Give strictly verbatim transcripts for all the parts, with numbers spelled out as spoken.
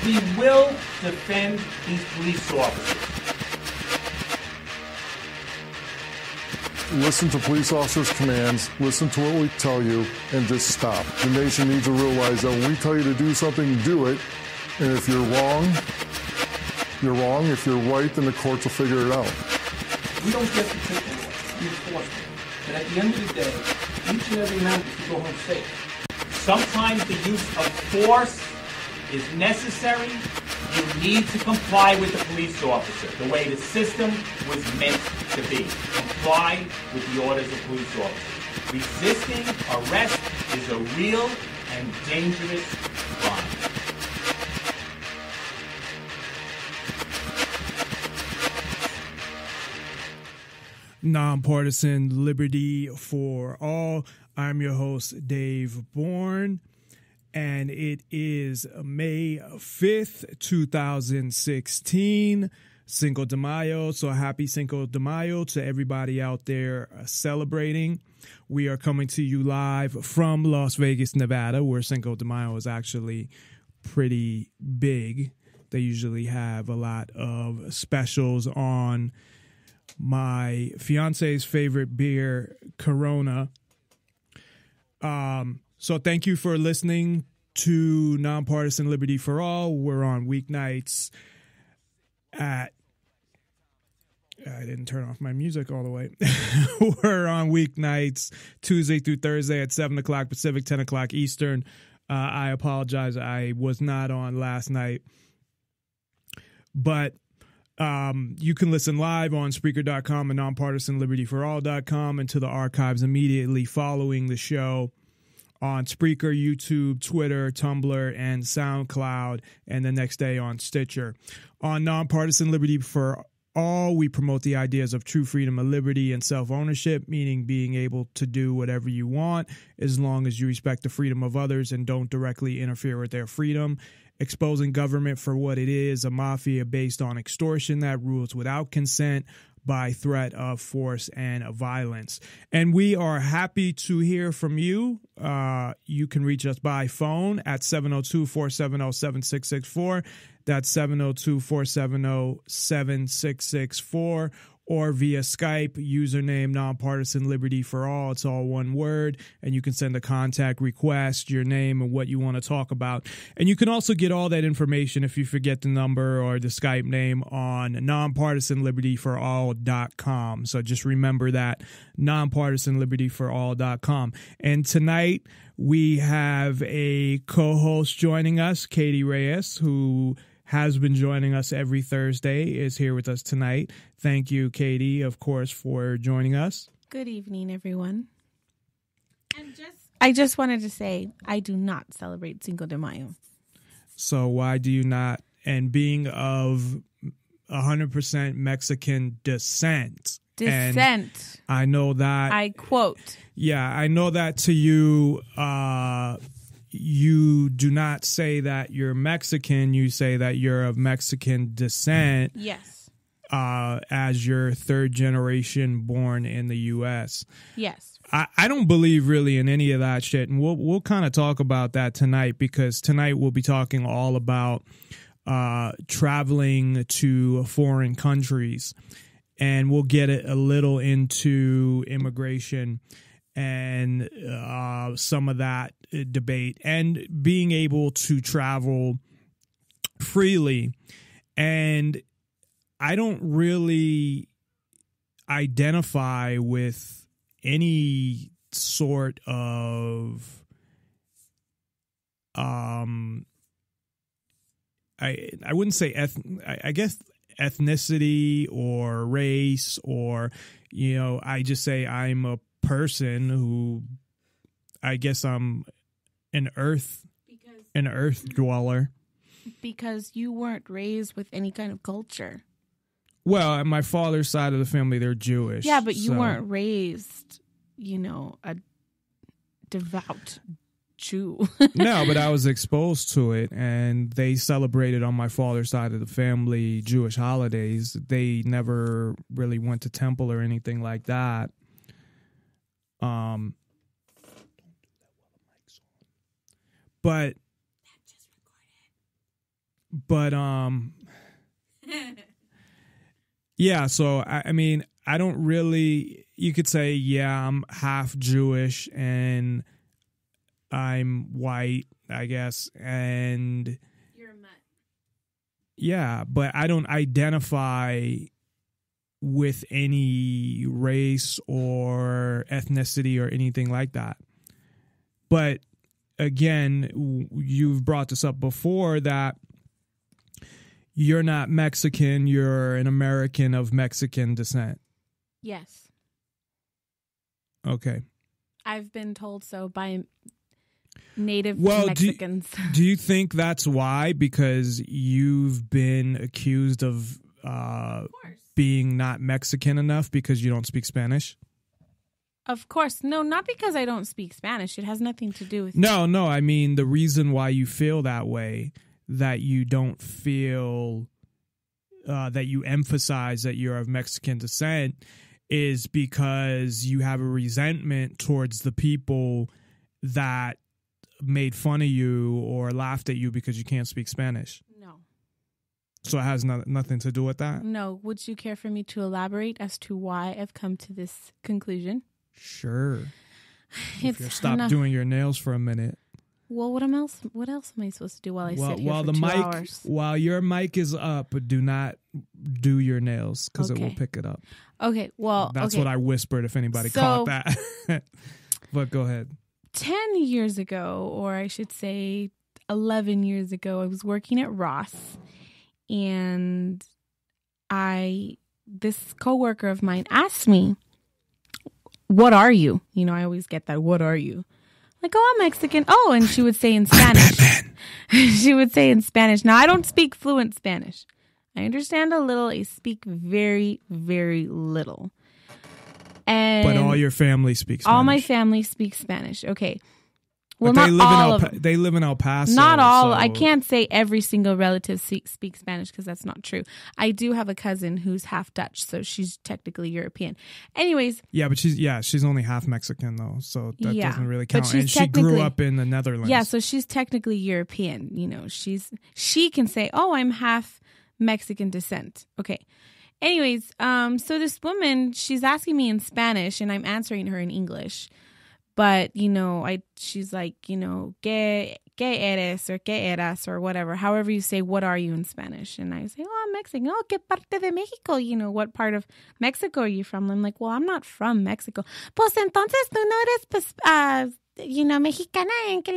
We will defend these police officers. Listen to police officers' commands, listen to what we tell you, and just stop. The nation needs to realize that when we tell you to do something, do it. And if you're wrong, you're wrong. If you're right, then the courts will figure it out. We don't get to take the law, we enforce it. But at the end of the day, each and every member should go home safe. Sometimes the use of force is necessary. You need to comply with the police officer, the way the system was meant to be. Comply with the orders of police officers. Resisting arrest is a real and dangerous crime. Nonpartisan Liberty for All. I'm your host, Dave Bourne, and it is May fifth, twenty sixteen, Cinco de Mayo. So happy Cinco de Mayo to everybody out there celebrating. We are coming to you live from Las Vegas, Nevada, where Cinco de Mayo is actually pretty big. They usually have a lot of specials on my fiance's favorite beer, Corona. Um, so thank you for listening to Nonpartisan Liberty for All. We're on weeknights at, I didn't turn off my music all the way. We're on weeknights Tuesday through Thursday at seven o'clock Pacific, ten o'clock Eastern. Uh, I apologize. I was not on last night, but Um, you can listen live on Spreaker dot com and Nonpartisan Liberty for All dot com and to the archives immediately following the show on Spreaker, YouTube, Twitter, Tumblr, and SoundCloud, and the next day on Stitcher. On Nonpartisan Liberty for All, we promote the ideas of true freedom of liberty and self-ownership, meaning being able to do whatever you want as long as you respect the freedom of others and don't directly interfere with their freedom. Exposing government for what it is, a mafia based on extortion that rules without consent by threat of force and violence. And we are happy to hear from you. Uh, you can reach us by phone at seven oh two, four seven oh, seven six six four. That's seven oh two, four seven oh, seven six six four. Or via Skype, username Nonpartisan Liberty for All. It's all one word. And you can send a contact request, your name, and what you want to talk about. And you can also get all that information if you forget the number or the Skype name on nonpartisan liberty for all dot com. So just remember that, nonpartisan liberty for all dot com. And tonight we have a co-host joining us, Katy Reyes, who has been joining us every Thursday, is here with us tonight. Thank you, Katy, of course, for joining us. Good evening, everyone. And just I just wanted to say I do not celebrate Cinco de Mayo. So why do you not? And being of one hundred percent Mexican descent. Descent. I know that. I quote. Yeah, I know that to you, uh, you do not say that you're Mexican. You say that you're of Mexican descent. Yes. Uh, as your third generation born in the U S. Yes. I, I don't believe really in any of that shit. And we'll we'll kind of talk about that tonight, because tonight we'll be talking all about uh, traveling to foreign countries. And we'll get a little into immigration and uh, some of that debate and being able to travel freely. And I don't really identify with any sort of um I I wouldn't say eth I, I guess ethnicity or race, or, you know, I just say I'm a person who, I guess I'm an earth because, an earth dweller. Because you weren't raised with any kind of culture. Well, on my father's side of the family, they're Jewish. Yeah, but you so. weren't raised, you know, a devout Jew. No, but I was exposed to it, and they celebrated on my father's side of the family Jewish holidays. They never really went to temple or anything like that. Um, but but um, yeah. So I, I mean, I don't really. You could say, yeah, I'm half Jewish and I'm white, I guess, and you're a mutt. Yeah, but I don't identify with any race or ethnicity or anything like that. But again, you've brought this up before that you're not Mexican, you're an American of Mexican descent. Yes. Okay. I've been told so by native well, Mexicans. Do, do you think that's why? Because you've been accused of, uh, of being not Mexican enough because you don't speak Spanish? Of course. No, not because I don't speak Spanish. It has nothing to do with... No, no. I mean, the reason why you feel that way, that you don't feel... Uh, that you emphasize that you're of Mexican descent is because you have a resentment towards the people that made fun of you or laughed at you because you can't speak Spanish. No. So it has no, nothing to do with that? No. Would you care for me to elaborate as to why I've come to this conclusion? Sure. It's if you stop not, doing your nails for a minute. Well, what am else? What else am I supposed to do while I well, sit here while for the two mic, hours? While your mic is up, do not do your nails because Okay. it will pick it up. Okay, well, That's okay. what I whispered if anybody So- caught that. But go ahead. Ten years ago, or I should say eleven years ago, I was working at Ross, and I this coworker of mine asked me, "What are you?" You know, I always get that. What are you? Like, oh, I'm Mexican. Oh, and she would say in Spanish. She would say in Spanish. Now, I don't speak fluent Spanish. I understand a little. I speak very, very little. And But all your family speaks Spanish. all my family speaks Spanish. Okay. Well, But not they live all in El of Pa- them. They live in El Paso. Not all. so- I can't say every single relative speak, speaks Spanish because that's not true. I do have a cousin who's half Dutch, so she's technically European. Anyways, Yeah, but she's yeah, she's only half Mexican though, so that Yeah, doesn't really but count. she's And she grew technically- up in the Netherlands. yeah, so she's technically European. You know, she's she can say, "Oh, I'm half Mexican descent." Okay. Anyways, um, so this woman, she's asking me in Spanish, and I'm answering her in English. But, you know, I she's like, you know, ¿qué, qué eres or qué eras or whatever. However you say, what are you in Spanish? And I say, oh, I'm Mexican. Oh, ¿qué parte de México? You know, what part of Mexico are you from? I'm like, well, I'm not from Mexico. Pues entonces tú no eres, pues, uh, you know, mexicana.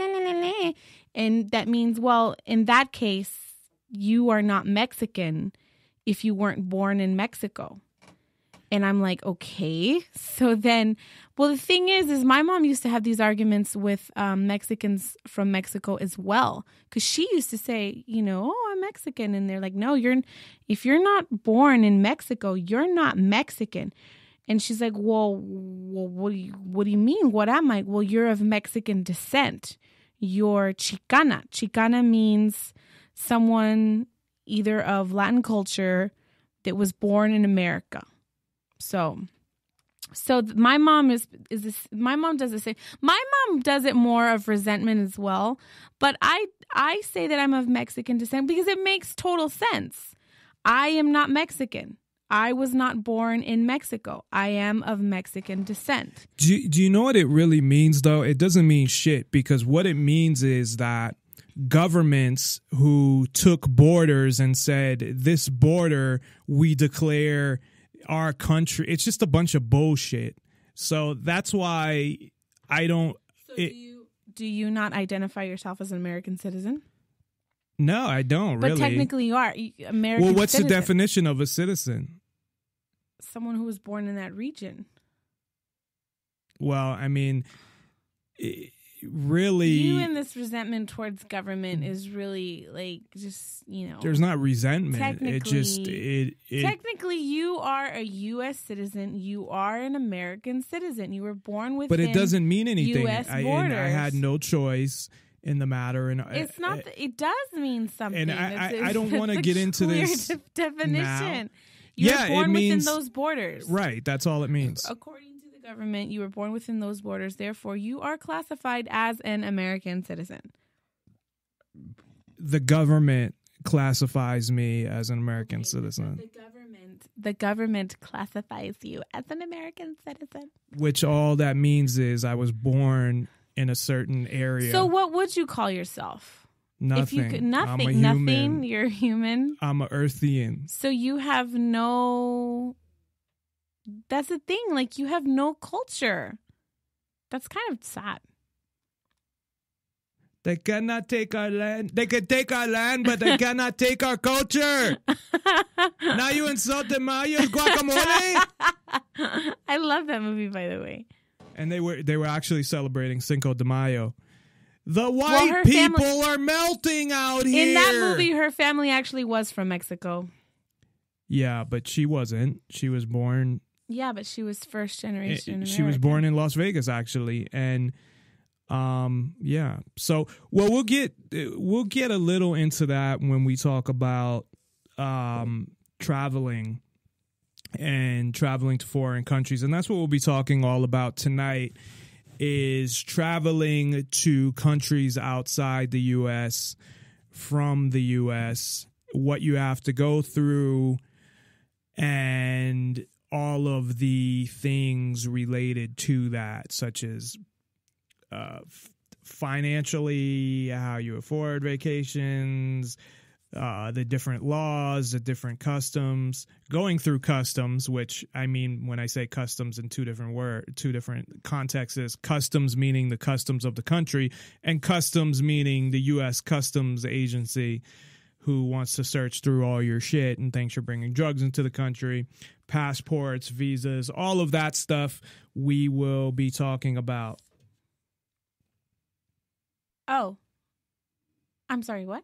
And that means, well, in that case, you are not Mexican if you weren't born in Mexico. And I'm like, okay. So then, well, the thing is, is my mom used to have these arguments with um, Mexicans from Mexico as well. Because she used to say, you know, oh, I'm Mexican. And they're like, no, you're, if you're not born in Mexico, you're not Mexican. And she's like, well, well what do you, what do you mean? What am I? Well, you're of Mexican descent. You're Chicana. Chicana means someone either of Latin culture that was born in America. So, so my mom is is this, my mom does the same. My mom does it more of resentment as well. But I I say that I'm of Mexican descent because it makes total sense. I am not Mexican. I was not born in Mexico. I am of Mexican descent. Do you, do you know what it really means though? It doesn't mean shit because what it means is that governments who took borders and said this border we declare our country, it's just a bunch of bullshit. So that's why I don't. So it, do you do you not identify yourself as an American citizen? No, I don't But really. technically, you are You- American. Well, what's citizen. the definition of a citizen? Someone who was born in that region. Well, I mean, it, really, You and this resentment towards government is really like just, you know. there's not resentment. It Technically- just it it. Technically, you are a U S citizen. You are an American citizen. You were born within. But it doesn't mean anything. U S I, and I had borders. no choice in the matter, and It's I, not. I, It does mean something. and I- It's- I- I don't it's wanna a get into clear this de- definition. now. You Yeah, it were born means- within those borders. right. That's all it means. According to the government, you were born within those borders. Therefore, you are classified as an American citizen. The government classifies me as an American Okay, citizen. The government, the government classifies you as an American citizen. Which all that means is I was born in a certain area. So what would you call yourself? Nothing. If you could, I'm nothing. a Nothing. human. You're human. I'm a Earthian. So you have no. That's the thing. Like you have no culture. That's kind of sad. They cannot take our land. They can take our land, but they cannot take our culture. Now you insulted Mayo's guacamole. I love that movie, by the way. And they were they were actually celebrating Cinco de Mayo. The white Well, her people family- are melting out here. In that movie, her family actually was from Mexico. Yeah, but she wasn't. She was born. Yeah, but she was first generation. She was American. born in Las Vegas, actually, and um, yeah. So, well, we'll get we'll get a little into that when we talk about um traveling and traveling to foreign countries, and that's what we'll be talking all about tonight. Is traveling to countries outside the U S from the U S, what you have to go through, and all of the things related to that, such as uh, f- financially, how you afford vacations, uh, the different laws, the different customs, going through customs, which I mean, when I say customs in two different word, two different contexts, is customs meaning the customs of the country, and customs meaning the U S Customs Agency, who wants to search through all your shit and thinks you're bringing drugs into the country, passports, visas, all of that stuff we will be talking about. Oh. I'm sorry, what?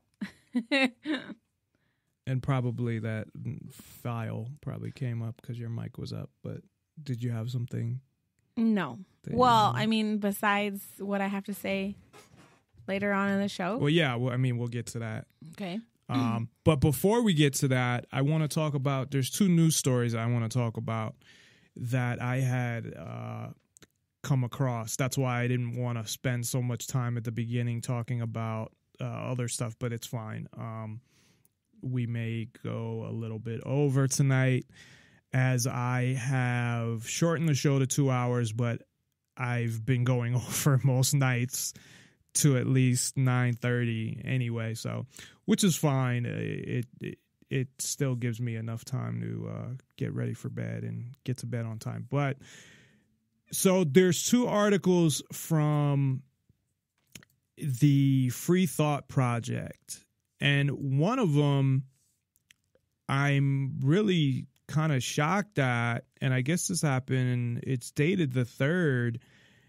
And probably that file probably came up because your mic was up, but did you have something? No. Well, I mean, besides what I have to say later on in the show. Well, yeah, well, I mean, we'll get to that. Okay. Um, but before we get to that, I want to talk about, there's two news stories I want to talk about that I had uh, come across. That's why I didn't want to spend so much time at the beginning talking about uh, other stuff, but it's fine. Um, we may go a little bit over tonight as I have shortened the show to two hours, but I've been going over most nights to at least nine thirty anyway, so which is fine. It, it it still gives me enough time to uh, get ready for bed and get to bed on time. But so there's two articles from the Free Thought Project, and one of them I'm really kind of shocked at, and I guess this happened, it's dated the third,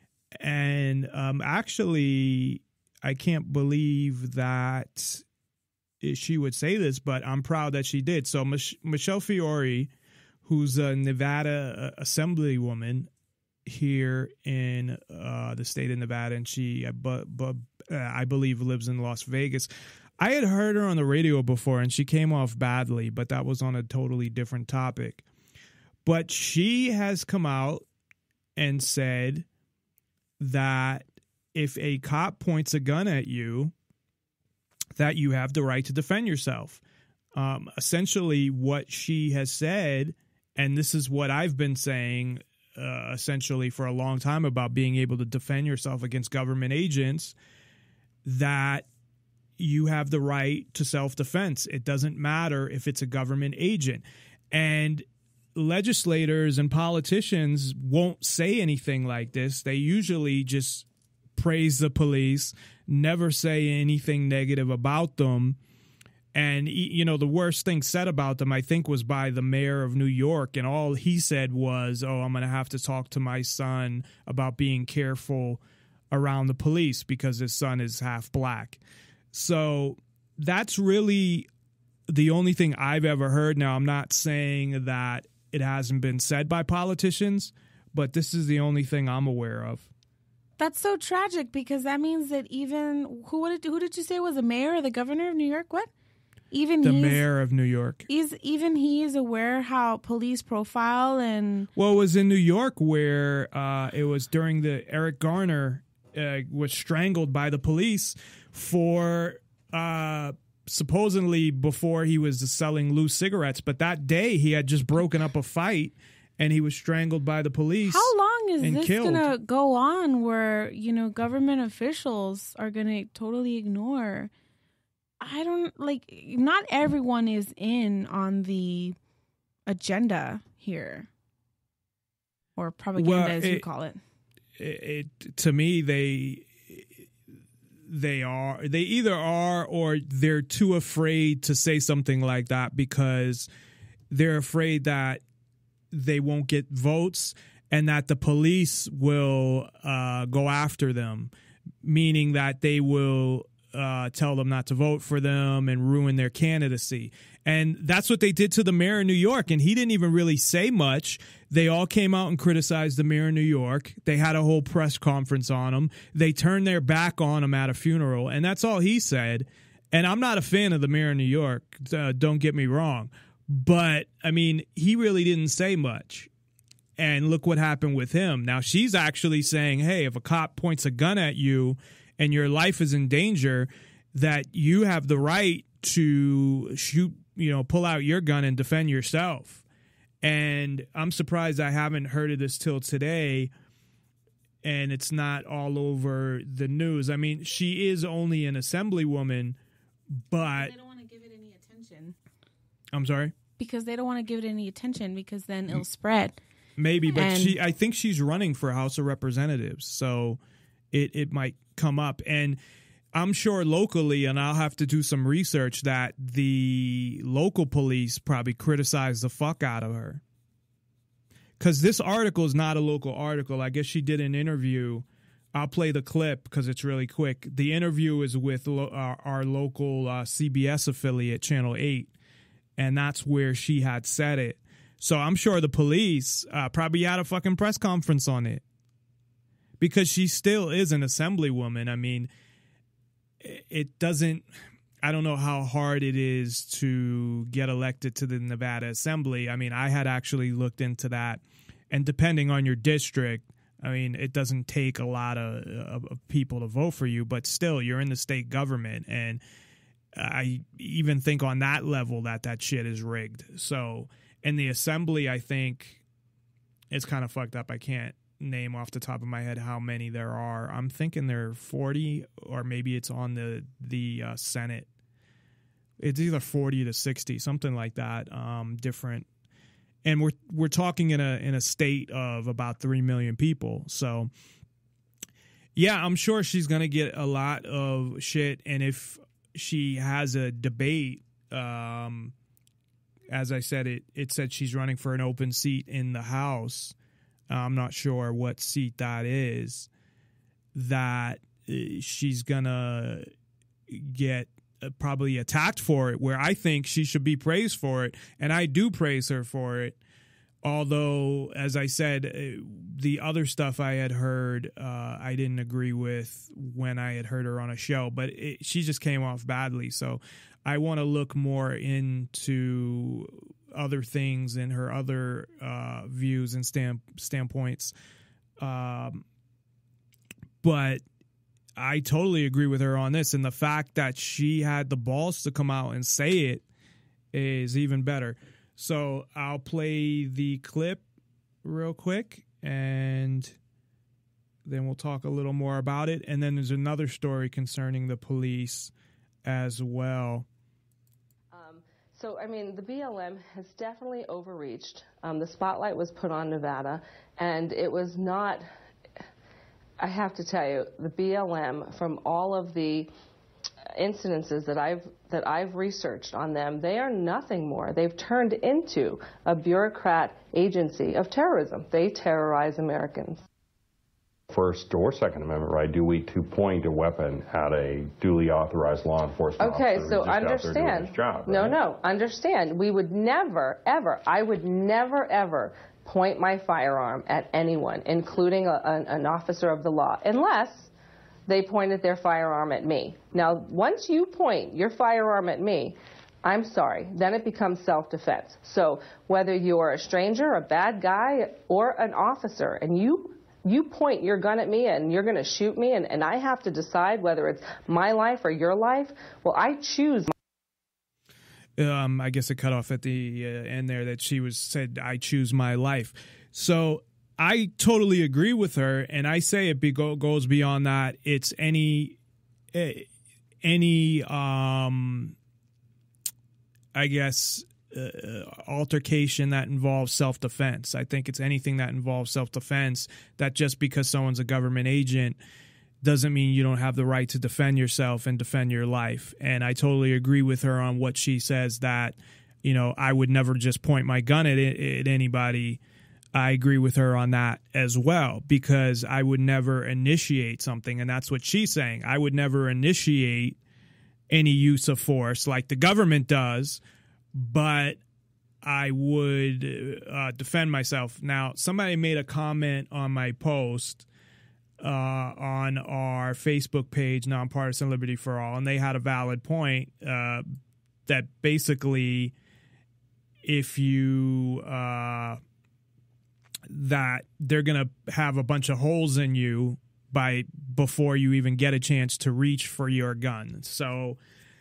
and um, actually I can't believe that she would say this, but I'm proud that she did. So Mich- Michelle Fiore, who's a Nevada assemblywoman here in uh, the state of Nevada, and she, uh, but, but uh, I believe, lives in Las Vegas. I had heard her on the radio before, and she came off badly, but that was on a totally different topic. But she has come out and said that if a cop points a gun at you, that you have the right to defend yourself. Um, essentially, what she has said, and this is what I've been saying uh, essentially for a long time about being able to defend yourself against government agents, that you have the right to self-defense. It doesn't matter if it's a government agent. And legislators and politicians won't say anything like this. They usually just praise the police, never say anything negative about them. And, you know, the worst thing said about them, I think, was by the mayor of New York. And all he said was, oh, I'm going to have to talk to my son about being careful around the police because his son is half black. So that's really the only thing I've ever heard. Now, I'm not saying that it hasn't been said by politicians, but this is the only thing I'm aware of. That's so tragic because that means that even who would it, who did you say was the mayor or the governor of New York? What? Even the he's, mayor of New York. Is even he is aware how police profile and well, it was in New York where uh, it was during the Eric Garner uh, was strangled by the police for uh, supposedly before he was selling loose cigarettes, but that day he had just broken up a fight and he was strangled by the police. How long is this killed. gonna go on where, you know, government officials are gonna totally ignore? I don't like, not everyone is in on the agenda here, or propaganda, well, as it, you call it. It, it to me, they they are they either are or they're too afraid to say something like that because they're afraid that they won't get votes and that the police will uh, go after them, meaning that they will uh, tell them not to vote for them and ruin their candidacy. And that's what they did to the mayor of New York. And he didn't even really say much. They all came out and criticized the mayor of New York. They had a whole press conference on him. They turned their back on him at a funeral. And that's all he said. And I'm not a fan of the mayor of New York. Uh, don't get me wrong. But, I mean, he really didn't say much. And look what happened with him. Now, she's actually saying, hey, if a cop points a gun at you and your life is in danger, that you have the right to shoot, you know, pull out your gun and defend yourself. And I'm surprised I haven't heard of this till today, and it's not all over the news. I mean, she is only an assemblywoman, but... They don't want to give it any attention. I'm sorry? Because they don't want to give it any attention because then it'll spread. Maybe, but and she, I think she's running for House of Representatives, so it, it might come up. And I'm sure locally, and I'll have to do some research, that the local police probably criticize the fuck out of her. Because this article is not a local article. I guess she did an interview. I'll play the clip because it's really quick. The interview is with lo- our, our local uh, C B S affiliate, Channel eight, and that's where she had said it. So I'm sure the police uh, probably had a fucking press conference on it because she still is an assemblywoman. I mean, it doesn't, I don't know how hard it is to get elected to the Nevada Assembly. I mean, I had actually looked into that, and depending on your district, I mean, it doesn't take a lot of, of, of people to vote for you, but still, you're in the state government, and I even think on that level that that shit is rigged. So in the Assembly, I think it's kind of fucked up. I can't name off the top of my head how many there are. I'm thinking there are forty, or maybe it's on the the uh, Senate. It's either forty to sixty, something like that. Um, different, and we're we're talking in a in a state of about three million people. So, yeah, I'm sure she's gonna get a lot of shit. And if she has a debate, um, as I said, it it said she's running for an open seat in the House. I'm not sure what seat that is, that she's going to get probably attacked for it, where I think she should be praised for it. And I do praise her for it. Although, as I said, the other stuff I had heard, uh, I didn't agree with when I had heard her on a show. But it, she just came off badly. So I want to look more into other things and her other uh, views and stand, standpoints. Um, but I totally agree with her on this. And the fact that she had the balls to come out and say it is even better. So I'll play the clip real quick, and then we'll talk a little more about it. And then there's another story concerning the police as well. So, I mean, the B L M has definitely overreached. Um, the spotlight was put on Nevada, and it was not, I have to tell you, the B L M, from all of the incidences that I've, that I've researched on them, they are nothing more. They've turned into a bureaucrat agency of terrorism. They terrorize Americans. First or Second Amendment right do we to point a weapon at a duly authorized law enforcement okay, officer? So who's just understand. out there doing his job, right? No, no, understand. We would never, ever, I would never, ever point my firearm at anyone, including a, an, an officer of the law, unless they pointed their firearm at me. Now, once you point your firearm at me, I'm sorry, then it becomes self-defense. So whether you're a stranger, a bad guy, or an officer, and you You point your gun at me and you're going to shoot me, and, and I have to decide whether it's my life or your life, well, I choose Um, I guess it cut off at the uh, end there that she was said, I choose my life. So I totally agree with her. And I say it be, go, goes beyond that. It's any, any, um, I guess, uh, altercation that involves self-defense. I think it's anything that involves self-defense, that just because someone's a government agent doesn't mean you don't have the right to defend yourself and defend your life. And I totally agree with her on what she says, that, you know, I would never just point my gun at, at anybody. I agree with her on that as well, because I would never initiate something. And that's what she's saying. I would never initiate any use of force like the government does, but I would uh, defend myself. Now, somebody made a comment on my post uh, on our Facebook page, Nonpartisan Liberty for All, and they had a valid point uh, that basically if you uh, that they're going to have a bunch of holes in you by before you even get a chance to reach for your gun. So,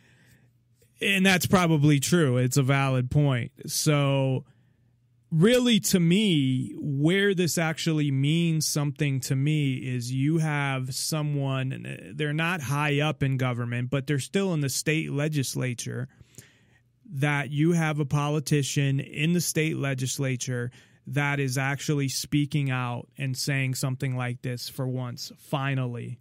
and that's probably true. It's a valid point. So really, to me, where this actually means something to me is you have someone, they're not high up in government, but they're still in the state legislature, that you have a politician in the state legislature that is actually speaking out and saying something like this for once, finally.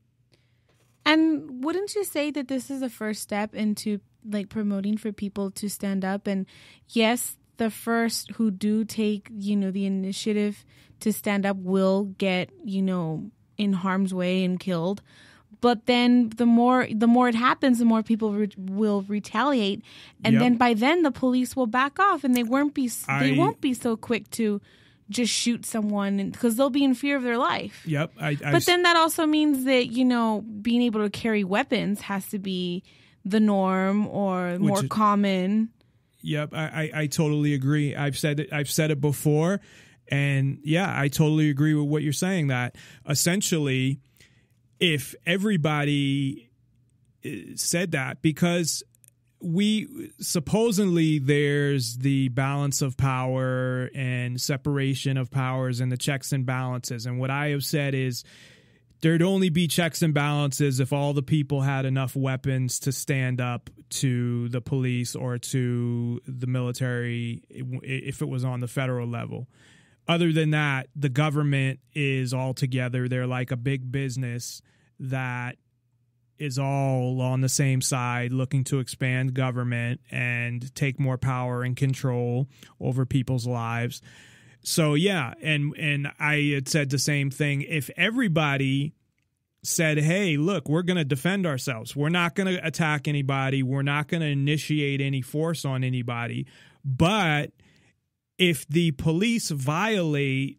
And wouldn't you say that this is a first step into like promoting for people to stand up? And yes, the first who do take, you know, the initiative to stand up will get, you know, in harm's way and killed. But then the more the more it happens, the more people re- will retaliate, and Yep. then by then the police will back off, and they won't be I- they won't be so quick to just shoot someone because they'll be in fear of their life. Yep. I, I, But then that also means that, you know, being able to carry weapons has to be the norm or more is- common. Yep, I, I, I totally agree. I've said it. I've said it before, and yeah, I totally agree with what you're saying. That essentially, if everybody said that, because we supposedly there's the balance of power and separation of powers and the checks and balances, and what I have said is there'd only be checks and balances if all the people had enough weapons to stand up to the police or to the military if it was on the federal level. Other than that, the government is all together. They're like a big business that is all on the same side, looking to expand government and take more power and control over people's lives. So, yeah, and and I had said the same thing. If everybody said, hey, look, we're going to defend ourselves. We're not going to attack anybody. We're not going to initiate any force on anybody. But if the police violate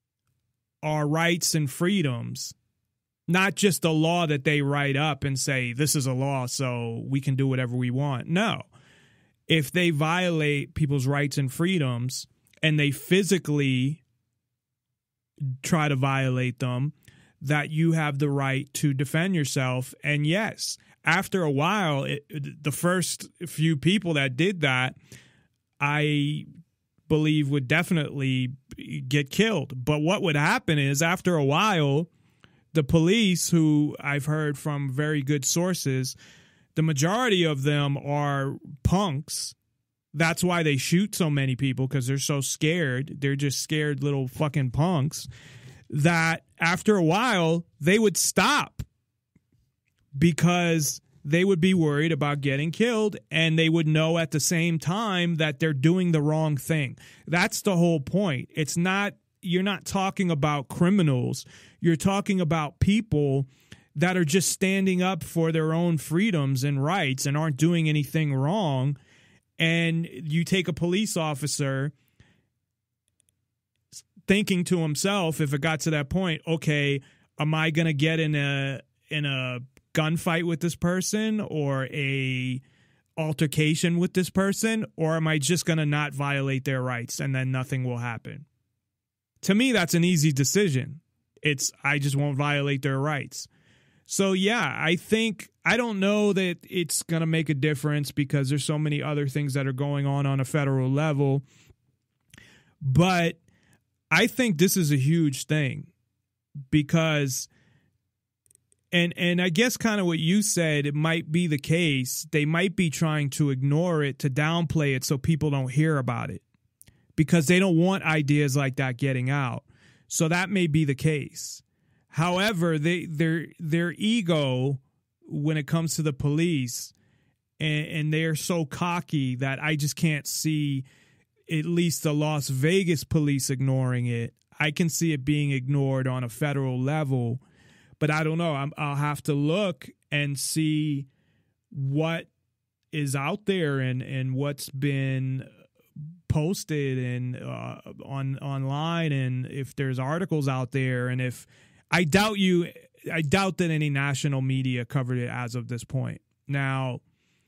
our rights and freedoms, not just a law that they write up and say, this is a law, so we can do whatever we want. No. If they violate people's rights and freedoms and they physically try to violate them, that you have the right to defend yourself. And yes, after a while, it, the first few people that did that, I believe would definitely get killed. But what would happen is after a while, the police, who I've heard from very good sources, the majority of them are punks. That's why they shoot so many people, because they're so scared. They're just scared little fucking punks, that after a while they would stop because they would be worried about getting killed, and they would know at the same time that they're doing the wrong thing. That's the whole point. It's not, you're not talking about criminals. You're talking about people that are just standing up for their own freedoms and rights and aren't doing anything wrong. And you take a police officer thinking to himself, if it got to that point, okay, am I going to get in a in a gunfight with this person or a altercation with this person, or am I just going to not violate their rights and then nothing will happen? To me, that's an easy decision. It's, I just won't violate their rights. So, yeah, I think I don't know that it's going to make a difference because there's so many other things that are going on on a federal level. But I think this is a huge thing because and and I guess kind of what you said, it might be the case. They might be trying to ignore it, to downplay it so people don't hear about it because they don't want ideas like that getting out. So that may be the case. However, they their their ego when it comes to the police, and, and they're so cocky that I just can't see at least the Las Vegas police ignoring it. I can see it being ignored on a federal level, but I don't know. I'm, I'll have to look and see what is out there and, and what's been posted and uh, on online, and if there's articles out there, and if I doubt you, I doubt that any national media covered it as of this point. Now,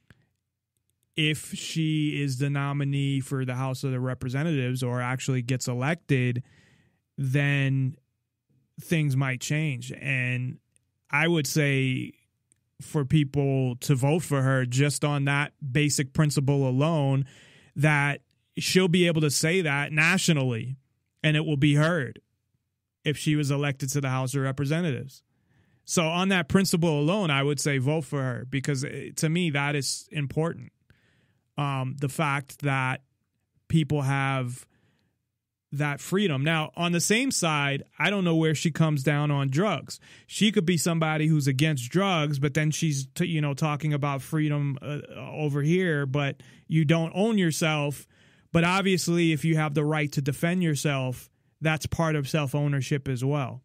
if she is the nominee for the House of the Representatives or actually gets elected, then things might change. And I would say for people to vote for her just on that basic principle alone, that she'll be able to say that nationally and it will be heard if she was elected to the House of Representatives. So on that principle alone, I would say vote for her because to me, that is important. Um, the fact that people have that freedom. Now, on the same side, I don't know where she comes down on drugs. She could be somebody who's against drugs, but then she's, t- you know, talking about freedom uh, over here, but you don't own yourself. But obviously, if you have the right to defend yourself, that's part of self-ownership as well.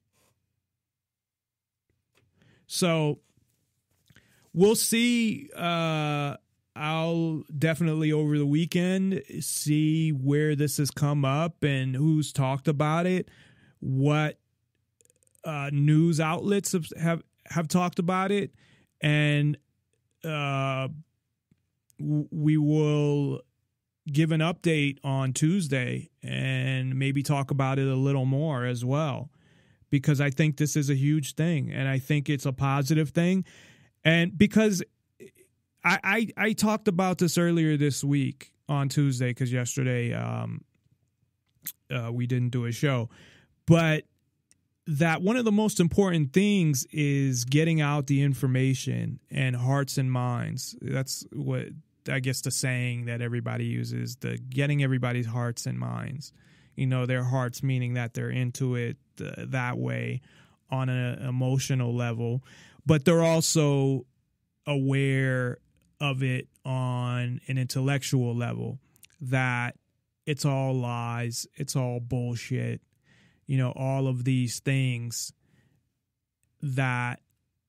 So we'll see. Uh, I'll definitely over the weekend see where this has come up and who's talked about it, what uh, news outlets have, have have talked about it, and uh, we will give an update on Tuesday and maybe talk about it a little more as well, because I think this is a huge thing and I think it's a positive thing. And because I, I, I talked about this earlier this week on Tuesday, because yesterday um, uh, we didn't do a show, but that one of the most important things is getting out the information and hearts and minds. That's what I guess the saying that everybody uses, the getting everybody's hearts and minds, you know, their hearts meaning that they're into it uh, that way on an emotional level, but they're also aware of it on an intellectual level, that it's all lies, it's all bullshit, you know, all of these things that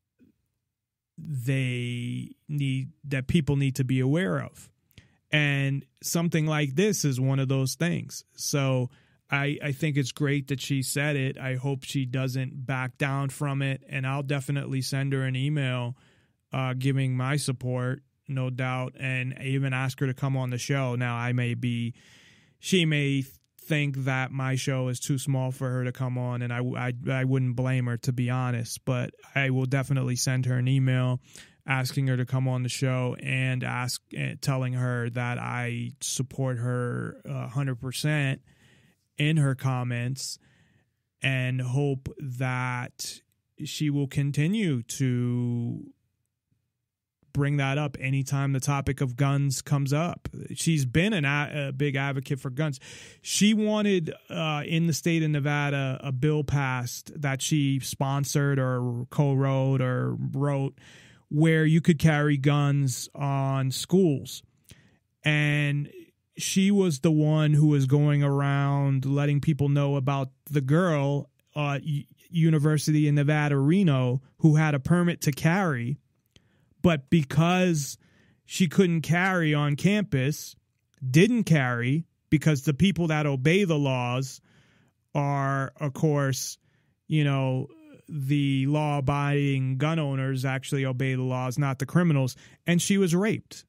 they need, that people need to be aware of. And something like this is one of those things. So I, I think it's great that she said it. I hope she doesn't back down from it. And I'll definitely send her an email uh, giving my support, no doubt, and even ask her to come on the show. Now, I may be, she may think that my show is too small for her to come on, and I, I, I wouldn't blame her, to be honest, but I will definitely send her an email asking her to come on the show and ask, uh, telling her that I support her uh, one hundred percent in her comments, and hope that she will continue to bring that up anytime the topic of guns comes up. She's been an a, a big advocate for guns. She wanted uh, in the state of Nevada a bill passed that she sponsored or co-wrote or wrote where you could carry guns on schools. And she was the one who was going around letting people know about the girl at uh, University of Nevada, Reno, who had a permit to carry. But because she couldn't carry on campus, didn't carry, because the people that obey the laws are, of course, you know, the law-abiding gun owners actually obey the laws, not the criminals. And she was raped.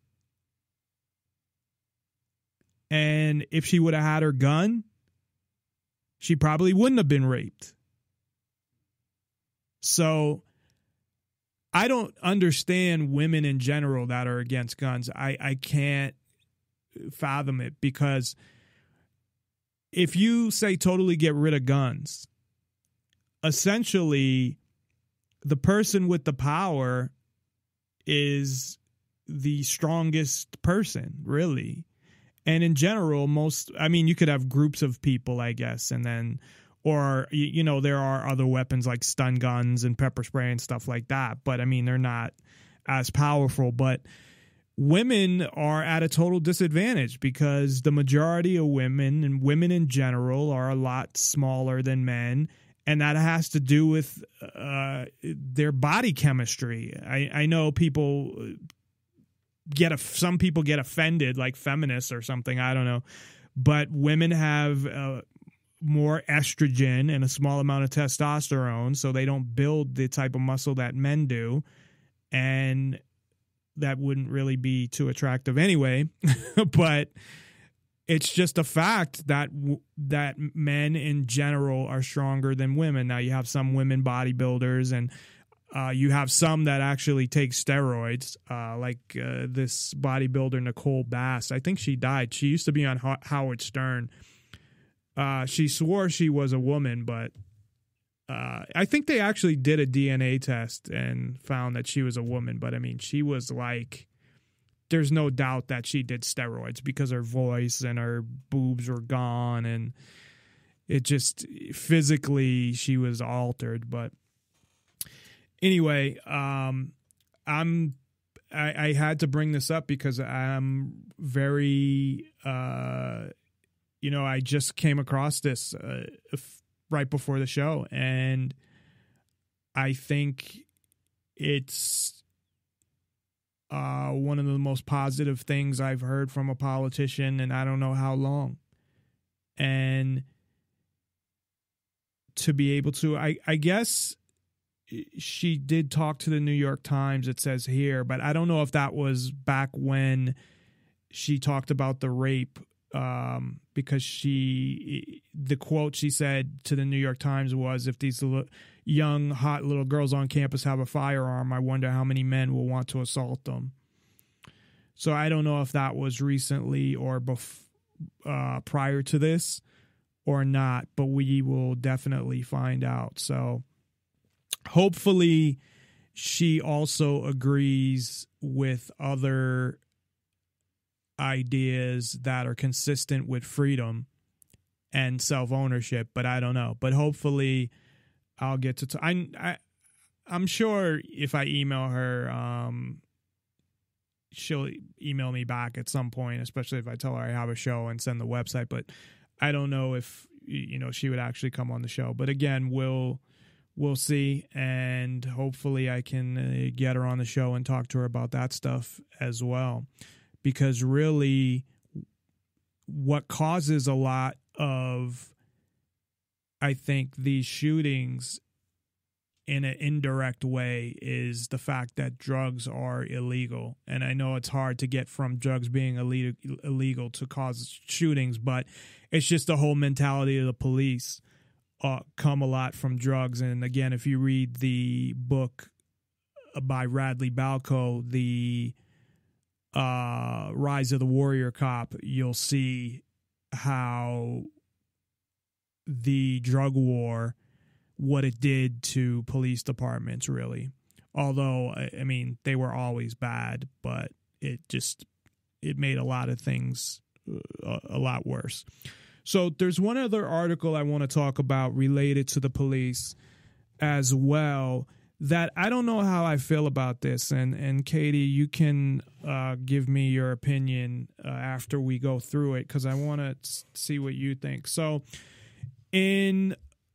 And if she would have had her gun, she probably wouldn't have been raped. So I don't understand women in general that are against guns. I, I can't fathom it, because if you say totally get rid of guns, essentially the person with the power is the strongest person, really. And in general, most, I mean, you could have groups of people, I guess, and then, or, you know, there are other weapons like stun guns and pepper spray and stuff like that. But I mean, they're not as powerful. But women are at a total disadvantage, because the majority of women, and women in general, are a lot smaller than men. And that has to do with uh, their body chemistry. I, I know people get, a, some people get offended, like feminists or something, I don't know. But women have uh, more estrogen and a small amount of testosterone, so they don't build the type of muscle that men do. And that wouldn't really be too attractive anyway. But it's just a fact that that men in general are stronger than women. Now, you have some women bodybuilders, and uh, you have some that actually take steroids, uh, like uh, this bodybuilder Nicole Bass. I think she died. She used to be on Ho- Howard Stern. Uh, she swore she was a woman, but uh, I think they actually did a D N A test and found that she was a woman. But I mean, she was like, there's no doubt that she did steroids, because her voice and her boobs were gone, and it just physically she was altered. But anyway, um, I'm I, I had to bring this up because I'm very, uh, you know, I just came across this uh, right before the show, and I think it's Uh, one of the most positive things I've heard from a politician, and I don't know how long. And to be able to, I, I guess she did talk to the New York Times, it says here, but I don't know if that was back when she talked about the rape, um, because she, the quote she said to the New York Times was, if these little, young, hot little girls on campus have a firearm, I wonder how many men will want to assault them. So I don't know if that was recently or bef- uh, prior to this or not, but we will definitely find out. So hopefully she also agrees with other ideas that are consistent with freedom and self-ownership, but I don't know. But hopefully I'll get to. T- I, I, I'm sure if I email her, um, she'll email me back at some point, especially if I tell her I have a show and send the website. But I don't know if, you know, she would actually come on the show. But again, we'll we'll see, and hopefully I can uh, get her on the show and talk to her about that stuff as well. Because really, what causes a lot of, I think, these shootings in an indirect way is the fact that drugs are illegal. And I know it's hard to get from drugs being illegal to cause shootings, but it's just the whole mentality of the police uh, come a lot from drugs. And again, if you read the book by Radley Balco, the uh, Rise of the Warrior Cop, you'll see how the drug war, what it did to police departments, really. Although, I mean, they were always bad, but it just, it made a lot of things a, a lot worse. So there's one other article I want to talk about related to the police as well, that I don't know how I feel about this. And, and Katy, you can uh, give me your opinion uh, after we go through it, because I want to see what you think. So in,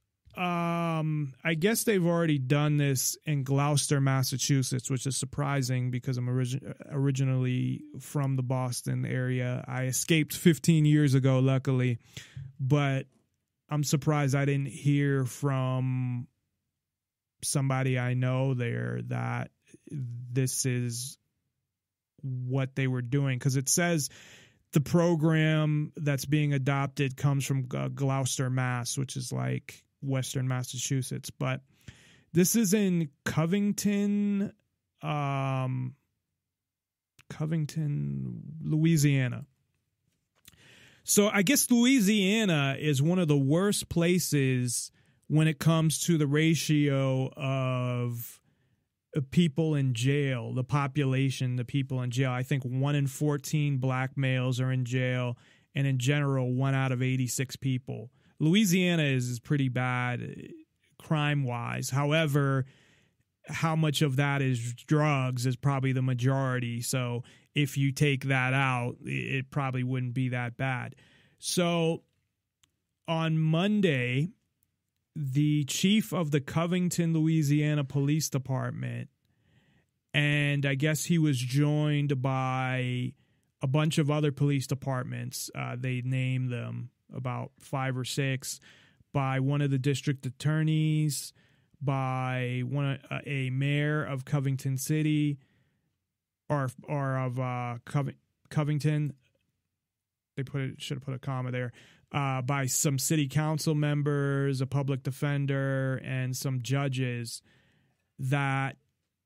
um, I guess they've already done this in Gloucester, Massachusetts, which is surprising because I'm origi- originally from the Boston area. I escaped fifteen years ago, luckily, but I'm surprised I didn't hear from somebody I know there that this is what they were doing, because it says the program that's being adopted comes from uh, Gloucester, Mass, which is like Western Massachusetts. But this is in Covington, um, Covington, Louisiana. So I guess Louisiana is one of the worst places when it comes to the ratio of people in jail, the population, the people in jail. I think one in fourteen black males are in jail, and in general, one out of eighty-six people. Louisiana is, is pretty bad crime-wise. However, how much of that is drugs is probably the majority. So if you take that out, it probably wouldn't be that bad. So on Monday, the chief of the Covington, Louisiana Police Department, and I guess he was joined by a bunch of other police departments. Uh, they named them about five or six, by one of the district attorneys, by one uh, a mayor of Covington City, or or of uh, Cov- Covington. They put it should have put a comma there. Uh, by some city council members, a public defender, and some judges. That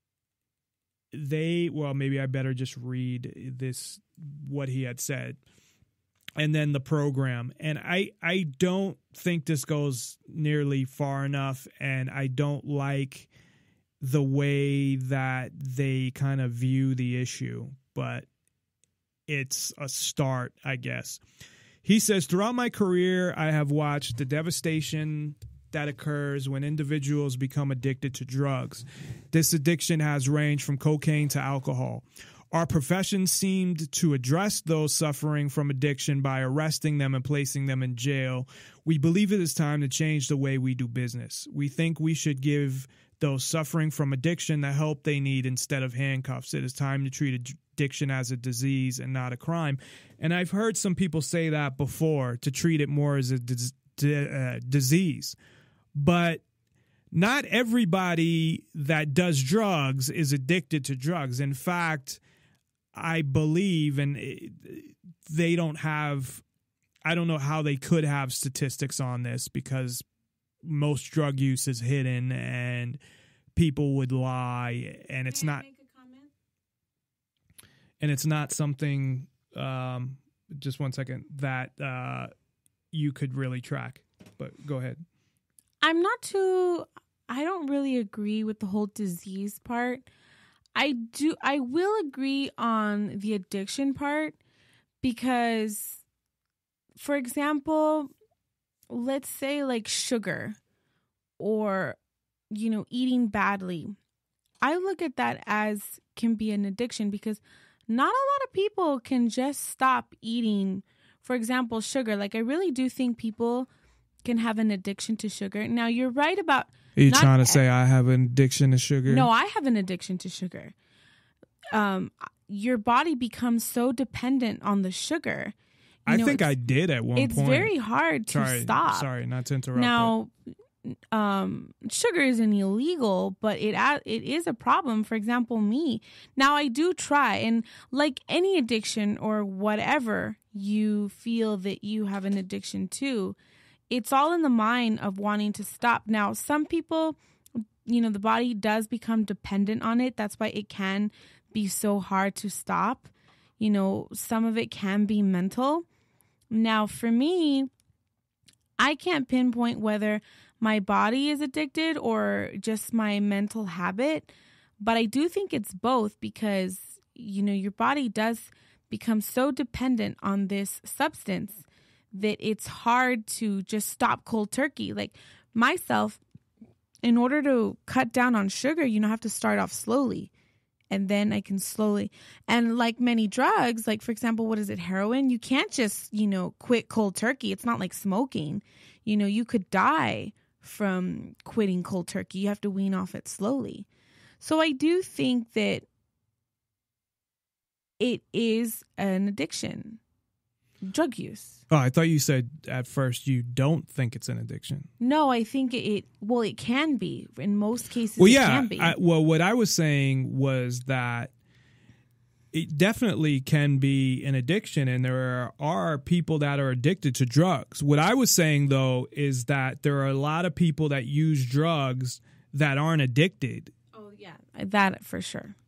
they well, maybe I better just read this what he had said, and then the program. And I I don't think this goes nearly far enough, and I don't like the way that they kind of view the issue, but it's a start, I guess. He says, throughout my career, I have watched the devastation that occurs when individuals become addicted to drugs. This addiction has ranged from cocaine to alcohol. Our profession seemed to address those suffering from addiction by arresting them and placing them in jail. We believe it is time to change the way we do business. We think we should give those suffering from addiction the help they need instead of handcuffs. It is time to treat addiction as a disease and not a crime. And I've heard some people say that before, to treat it more as a dis- d- uh, disease. But not everybody that does drugs is addicted to drugs. In fact, I believe, and it, they don't have, I don't know how they could have statistics on this, because most drug use is hidden and people would lie, and it's not, make a comment? and it's not something, um, just one second, that uh, you could really track, but go ahead. I'm not too, I don't really agree with the whole disease part. I do, I will agree on the addiction part, because, for example, let's say like sugar or, you know, eating badly. I look at that as can be an addiction, because not a lot of people can just stop eating, for example, sugar. Like, I really do think people can have an addiction to sugar. Now, you're right about... Are you trying to say I have an addiction to sugar? No, I have an addiction to sugar. Um, your body becomes so dependent on the sugar. You I know, think I did at one it's point. It's very hard to sorry, stop. Sorry, not to interrupt. Now, um, sugar isn't illegal, but it it is a problem. For example, me. Now, I do try, and like any addiction or whatever you feel that you have an addiction to, it's all in the mind of wanting to stop. Now, some people, you know, the body does become dependent on it. That's why it can be so hard to stop. You know, some of it can be mental. Now, for me, I can't pinpoint whether my body is addicted or just my mental habit, but I do think it's both, because, you know, your body does become so dependent on this substance that it's hard to just stop cold turkey. Like myself, in order to cut down on sugar, you know, I have to start off slowly, and then I can slowly. And like many drugs, like for example, what is it, heroin? You can't just, you know, quit cold turkey. It's not like smoking. You know, you could die from quitting cold turkey. You have to wean off it slowly. So I do think that it is an addiction. Drug use. Oh, I thought you said at first you don't think it's an addiction. No, I think it, it well, it can be. In most cases, well, it yeah, can be. I, well, what I was saying was that it definitely can be an addiction, and there are, are people that are addicted to drugs. What I was saying, though, is that there are a lot of people that use drugs that aren't addicted. Oh, yeah, that for sure.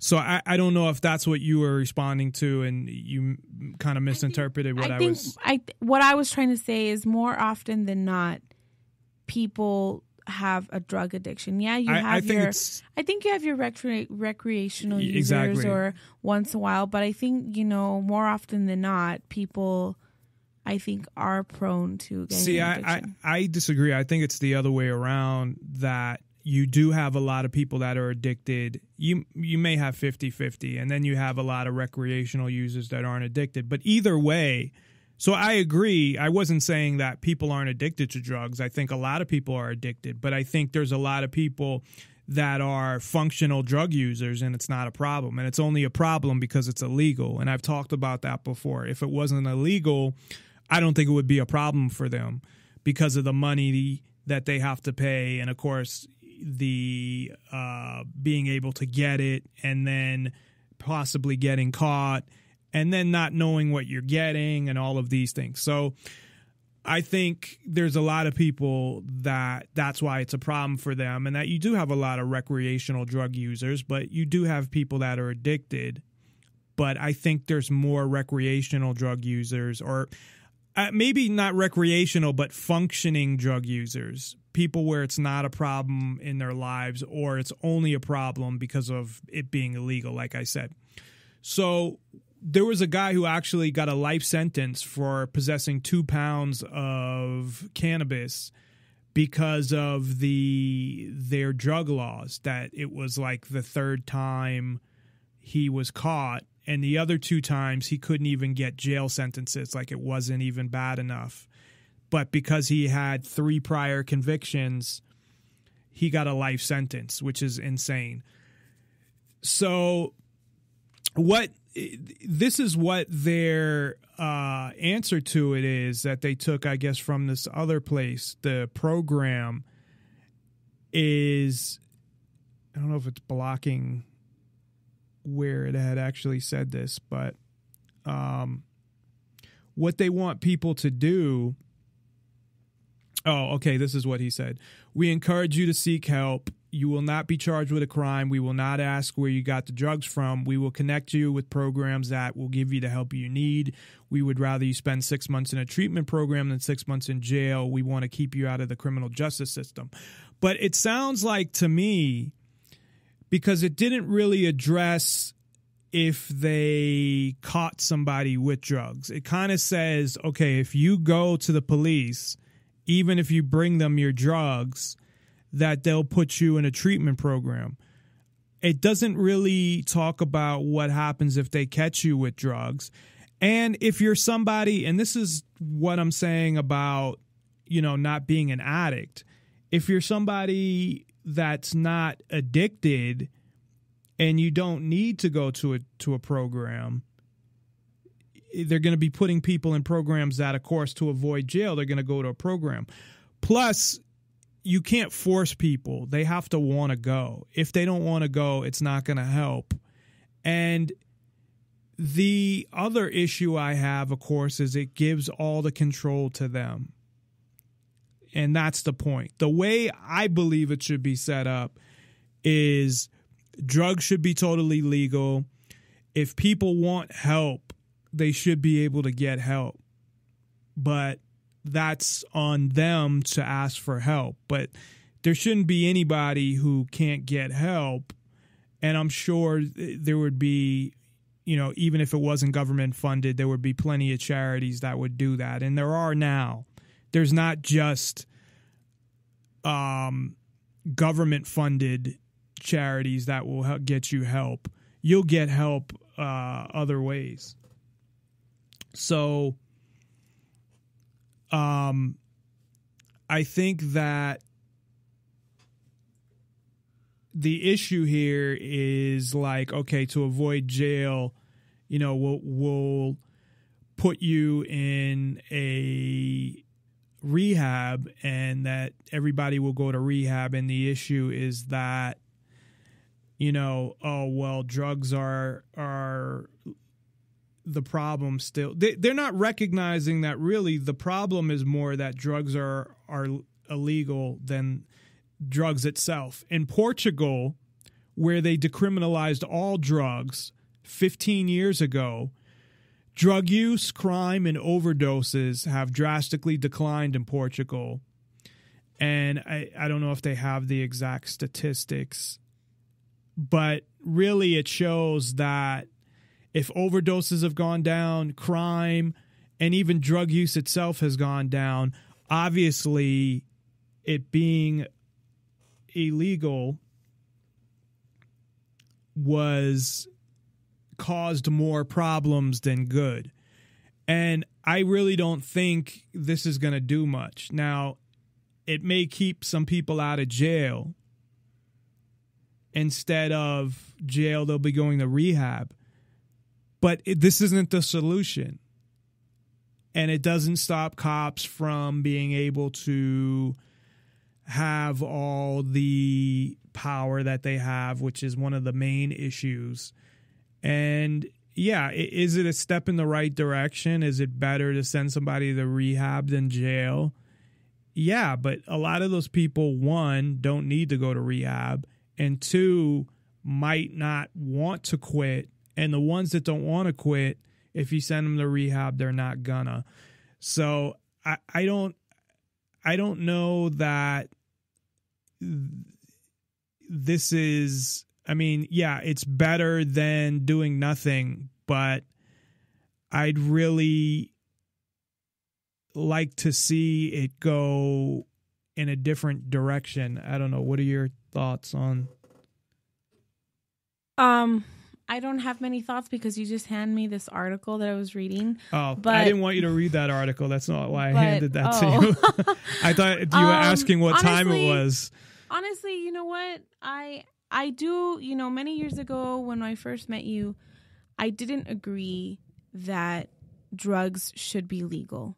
So I, I don't know if that's what you were responding to, and you kind of misinterpreted what I, think, I was. I what I was trying to say is more often than not, people have a drug addiction. Yeah, you I, have I think your. it's, I think you have your recre- recreational users exactly. or once in a while, but I think you know more often than not, people, I think, are prone to getting See, an I, addiction. I I disagree. I think it's the other way around, that you do have a lot of people that are addicted. You you may have fifty-fifty, and then you have a lot of recreational users that aren't addicted. But either way, so I agree. I wasn't saying that people aren't addicted to drugs. I think a lot of people are addicted, but I think there's a lot of people that are functional drug users, and it's not a problem. And it's only a problem because it's illegal. And I've talked about that before. If it wasn't illegal, I don't think it would be a problem for them because of the money that they have to pay. And of course, the uh, being able to get it and then possibly getting caught and then not knowing what you're getting and all of these things. So I think there's a lot of people that that's why it's a problem for them, and that you do have a lot of recreational drug users, but you do have people that are addicted. But I think there's more recreational drug users, or uh, maybe not recreational, but functioning drug users, people where it's not a problem in their lives, or it's only a problem because of it being illegal, like I said. So there was a guy who actually got a life sentence for possessing two pounds of cannabis because of the their drug laws, that it was like the third time he was caught. And the other two times he couldn't even get jail sentences, like it wasn't even bad enough. But because he had three prior convictions, he got a life sentence, which is insane. So what this is what their uh, answer to it is, that they took, I guess, from this other place. The program is, I don't know if it's blocking where it had actually said this, but um, what they want people to do. Oh, okay. This is what he said. We encourage you to seek help. You will not be charged with a crime. We will not ask where you got the drugs from. We will connect you with programs that will give you the help you need. We would rather you spend six months in a treatment program than six months in jail. We want to keep you out of the criminal justice system. But it sounds like to me, because it didn't really address if they caught somebody with drugs. It kind of says, okay, if you go to the police, even if you bring them your drugs, that they'll put you in a treatment program. It doesn't really talk about what happens if they catch you with drugs. And if you're somebody, and this is what I'm saying about, you know, not being an addict. If you're somebody that's not addicted and you don't need to go to a to a program, they're going to be putting people in programs that, of course, to avoid jail, they're going to go to a program. Plus, you can't force people. They have to want to go. If they don't want to go, it's not going to help. And the other issue I have, of course, is it gives all the control to them. And that's the point. The way I believe it should be set up is drugs should be totally legal. If people want help, they should be able to get help. But that's on them to ask for help. But there shouldn't be anybody who can't get help. And I'm sure there would be, you know, even if it wasn't government funded, there would be plenty of charities that would do that. And there are now. There's not just um, government funded charities that will help get you help. You'll get help uh, other ways. So um, I think that the issue here is like, okay, to avoid jail, you know, we'll, we'll put you in a rehab, and that everybody will go to rehab. And the issue is that, you know, oh, well, drugs are are the problem still. They, they're not recognizing that really the problem is more that drugs are are illegal than drugs itself. In Portugal, where they decriminalized all drugs fifteen years ago, drug use, crime, and overdoses have drastically declined in Portugal. And I, I don't know if they have the exact statistics, but really it shows that if overdoses have gone down, crime, and even drug use itself has gone down, obviously it being illegal was caused more problems than good. And I really don't think this is going to do much. Now, it may keep some people out of jail. Instead of jail, they'll be going to rehab. But it, this isn't the solution. And it doesn't stop cops from being able to have all the power that they have, which is one of the main issues. And yeah, is it a step in the right direction? Is it better to send somebody to rehab than jail? Yeah, but a lot of those people, one, don't need to go to rehab, and two, might not want to quit. And the ones that don't want to quit, if you send them to rehab, they're not gonna. So I, I don't I don't know that this is, I mean, yeah, it's better than doing nothing, but I'd really like to see it go in a different direction. I don't know. What are your thoughts on? Um, I don't have many thoughts because you just handed me this article that I was reading. Oh, but, I didn't want you to read that article. That's not why I but, handed that oh. to you. I thought you were um, asking what honestly, time it was. Honestly, you know what? I I do, you know, many years ago when I first met you, I didn't agree that drugs should be legal.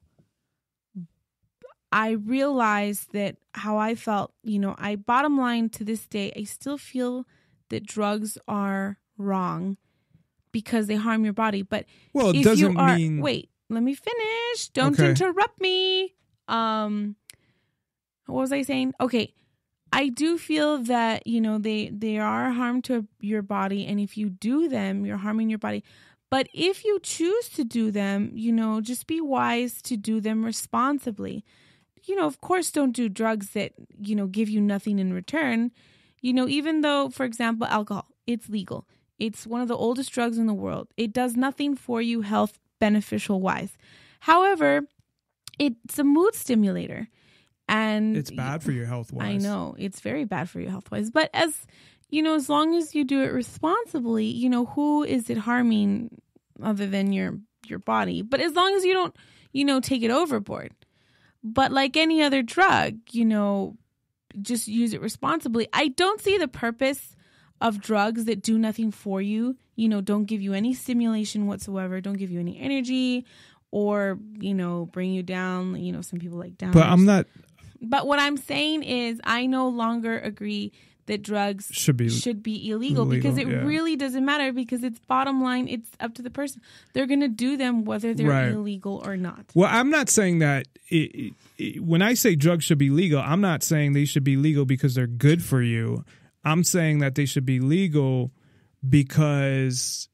I realized that how I felt, you know, I bottom line to this day, I still feel that drugs are wrong because they harm your body. But well, it if doesn't you are, mean. Wait, let me finish. Don't Okay. interrupt me. Um, what was I saying? Okay. I do feel that, you know, they, they are harm to your body. And if you do them, you're harming your body. But if you choose to do them, you know, just be wise to do them responsibly. You know, of course, don't do drugs that, you know, give you nothing in return. You know, even though, for example, alcohol, it's legal. It's one of the oldest drugs in the world. It does nothing for you health beneficial wise. However, it's a mood stimulator. And It's bad for your health wise. I know. It's very bad for your health wise. But as, you know, as long as you do it responsibly, you know, who is it harming other than your, your body? But as long as you don't, you know, take it overboard. But like any other drug, you know, just use it responsibly. I don't see the purpose of drugs that do nothing for you, you know, don't give you any stimulation whatsoever, don't give you any energy or, you know, bring you down. You know, some people like down. But I'm not. But what I'm saying is I no longer agree that drugs Should be should be illegal, illegal, because it yeah. really doesn't matter, because it's bottom line, it's up to the person. They're going to do them whether they're Right. illegal or not. Well, I'm not saying that it, it, when I say drugs should be legal, I'm not saying they should be legal because they're good for you. I'm saying that they should be legal because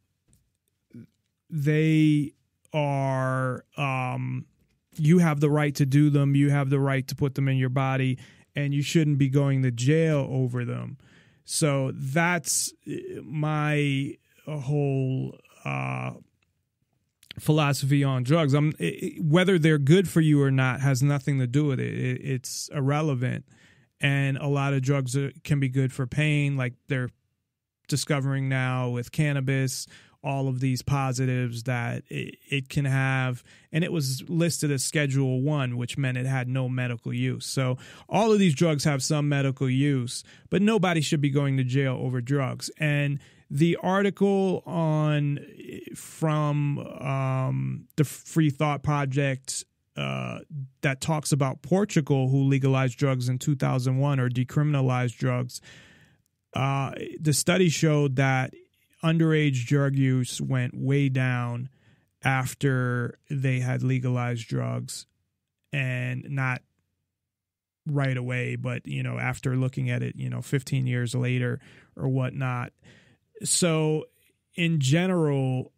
they are, um, you have the right to do them. You have the right to put them in your body, and you shouldn't be going to jail over them. So that's my whole uh, philosophy on drugs. I'm, it, whether they're good for you or not has nothing to do with it. it it's irrelevant. And a lot of drugs are, can be good for pain, like they're discovering now with cannabis, all of these positives that it, it can have. And it was listed as Schedule One, which meant it had no medical use. So all of these drugs have some medical use, but nobody should be going to jail over drugs. And the article on from um, the Free Thought Project uh, that talks about Portugal, who legalized drugs in two thousand one or decriminalized drugs, uh, the study showed that underage drug use went way down after they had legalized drugs, and not right away, but, you know, after looking at it, you know, fifteen years later or whatnot. So in general,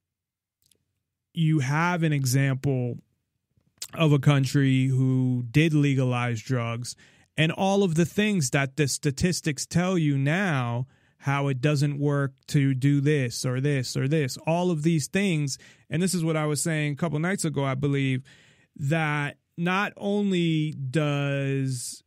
you have an example of a country who did legalize drugs, and all of the things that the statistics tell you now, how it doesn't work to do this or this or this, all of these things. And this is what I was saying a couple nights ago, I believe, that not only does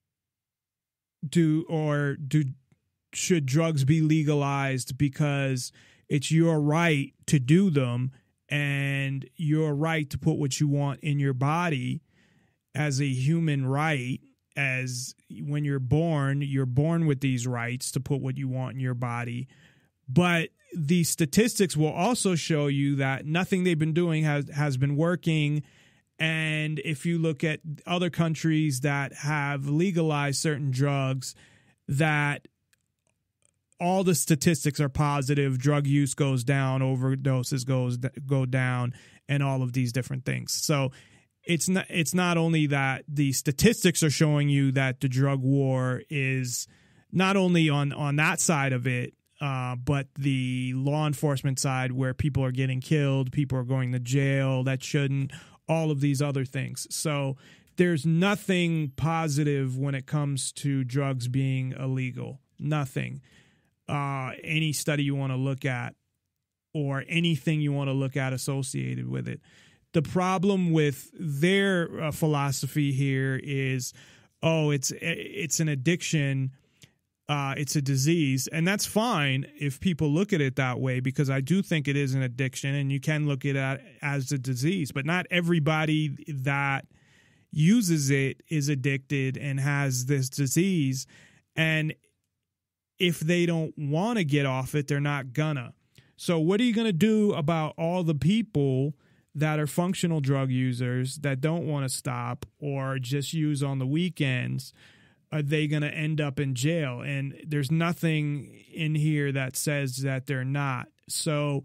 do or do should drugs be legalized because it's your right to do them and your right to put what you want in your body as a human right. As when you're born, you're born with these rights to put what you want in your body. But the statistics will also show you that nothing they've been doing has, has been working. And if you look at other countries that have legalized certain drugs, that all the statistics are positive, drug use goes down, overdoses goes go down, and all of these different things. So it's not it's not only that the statistics are showing you that the drug war is not only on, on that side of it, uh, but the law enforcement side where people are getting killed, people are going to jail that shouldn't, all of these other things. So there's nothing positive when it comes to drugs being illegal. Nothing. Uh, any study you want to look at or anything you want to look at associated with it. The problem with their uh, philosophy here is, oh, it's it's an addiction, uh, it's a disease, and that's fine if people look at it that way, because I do think it is an addiction, and you can look at it as a disease, but not everybody that uses it is addicted and has this disease, and if they don't want to get off it, they're not gonna. So what are you going to do about all the people that are functional drug users that don't want to stop or just use on the weekends? Are they going to end up in jail? And there's nothing in here that says that they're not. So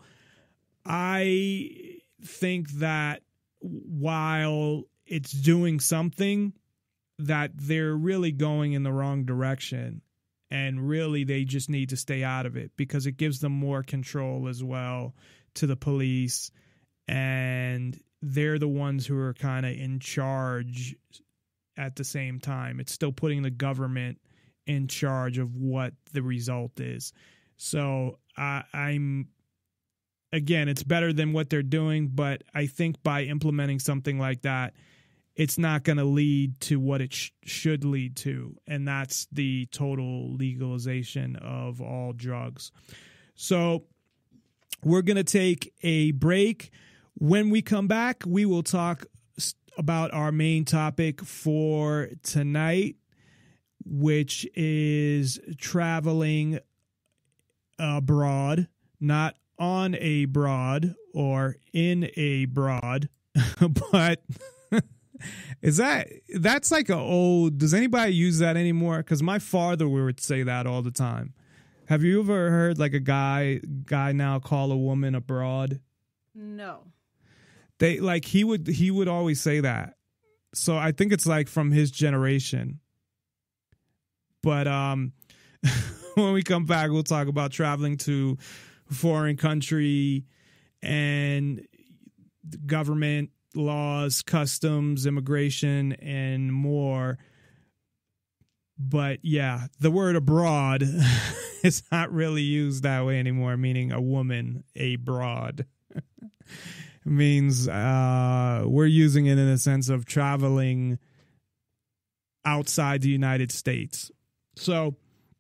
I think that while it's doing something, that they're really going in the wrong direction. And really, they just need to stay out of it because it gives them more control as well to the police. And they're the ones who are kind of in charge at the same time. It's still putting the government in charge of what the result is. So uh, I'm, again, it's better than what they're doing, but I think by implementing something like that, it's not going to lead to what it sh- should lead to, and that's the total legalization of all drugs. So we're going to take a break. When we come back, we will talk about our main topic for tonight, which is traveling abroad, not on a broad or in a broad, but... Is that, that's like a old, does anybody use that anymore? Because my father would say that all the time. Have you ever heard like a guy, guy now call a woman a broad? No. They like, he would, he would always say that. So I think it's like from his generation. But um, when we come back, we'll talk about traveling to a foreign country and the government, laws, customs, immigration, and more. But yeah, the word abroad is not really used that way anymore, meaning a woman, a broad. It means uh, we're using it in a sense of traveling outside the United States. So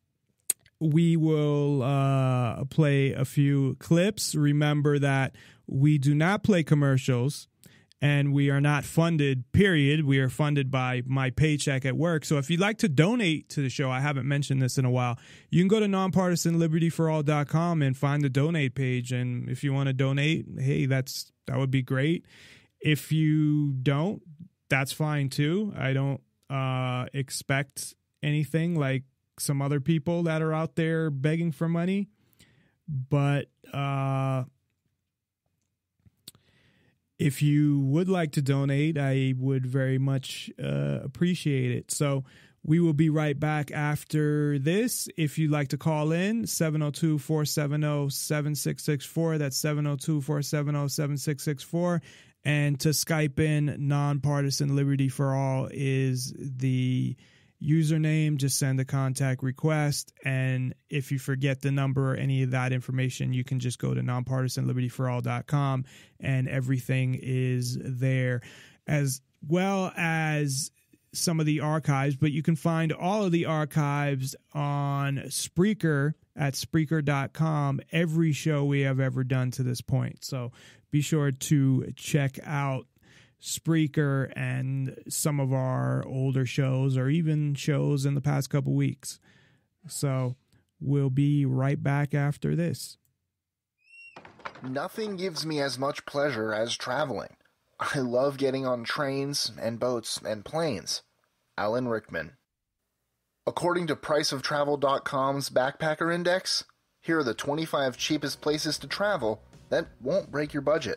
we will uh, play a few clips. Remember that we do not play commercials. And we are not funded, period. We are funded by my paycheck at work. So if you'd like to donate to the show, I haven't mentioned this in a while, you can go to nonpartisan liberty for all dot com and find the donate page. And if you want to donate, hey, that's that would be great. If you don't, that's fine too. I don't uh, expect anything like some other people that are out there begging for money. But... Uh, if you would like to donate, I would very much uh, appreciate it. So we will be right back after this. If you'd like to call in, seven oh two, four seven oh, seven six six four. That's seven oh two, four seven oh, seven six six four. And to Skype in, Nonpartisan Liberty for All is the username. Just send a contact request. And if you forget the number or any of that information, you can just go to nonpartisan liberty for all dot com and everything is there, as well as some of the archives. But you can find all of the archives on Spreaker at Spreaker dot com, every show we have ever done to this point. So be sure to check out Spreaker and some of our older shows, or even shows in the past couple weeks. So we'll be right back after this. Nothing gives me as much pleasure as traveling. I love getting on trains and boats and planes. Alan Rickman. According to price of travel dot com's Backpacker Index, here are the twenty-five cheapest places to travel that won't break your budget.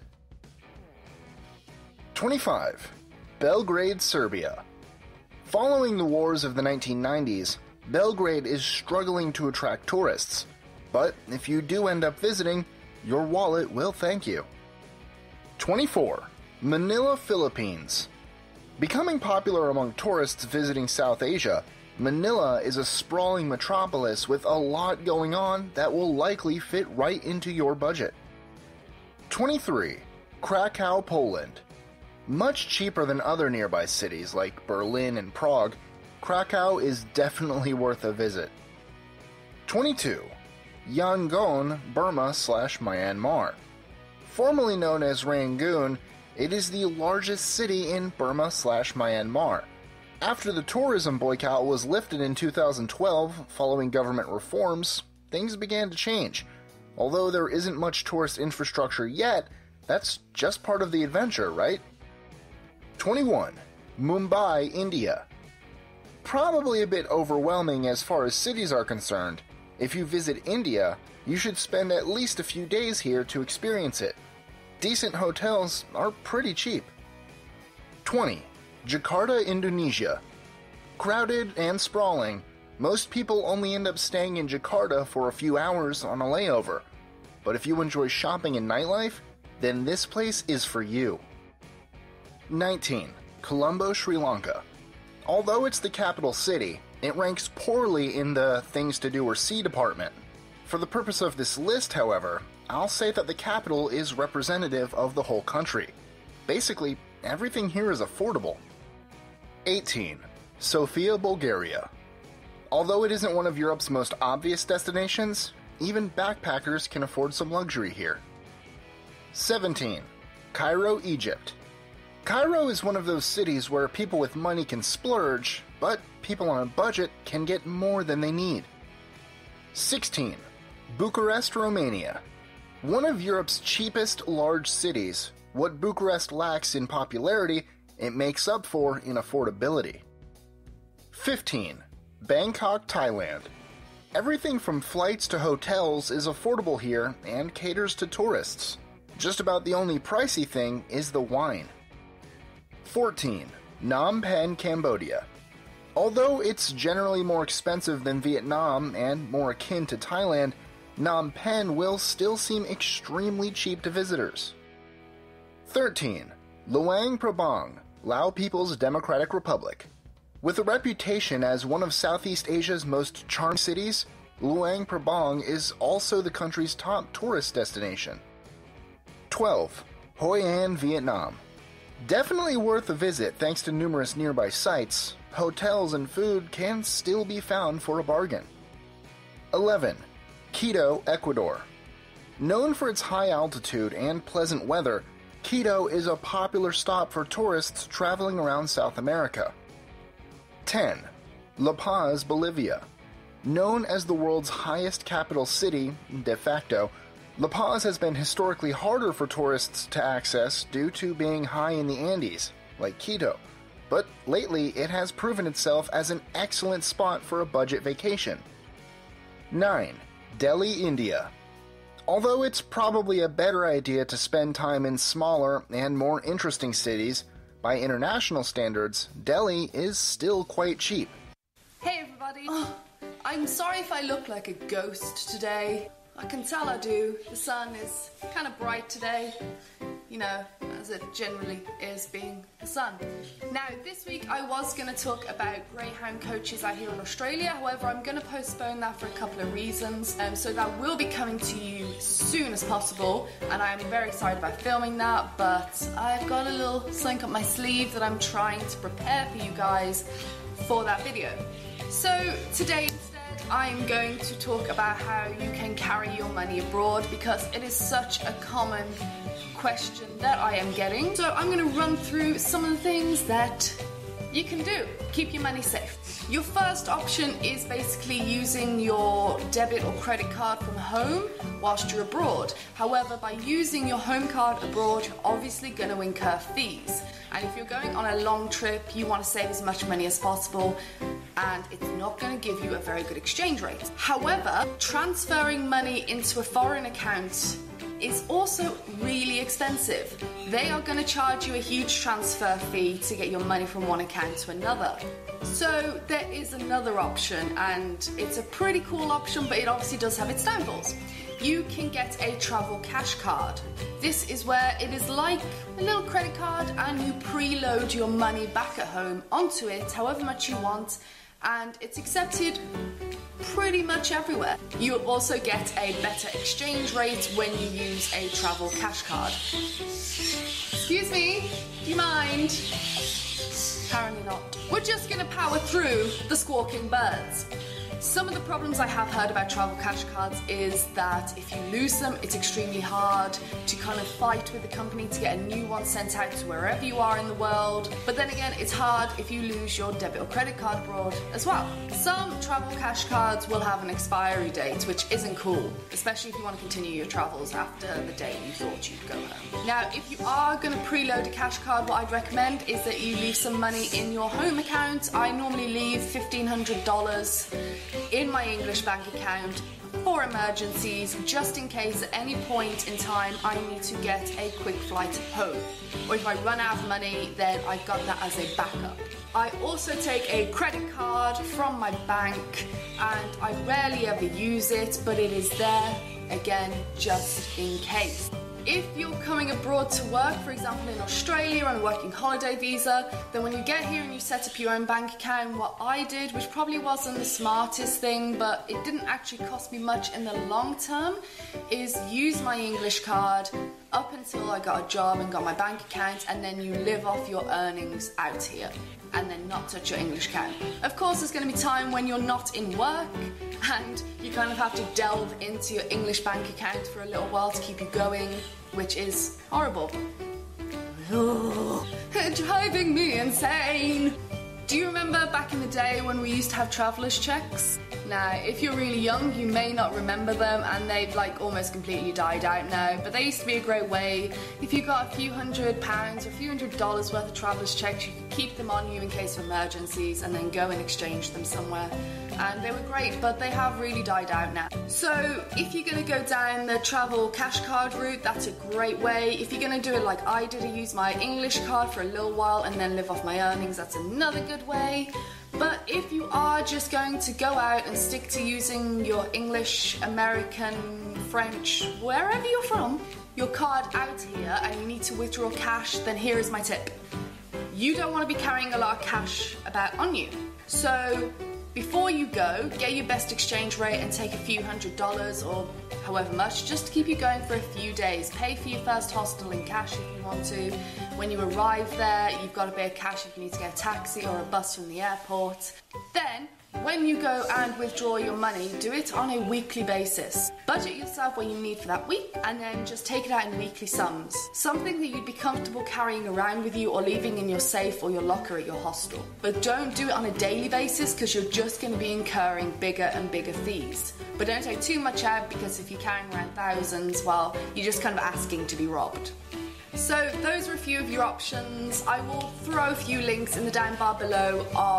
twenty-five. Belgrade, Serbia. Following the wars of the nineteen nineties, Belgrade is struggling to attract tourists, but if you do end up visiting, your wallet will thank you. twenty-four. Manila, Philippines. Becoming popular among tourists visiting South Asia, Manila is a sprawling metropolis with a lot going on that will likely fit right into your budget. twenty-three. Krakow, Poland. Much cheaper than other nearby cities like Berlin and Prague, Krakow is definitely worth a visit. twenty-two. Yangon, Burma slash Myanmar. Formerly known as Rangoon, it is the largest city in Burma slash Myanmar. After the tourism boycott was lifted in two thousand twelve, following government reforms, things began to change. Although there isn't much tourist infrastructure yet, that's just part of the adventure, right? twenty-one. Mumbai, India. Probably a bit overwhelming as far as cities are concerned. If you visit India, you should spend at least a few days here to experience it. Decent hotels are pretty cheap. twenty. Jakarta, Indonesia. Crowded and sprawling, most people only end up staying in Jakarta for a few hours on a layover. But if you enjoy shopping and nightlife, then this place is for you. nineteen. Colombo, Sri Lanka. Although it's the capital city, it ranks poorly in the things to do or see department. For the purpose of this list, however, I'll say that the capital is representative of the whole country. Basically, everything here is affordable. eighteen. Sofia, Bulgaria. Although it isn't one of Europe's most obvious destinations, even backpackers can afford some luxury here. seventeen. Cairo, Egypt. Cairo is one of those cities where people with money can splurge, but people on a budget can get more than they need. sixteen. Bucharest, Romania. One of Europe's cheapest large cities, what Bucharest lacks in popularity, it makes up for in affordability. fifteen. Bangkok, Thailand. Everything from flights to hotels is affordable here and caters to tourists. Just about the only pricey thing is the wine. fourteen. Phnom Penh, Cambodia. Although it's generally more expensive than Vietnam and more akin to Thailand, Phnom Penh will still seem extremely cheap to visitors. thirteen. Luang Prabang, Lao People's Democratic Republic. With a reputation as one of Southeast Asia's most charming cities, Luang Prabang is also the country's top tourist destination. twelve. Hoi An, Vietnam. Definitely worth a visit thanks to numerous nearby sites. Hotels and food can still be found for a bargain. eleven. Quito, Ecuador. Known for its high altitude and pleasant weather, Quito is a popular stop for tourists traveling around South America. ten. La Paz, Bolivia. Known as the world's highest capital city, de facto, La Paz has been historically harder for tourists to access due to being high in the Andes, like Quito, but lately it has proven itself as an excellent spot for a budget vacation. nine. Delhi, India. Although it's probably a better idea to spend time in smaller and more interesting cities, by international standards, Delhi is still quite cheap. Hey everybody! Oh, I'm sorry if I look like a ghost today. I can tell I do. The sun is kind of bright today, you know, as it generally is being the sun. Now, this week I was going to talk about greyhound coaches out here in Australia. However, I'm going to postpone that for a couple of reasons. Um, so that will be coming to you as soon as possible, and I'm very excited about filming that, but I've got a little something up my sleeve that I'm trying to prepare for you guys for that video. So today instead, I'm going to talk about how you can carry your money abroad, because it is such a common question that I am getting. So I'm going to run through some of the things that you can do. Keep your money safe. Your first option is basically using your debit or credit card from home whilst you're abroad. However, by using your home card abroad, you're obviously going to incur fees. And if you're going on a long trip, you want to save as much money as possible, and it's not going to give you a very good exchange rate. However, transferring money into a foreign account is also really expensive. They are going to charge you a huge transfer fee to get your money from one account to another. So there is another option, and it's a pretty cool option, but it obviously does have its downfalls. You can get a travel cash card. This is where it is like a little credit card, and you preload your money back at home onto it however much you want, and it's accepted pretty much everywhere. You will also get a better exchange rate when you use a travel cash card. Excuse me, do you mind? Apparently not. We're just gonna power through the squawking birds. Some of the problems I have heard about travel cash cards is that if you lose them, it's extremely hard to kind of fight with the company to get a new one sent out to wherever you are in the world. But then again, it's hard if you lose your debit or credit card abroad as well. Some travel cash cards will have an expiry date, which isn't cool, especially if you want to continue your travels after the day you thought you'd go home. Now, if you are going to preload a cash card, what I'd recommend is that you leave some money in your home account. I normally leave fifteen hundred dollars in my English bank account for emergencies, just in case at any point in time I need to get a quick flight home. Or if I run out of money, then I've got that as a backup. I also take a credit card from my bank, and I rarely ever use it, but it is there, again, just in case. If you're coming abroad to work, for example in Australia on a working holiday visa, then when you get here and you set up your own bank account, what I did, which probably wasn't the smartest thing, but it didn't actually cost me much in the long term, is use my English card up until I got a job and got my bank account, and then you live off your earnings out here and then not touch your English account. Of course, there's going to be time when you're not in work and you kind of have to delve into your English bank account for a little while to keep you going, which is horrible. Driving me insane. Do you remember back in the day when we used to have traveller's checks? Now, if you're really young, you may not remember them, and they've like almost completely died out now, but they used to be a great way. If you got a few hundred pounds or a few hundred dollars worth of traveller's checks, you could keep them on you in case of emergencies and then go and exchange them somewhere. And they were great, but they have really died out now. So if you're going to go down the travel cash card route, that's a great way. If you're going to do it like I did, I use my English card for a little while and then live off my earnings, that's another good way. But if you are just going to go out and stick to using your English, American, French, wherever you're from, your card out here, and you need to withdraw cash, then here is my tip. You don't want to be carrying a lot of cash about on you. So before you go, get your best exchange rate and take a few hundred dollars or however much just to keep you going for a few days. Pay for your first hostel in cash if you want to. When you arrive there, you've got a bit of cash if you need to get a taxi or a bus from the airport. Then, when you go and withdraw your money, do it on a weekly basis. Budget yourself what you need for that week and then just take it out in weekly sums. Something that you'd be comfortable carrying around with you or leaving in your safe or your locker at your hostel. But don't do it on a daily basis because you're just going to be incurring bigger and bigger fees. But don't take too much out because if you're carrying around thousands, well, you're just kind of asking to be robbed. So those are a few of your options. I will throw a few links in the down bar below of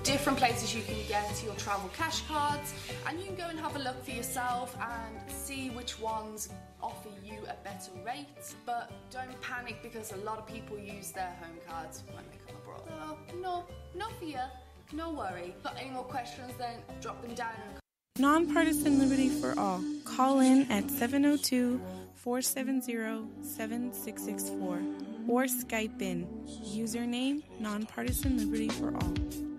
different places you can get your travel cash cards, and you can go and have a look for yourself and see which ones offer you a better rate. But don't panic, because a lot of people use their home cards when they come abroad. So no, no fear, no worry. Got any more questions, then drop them down in the Nonpartisan Liberty for All. Call in at seven oh two, four seven zero, seven six six four or Skype in. Username, Nonpartisan Liberty for All.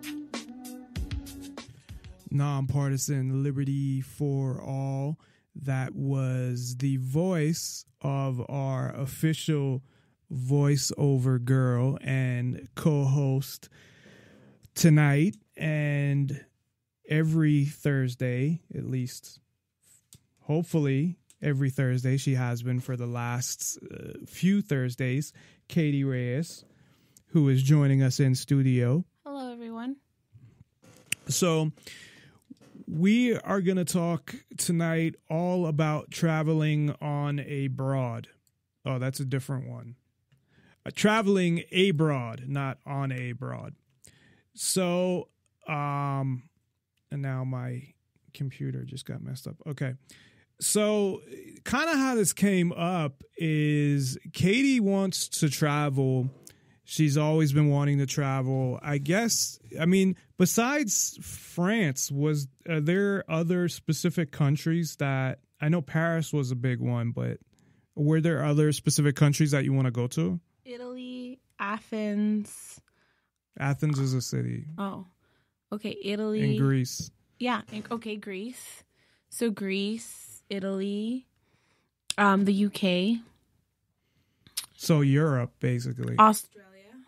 Nonpartisan Liberty for All. That was the voice of our official voiceover girl and co-host tonight and every Thursday, at least, hopefully every Thursday. She has been for the last uh, few Thursdays. Katy Reyes, who is joining us in studio. Hello, everyone. So we are going to talk tonight all about traveling on a broad. Oh, that's a different one. Uh, traveling abroad, not on a broad. So, um, and now my computer just got messed up. Okay. So kind of how this came up is Katy wants to travel. She's always been wanting to travel. I guess, I mean, besides France, was are there other specific countries that, I know Paris was a big one, but were there other specific countries that you want to go to? Italy, Athens. Athens is a city. Oh, okay. Italy. And Greece. Yeah. Okay, Greece. So Greece, Italy, um, the U K. So Europe, basically. Australia.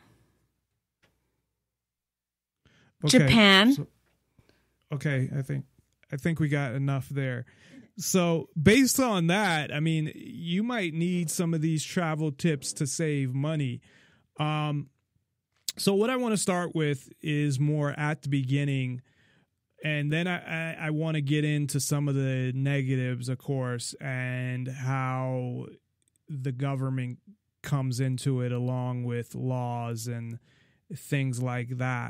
Okay, Japan. So, okay, I think I think we got enough there. So based on that, I mean, you might need some of these travel tips to save money. Um, so what I want to start with is more at the beginning, and then I, I, I want to get into some of the negatives, of course, and how the government comes into it along with laws and things like that.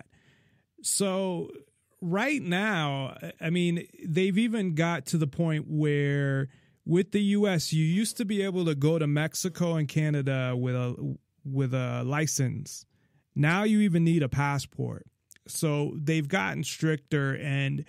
So right now, I mean, they've even got to the point where with the U S, you used to be able to go to Mexico and Canada with a with a license. Now you even need a passport. So they've gotten stricter, and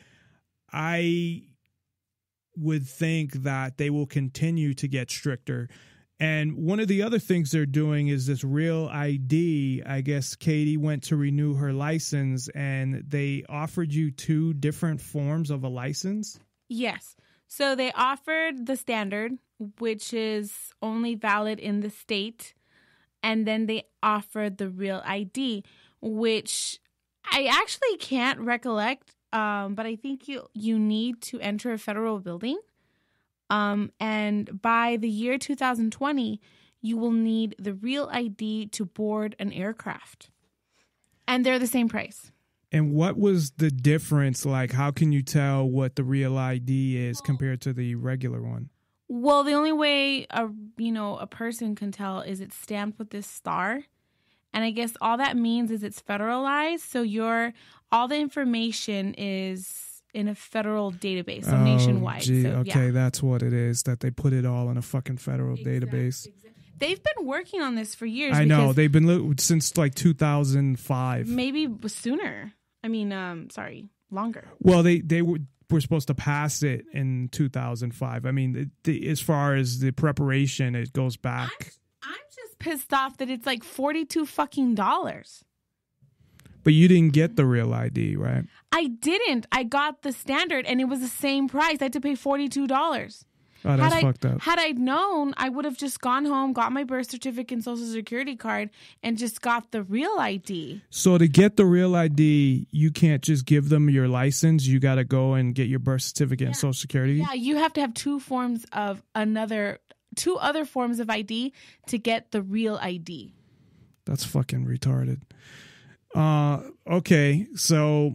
I would think that they will continue to get stricter. And one of the other things they're doing is this Real I D. I guess Katy went to renew her license, and they offered you two different forms of a license? Yes. So they offered the standard, which is only valid in the state. And then they offered the Real I D, which I actually can't recollect, um, but I think you, you need to enter a federal building. Um, and by the year two thousand twenty, you will need the Real I D to board an aircraft. And they're the same price. And what was the difference? Like, how can you tell what the Real I D is compared to the regular one? Well, the only way a you know a person can tell is it's stamped with this star. And I guess all that means is it's federalized. So your all the information is in a federal database, so oh, nationwide. Gee, so, okay, yeah. That's what it is, that they put it all in a fucking federal exactly, database. Exactly. They've been working on this for years. I know. They've been li- since like two thousand five. Maybe sooner. I mean, um, sorry, longer. Well, they, they were, were supposed to pass it in two thousand five. I mean, the, the, as far as the preparation, it goes back. I'm, I'm just pissed off that it's like forty-two fucking dollars. But you didn't get the Real I D, right? I didn't. I got the standard, and it was the same price. I had to pay forty-two dollars. Oh, that's had fucked I, up. Had I known, I would have just gone home, got my birth certificate and social security card, and just got the Real I D. So to get the Real I D, you can't just give them your license. You got to go and get your birth certificate yeah. and social security? Yeah, you have to have two forms of another, two other forms of I D to get the Real I D. That's fucking retarded. Uh, okay, so,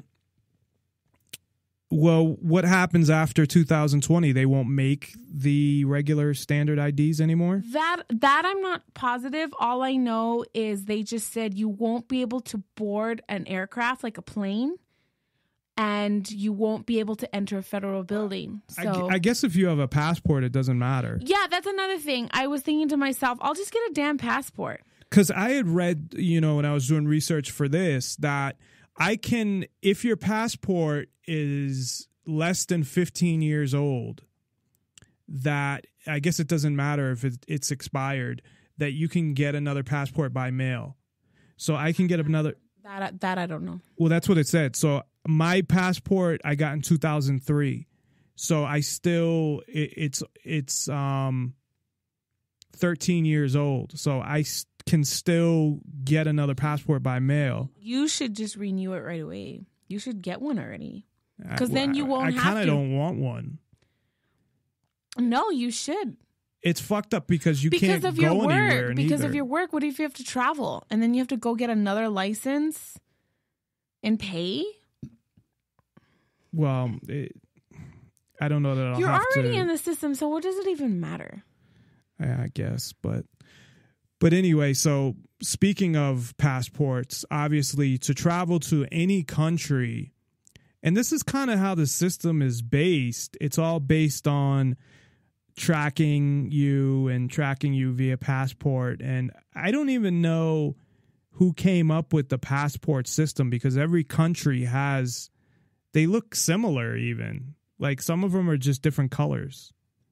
well, what happens after two thousand twenty? They won't make the regular standard I Ds anymore? That that I'm not positive. All I know is they just said you won't be able to board an aircraft like a plane and you won't be able to enter a federal building. So I, I guess if you have a passport, it doesn't matter. Yeah, that's another thing. I was thinking to myself, I'll just get a damn passport. Because I had read, you know, when I was doing research for this, that I can, if your passport is less than fifteen years old, that I guess it doesn't matter if it, it's expired, that you can get another passport by mail. So I can get another. That, that I don't know. Well, that's what it said. So my passport I got in two thousand three. So I still, it, it's, it's um thirteen years old. So I s- can still get another passport by mail. You should just renew it right away. You should get one already. Because I- then you won't I, I have kind to. of don't want one. No, you should. It's fucked up because you because can't of go your work. anywhere. Because neither. of your work. What if you have to travel and then you have to go get another license and pay? Well, it, I don't know that I'll You're have already to, in the system, so what does it even matter? I guess, but but anyway. So speaking of passports, obviously to travel to any country, and this is kind of how the system is based. It's all based on tracking you and tracking you via passport. And I don't even know who came up with the passport system because every country has, they look similar even. Like some of them are just different colors.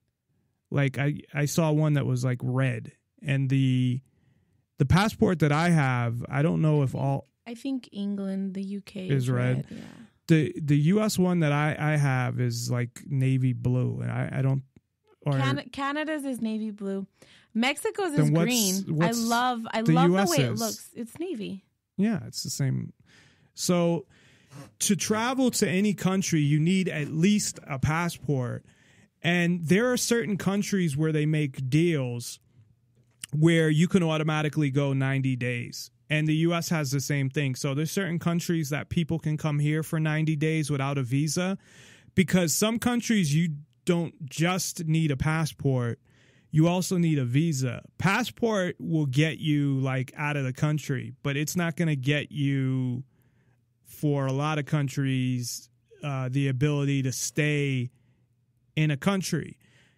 Like I, I saw one that was like red, and the the passport that I have, I don't know if all I think England, the U K is is red. red. Yeah. The the U S one that I, I have is like navy blue, and I, I don't. Or Can- Canada's is navy blue. Mexico's Then is what's- green. I what's love I the love U S the way it is? looks. It's navy. Yeah, it's the same. So to travel to any country, you need at least a passport. And there are certain countries where they make deals where you can automatically go ninety days. And the U S has the same thing. So there's certain countries that people can come here for ninety days without a visa, because some countries you don't just need a passport. You also need a visa. Passport will get you like out of the country, but it's not going to get you, for a lot of countries, uh, the ability to stay in a country.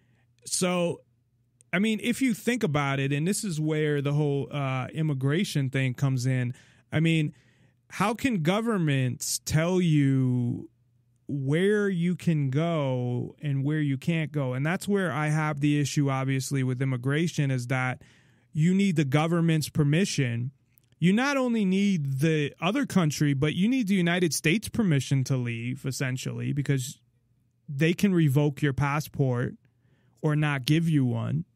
So, I mean, if you think about it, and this is where the whole uh, immigration thing comes in. I mean, how can governments tell you where you can go and where you can't go? And that's where I have the issue, obviously, with immigration, is that you need the government's permission. You not only need the other country, but you need the United States permission to leave, essentially, because they can revoke your passport or not give you one.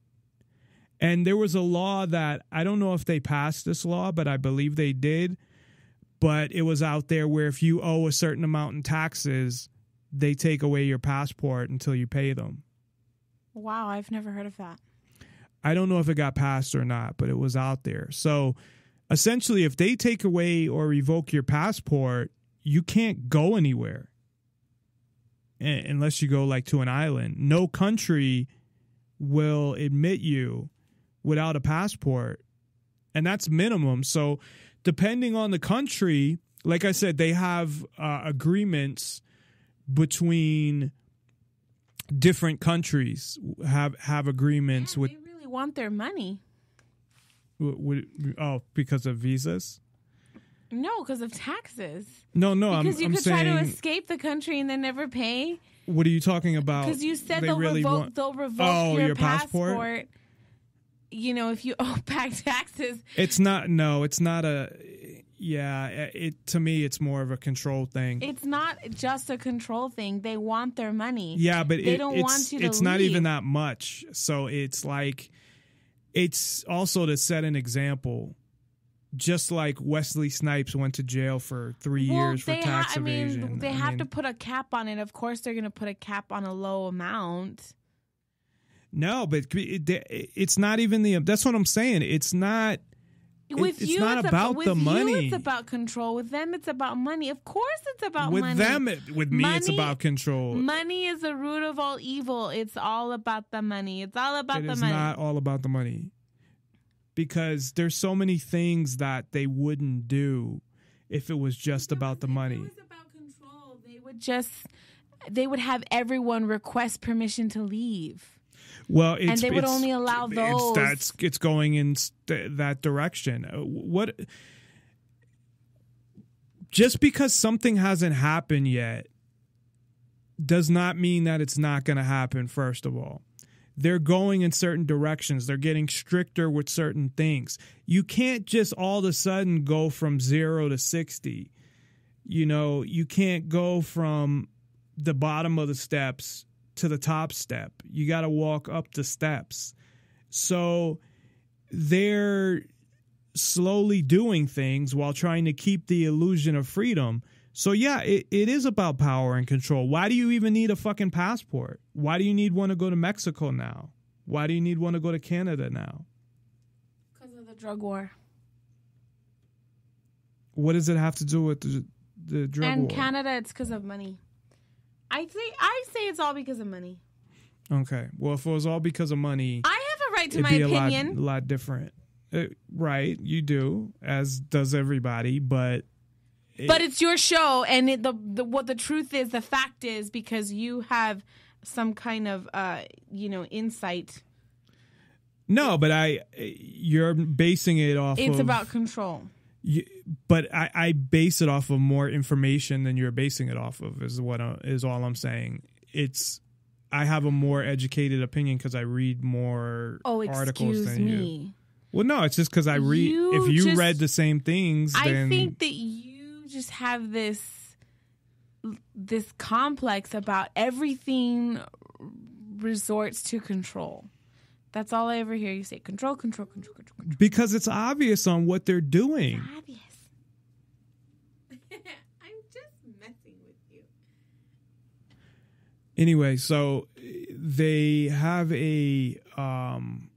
And there was a law that, I don't know if they passed this law, but I believe they did. But it was out there where if you owe a certain amount in taxes, they take away your passport until you pay them. Wow, I've never heard of that. I don't know if it got passed or not, but it was out there. So essentially, if they take away or revoke your passport, you can't go anywhere unless you go like to an island. No country will admit you without a passport, and that's minimum. So depending on the country, like I said, they have uh, agreements between different countries, have have agreements Man, with. they really want their money. With, oh, because of visas? No, because of taxes. No, no, because I'm, you I'm could saying. try to escape the country and then never pay. What are you talking about? Because you said They they'll really revoke want- they'll revoke Oh, your, your passport? passport. You know, if you owe back taxes. It's not. No, it's not a. Yeah, it to me, it's more of a control thing. It's not just a control thing. They want their money. Yeah, but they it, don't it's want you to it's not leave. even that much. So it's like, it's also to set an example. Just like Wesley Snipes went to jail for three Well, years for they tax ha- I mean, evasion. they I have mean, to put a cap on it. Of course, they're going to put a cap on a low amount. No, but it, it's not even the. That's what I'm saying. It's not. With it's you, not it's about with the you, money. It's about control. With them, it's about money. Of course, it's about with money. them, it, with me, it's Money- about control. Money is the root of all evil. It's all about the money. It's all about It the is money. not all about the money, because there's so many things that they wouldn't do if it was just about the money. If it was about control, they would just they would have everyone request permission to leave. Well, it's, and they would it's, only allow those. It's, that's it's going in st- that direction. What? Just because something hasn't happened yet does not mean that it's not going to happen. First of all, they're going in certain directions. They're getting stricter with certain things. You can't just all of a sudden go from zero to sixty. You know, you can't go from the bottom of the steps to the top step. You got to walk up the steps. So they're slowly doing things while trying to keep the illusion of freedom. So yeah, it, it is about power and control. Why do you even need a fucking passport? Why do you need one to go to Mexico now? Why do you need one to go to Canada now? Because of the drug war. What does it have to do with the, the drug and war? And Canada, it's because of money. I think I say it's all because of money. Okay. Well, if it was all because of money, I have a right to it'd my be opinion. A lot, a lot different. Uh, right, you do, as does everybody, but it, but it's your show, and it, the, the what the truth is, the fact is, because you have some kind of uh, you know insight. No, but I, you're basing it off. It's of, about control. You, but I, I base it off of more information than you're basing it off of. Is what I, is all I'm saying. It's I have a more educated opinion because I read more oh, articles than me. you. Well, no, it's just because I read. You if you just, read the same things, I then think that you just have this this complex about everything resorts to control. That's all I ever hear you say: control, control, control, control. control. Because it's obvious on what they're doing. It's obvious. I'm just messing with you. Anyway, so they have a. Um,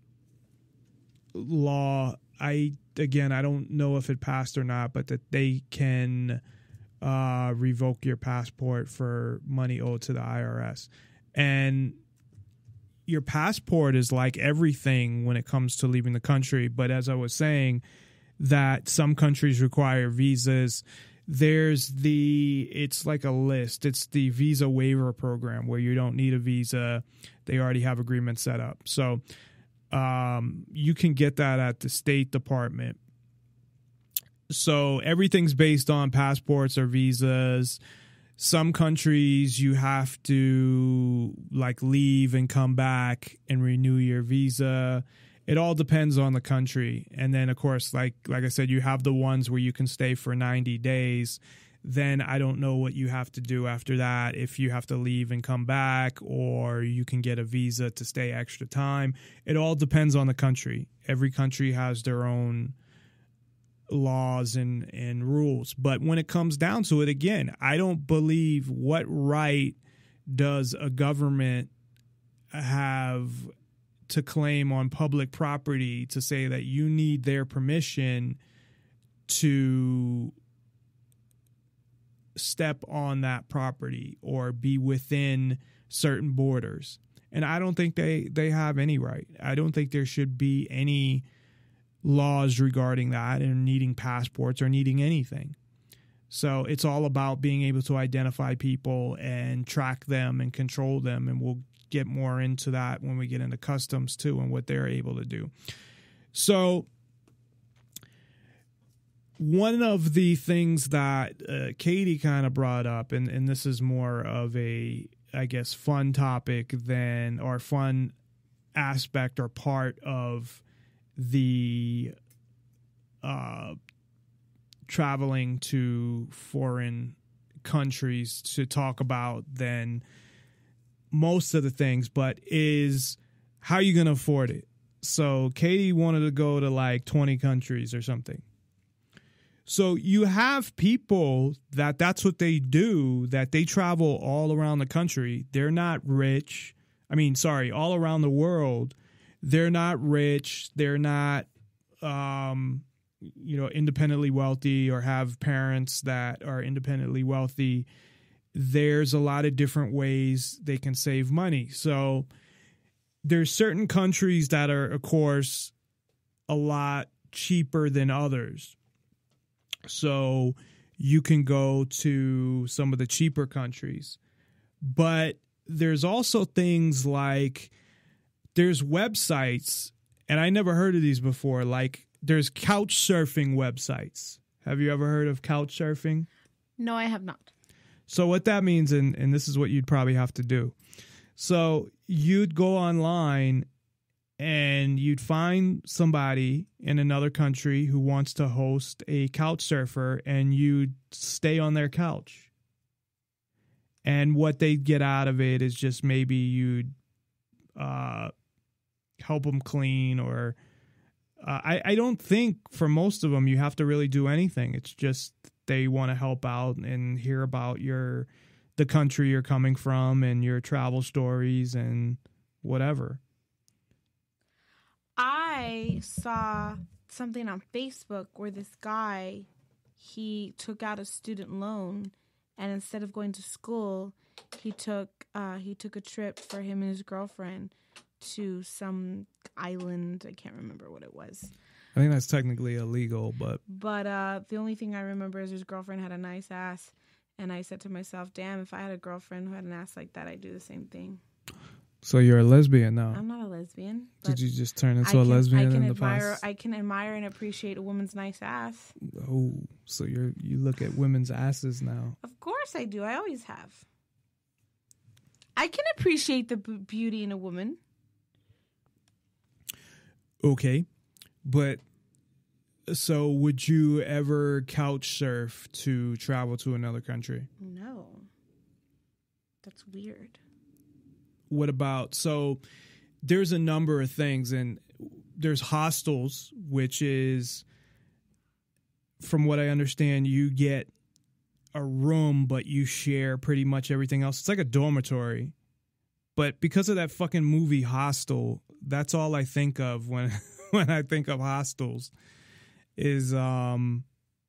law, I again I don't know if it passed or not, but that they can uh revoke your passport for money owed to the I R S. And your passport is like everything when it comes to leaving the country, but as I was saying, that some countries require visas. There's the it's like a list. It's the visa waiver program where you don't need a visa. They already have agreements set up. So Um, you can get that at the State Department. So everything's based on passports or visas. Some countries you have to like leave and come back and renew your visa. It all depends on the country. And then of course, like like I said, you have the ones where you can stay for ninety days. Then I don't know what you have to do after that, if you have to leave and come back, or you can get a visa to stay extra time. It all depends on the country. Every country has their own laws and, and rules. But when it comes down to it, again, I don't believe what right does a government have to claim on public property to say that you need their permission to step on that property or be within certain borders. And I don't think they, they have any right. I don't think there should be any laws regarding that and needing passports or needing anything. So it's all about being able to identify people and track them and control them. And we'll get more into that when we get into customs too and what they're able to do. So one of the things that uh, Katy kind of brought up, and, and this is more of a, I guess, fun topic than, or fun aspect or part of the uh, traveling to foreign countries to talk about than most of the things, but is how are you going to afford it? So Katy wanted to go to like twenty countries or something. So you have people that that's what they do, that they travel all around the country. They're not rich. I mean, sorry, all around the world. They're not rich. They're not, um, you know, independently wealthy or have parents that are independently wealthy. There's a lot of different ways they can save money. So there's certain countries that are, of course, a lot cheaper than others. So you can go to some of the cheaper countries. But there's also things like there's websites, and I never heard of these before, like there's couch surfing websites. Have you ever heard of couch surfing? No, I have not. So what that means, and, and this is what you'd probably have to do. So you'd go online and you'd find somebody in another country who wants to host a couch surfer, and you'd stay on their couch. And what they get out of it is just maybe you'd uh, help them clean, or uh, I, I don't think for most of them you have to really do anything. It's just they want to help out and hear about your the country you're coming from and your travel stories and whatever. I saw something on Facebook where this guy, he took out a student loan, and instead of going to school, he took uh, he took a trip for him and his girlfriend to some island. I can't remember what it was. I think that's technically illegal, but... But uh, the only thing I remember is his girlfriend had a nice ass, and I said to myself, damn, if I had a girlfriend who had an ass like that, I'd do the same thing. So you're a lesbian now? I'm not a lesbian. Did you just turn into I a can, lesbian I can in the admire, past? I can admire and appreciate a woman's nice ass. Oh, so you're you look at women's asses now. Of course I do. I always have. I can appreciate the b- beauty in a woman. Okay, but so would you ever couch surf to travel to another country? No. That's weird. What about, so there's a number of things, and there's hostels, which is, from what I understand, you get a room, but you share pretty much everything else. It's like a dormitory. But because of that fucking movie Hostel, that's all I think of when when I think of hostels is um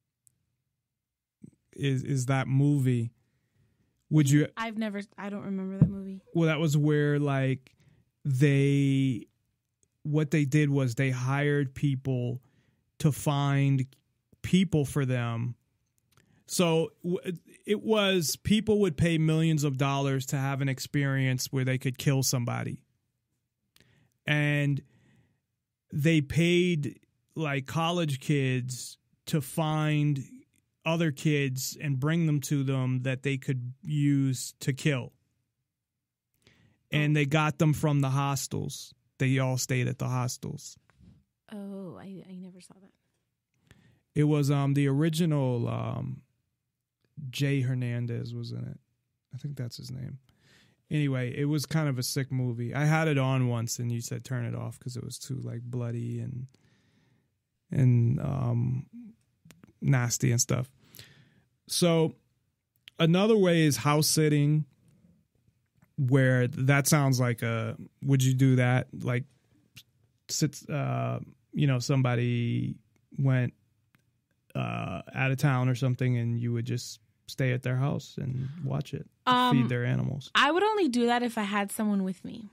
is is that movie. Would you I've never I don't remember that movie. Well, that was where like they what they did was they hired people to find people for them. So it was people would pay millions of dollars to have an experience where they could kill somebody. And they paid like college kids to find other kids and bring them to them that they could use to kill. And they got them from the hostels. They all stayed at the hostels. Oh, I, I never saw that. It was um the original um Jay Hernandez was in it. I think that's his name. Anyway, it was kind of a sick movie. I had it on once and you said turn it off because it was too like bloody and and um nasty and stuff. So another way is house sitting, where that sounds like a, would you do that? Like sits uh you know, somebody went uh out of town or something and you would just stay at their house and watch it, um, feed their animals. I would only do that if I had someone with me.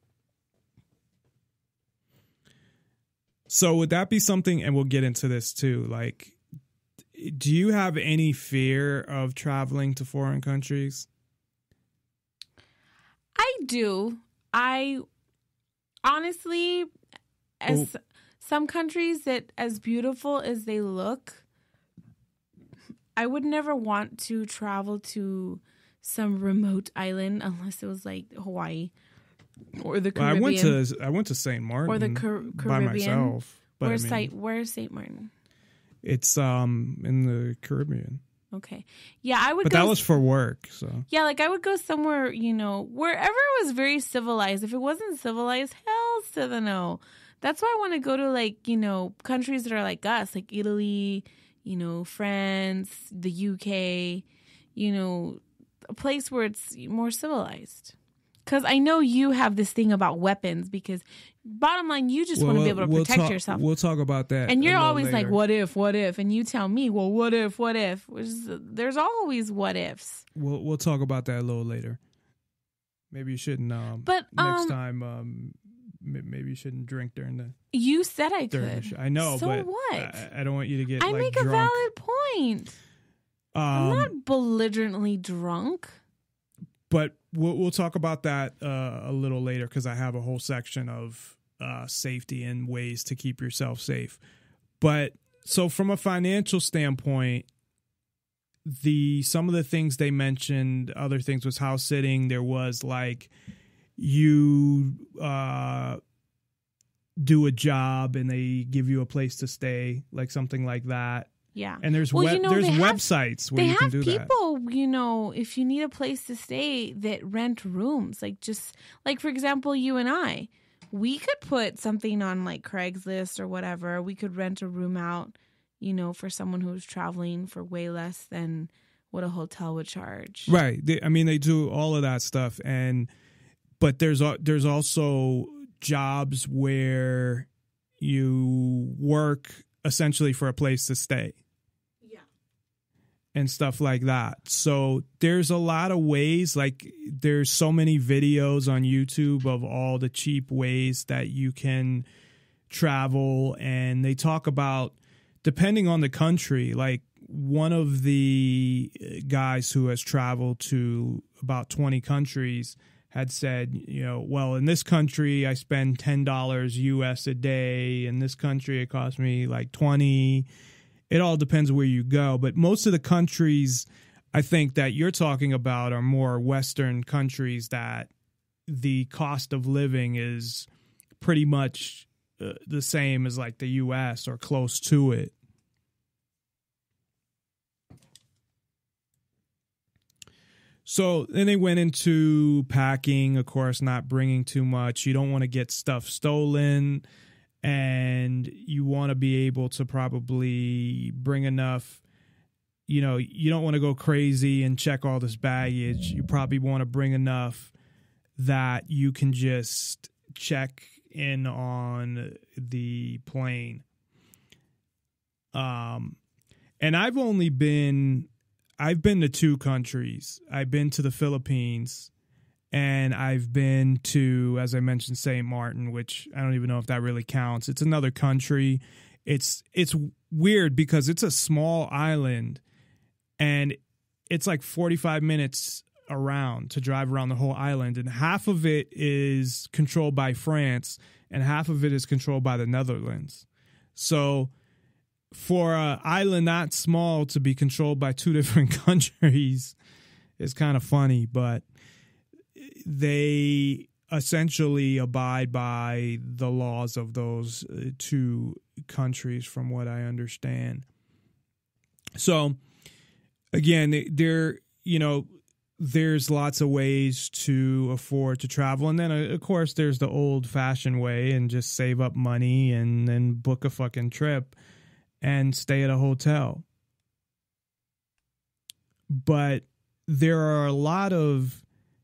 So would that be something, and we'll get into this too, like, do you have any fear of traveling to foreign countries? I do. I honestly, as oh. some countries that as beautiful as they look, I would never want to travel to some remote island unless it was like Hawaii or the Caribbean. Well, I went to I went to Saint Martin or the Car- Caribbean by myself. But where's I mean, Saint Where's Saint Martin? It's um in the Caribbean. Okay, yeah, I would. But go that was for work, so yeah, like I would go somewhere, you know, wherever it was very civilized. If it wasn't civilized, hell to the no. That's why I want to go to like, you know, countries that are like us, like Italy, you know, France, the U K, you know, a place where it's more civilized. Because I know you have this thing about weapons because bottom line, you just well, want to be able to we'll protect talk, yourself. We'll talk about that. And you're always later. like, what if, what if? And you tell me, well, what if, what if? Which is, there's always what ifs. We'll, we'll talk about that a little later. Maybe you shouldn't, um, but, next um, time, um, maybe you shouldn't drink during the. You said I could. The show. I know, so but what? I, I don't want you to get. I like, make a drunk. valid point. Um, I'm not belligerently drunk. But we'll, we'll talk about that uh, a little later because I have a whole section of uh, safety and ways to keep yourself safe. But so from a financial standpoint, the some of the things they mentioned, other things was house sitting. There was like you uh, do a job and they give you a place to stay, like something like that. Yeah. And there's well, web, you know, there's have, websites where you can do that. They have people, you know, if you need a place to stay that rent rooms, like just like, for example, you and I, we could put something on like Craigslist or whatever. We could rent a room out, you know, for someone who's traveling for way less than what a hotel would charge. Right. They, I mean, they do all of that stuff. And but there's there's also jobs where you work essentially for a place to stay. And stuff like that. So there's a lot of ways, like there's so many videos on YouTube of all the cheap ways that you can travel. And they talk about, depending on the country, like one of the guys who has traveled to about twenty countries had said, you know, well, in this country, I spend ten dollars U S a day. In this country, it costs me like twenty dollars. It all depends where you go. But most of the countries I think that you're talking about are more Western countries that the cost of living is pretty much uh, the same as like the U S or close to it. So then they went into packing, of course, not bringing too much. You don't want to get stuff stolen. And you want to be able to probably bring enough, you know, you don't want to go crazy and check all this baggage. You probably want to bring enough that you can just check in on the plane. Um, and I've only been, I've been to two countries. I've been to the Philippines. And I've been to, as I mentioned, Saint Martin, which I don't even know if that really counts. It's another country. It's it's weird because it's a small island, and it's like forty-five minutes around to drive around the whole island. And half of it is controlled by France, and half of it is controlled by the Netherlands. So for an island that small to be controlled by two different countries is kind of funny, but they essentially abide by the laws of those two countries, from what I understand. So, again, there, you know, there's lots of ways to afford to travel. And then, of course, there's the old-fashioned way and just save up money and then book a fucking trip and stay at a hotel. But there are a lot of,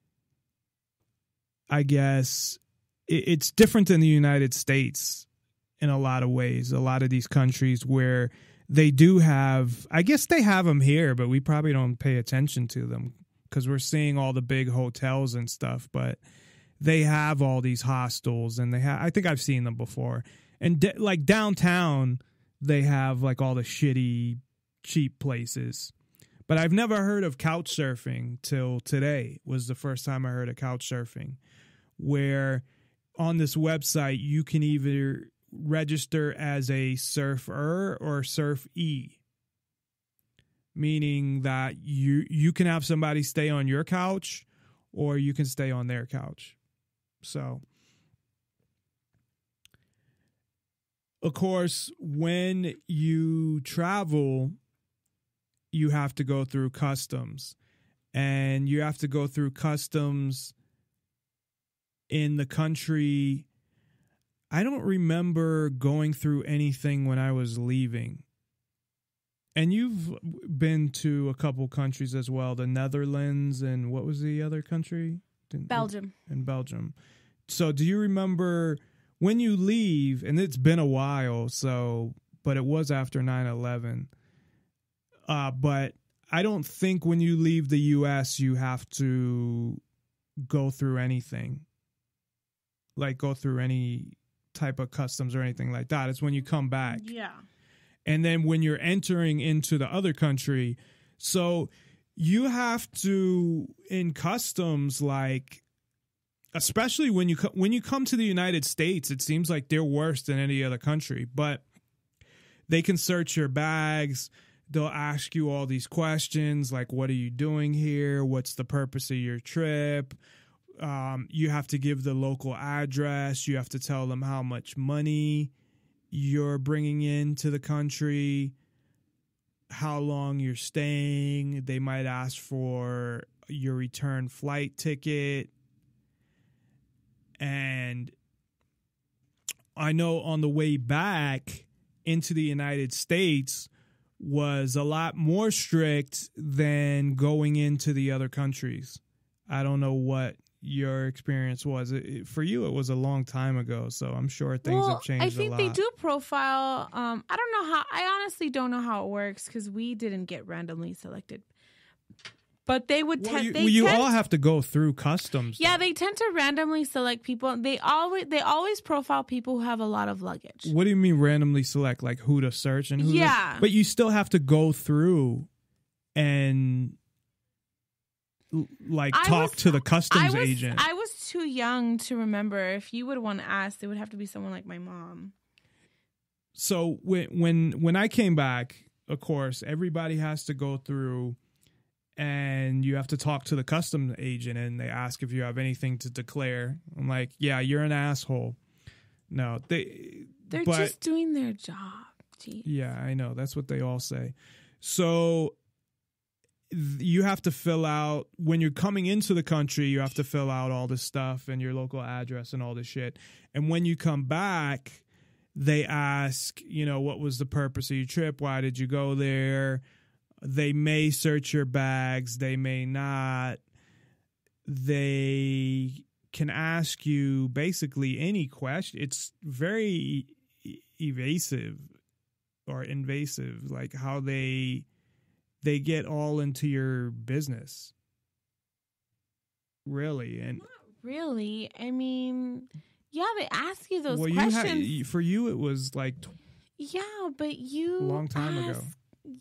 I guess, it's different than the United States in a lot of ways. A lot of these countries where they do have, I guess they have them here, but we probably don't pay attention to them because we're seeing all the big hotels and stuff. But they have all these hostels, and they have, I think I've seen them before. And de- like downtown, they have like all the shitty, cheap places. But I've never heard of couch surfing till today. Was the first time I heard of couch surfing, where on this website you can either register as a surfer or surfee, meaning that you you can have somebody stay on your couch or you can stay on their couch. So, of course, when you travel, you have to go through customs, and you have to go through customs in the country. I don't remember going through anything when I was leaving. And you've been to a couple countries as well, the Netherlands, and what was the other country? Belgium. And Belgium. So do you remember when you leave, and it's been a while, so, but it was after nine eleven. Uh, but I don't think when you leave the U S you have to go through anything, like go through any type of customs or anything like that. It's when you come back. Yeah. And then when you're entering into the other country, So you have to, in customs, like, especially when you co- when you come to the United States, it seems like they're worse than any other country. But they can search your bags. They'll ask you all these questions like, what are you doing here? What's the purpose of your trip? Um, you have to give the local address. You have to tell them how much money you're bringing into the country, how long you're staying. They might ask for your return flight ticket. And I know on the way back into the United States was a lot more strict than going into the other countries. I don't know what your experience was. It, for you, it was a long time ago, so I'm sure things well, have changed I think a lot. they do profile. Um, I don't know how. I honestly don't know how it works because we didn't get randomly selected. But they would. Well, Te- you, they well, you tend- all have to go through customs. Yeah, though. they tend to randomly select people. They always they always profile people who have a lot of luggage. What do you mean randomly select? Like who to search and who? Yeah. To, but you still have to go through and like I talk was- to the customs I was, agent. I was too young to remember. If you would want to ask, it would have to be someone like my mom. So when when when I came back, of course, everybody has to go through. And you have to talk to the customs agent, and they ask if you have anything to declare. I'm like, yeah, you're an asshole. No, they. They're but, just doing their job. Jeez. Yeah, I know. That's what they all say. So th- you have to fill out, when you're coming into the country, you have to fill out all this stuff and your local address and all this shit. And when you come back, they ask, you know, what was the purpose of your trip? Why did you go there? They may search your bags. They may not. They can ask you basically any question. It's very evasive or invasive, like how they they get all into your business. Really. And Not really. I mean, yeah, they ask you those well, you questions. had, for you, it was like yeah, but you a long time ask, ago.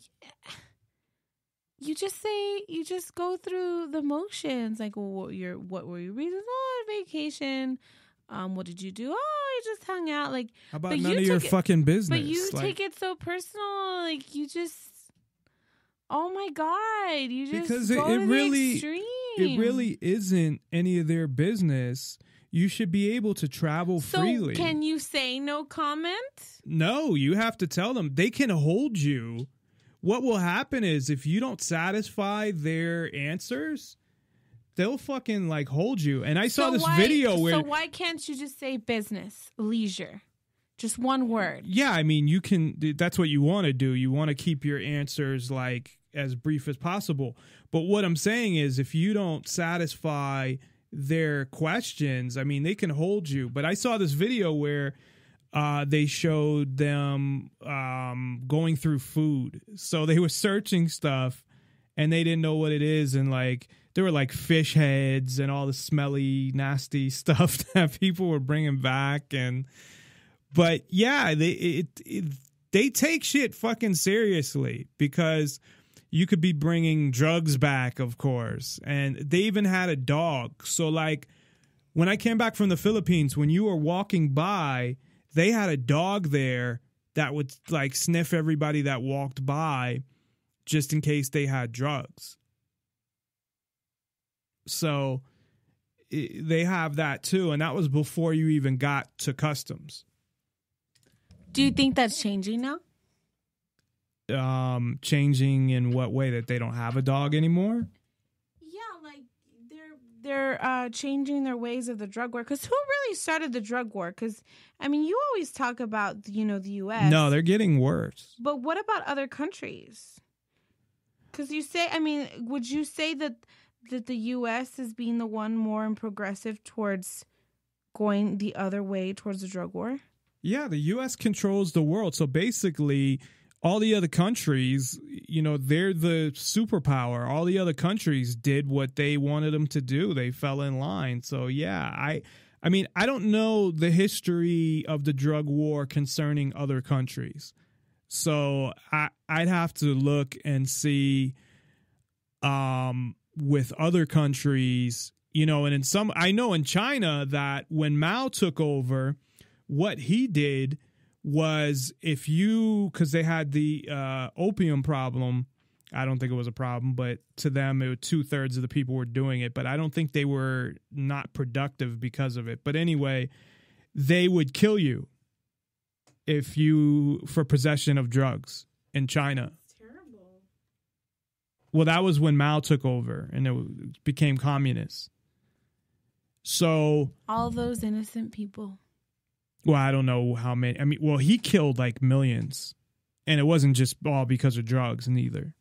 You just say, you just go through the motions. Like, well, what, your, what were your reasons? Oh, vacation. Um, what did you do? Oh, I just hung out. Like, How about but none you of your take it- fucking business? But you Like, take it so personal. Like, you just, oh my God, you just because it, go it to really, the extreme. it really isn't any of their business. You should be able to travel so freely. Can you say no comment? No, you have to tell them. They can hold you. What will happen is if you don't satisfy their answers, they'll fucking like hold you. And I saw So this why- video where So why can't you just say business, leisure? Just one word. yeah, I mean, you can, that's what you want to do. You want to keep your answers like as brief as possible. But what I'm saying is if you don't satisfy their questions, I mean, they can hold you. But I saw this video where uh, they showed them um, going through food. So they were searching stuff and they didn't know what it is. And like, there were like fish heads and all the smelly, nasty stuff that people were bringing back. And, but yeah, they, it, it, they take shit fucking seriously because you could be bringing drugs back, of course. And they even had a dog. So like when I came back from the Philippines, when you were walking by, they had a dog there that would like sniff everybody that walked by just in case they had drugs. So it, they have that too. And that was before you even got to customs. Do you think that's changing now? Um, changing in what way? That they don't have a dog anymore? Yeah, like they're they're uh, changing their ways of the drug war. Because who really started the drug war? Because I mean, you always talk about you know the U S. No, they're getting worse. But what about other countries? Because you say, I mean, would you say that that the U S is being the one more and progressive towards going the other way towards the drug war? Yeah, the U S controls the world. So basically, all the other countries, you know, they're the superpower. All the other countries did what they wanted them to do. They fell in line. So, yeah, I I mean, I don't know the history of the drug war concerning other countries. So I, I'd have to look and see um, with other countries, you know, and in some, I know in China that when Mao took over, what he did was if you, because they had the uh, opium problem, I don't think it was a problem, but to them, it was two thirds of the people were doing it. But I don't think they were not productive because of it. But anyway, they would kill you if you for possession of drugs in China. It's terrible. Well, that was when Mao took over and it became communist. So All those innocent people. Well, I don't know how many. I mean, well, he killed like millions, and it wasn't just all because of drugs, neither.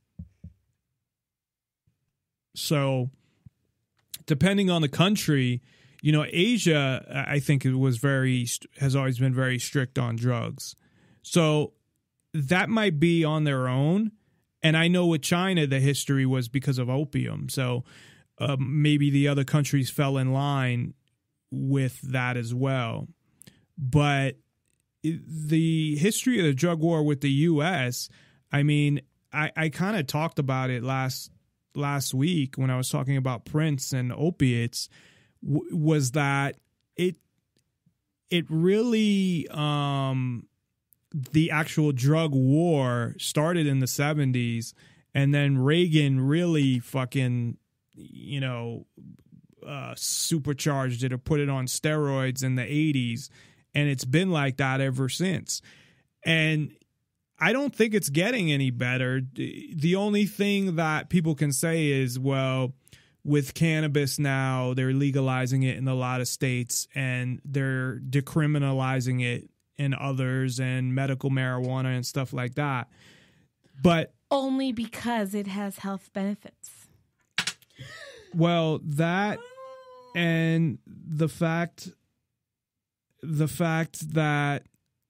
So, depending on the country, you know, Asia, I think it was very has always been very strict on drugs. So that might be on their own. And I know with China, the history was because of opium. So um, maybe the other countries fell in line with that as well. But the history of the drug war with the U S, I mean, I, I kind of talked about it last last week when I was talking about Prince and opiates, w- was that it it really um, the actual drug war started in the seventies, and then Reagan really fucking, you know, uh, supercharged it or put it on steroids in the eighties. And it's been like that ever since. And I don't think it's getting any better. The only thing that people can say is, well, with cannabis now, they're legalizing it in a lot of states and they're decriminalizing it in others, and medical marijuana and stuff like that. But only because it has health benefits. Well, that and the fact the fact that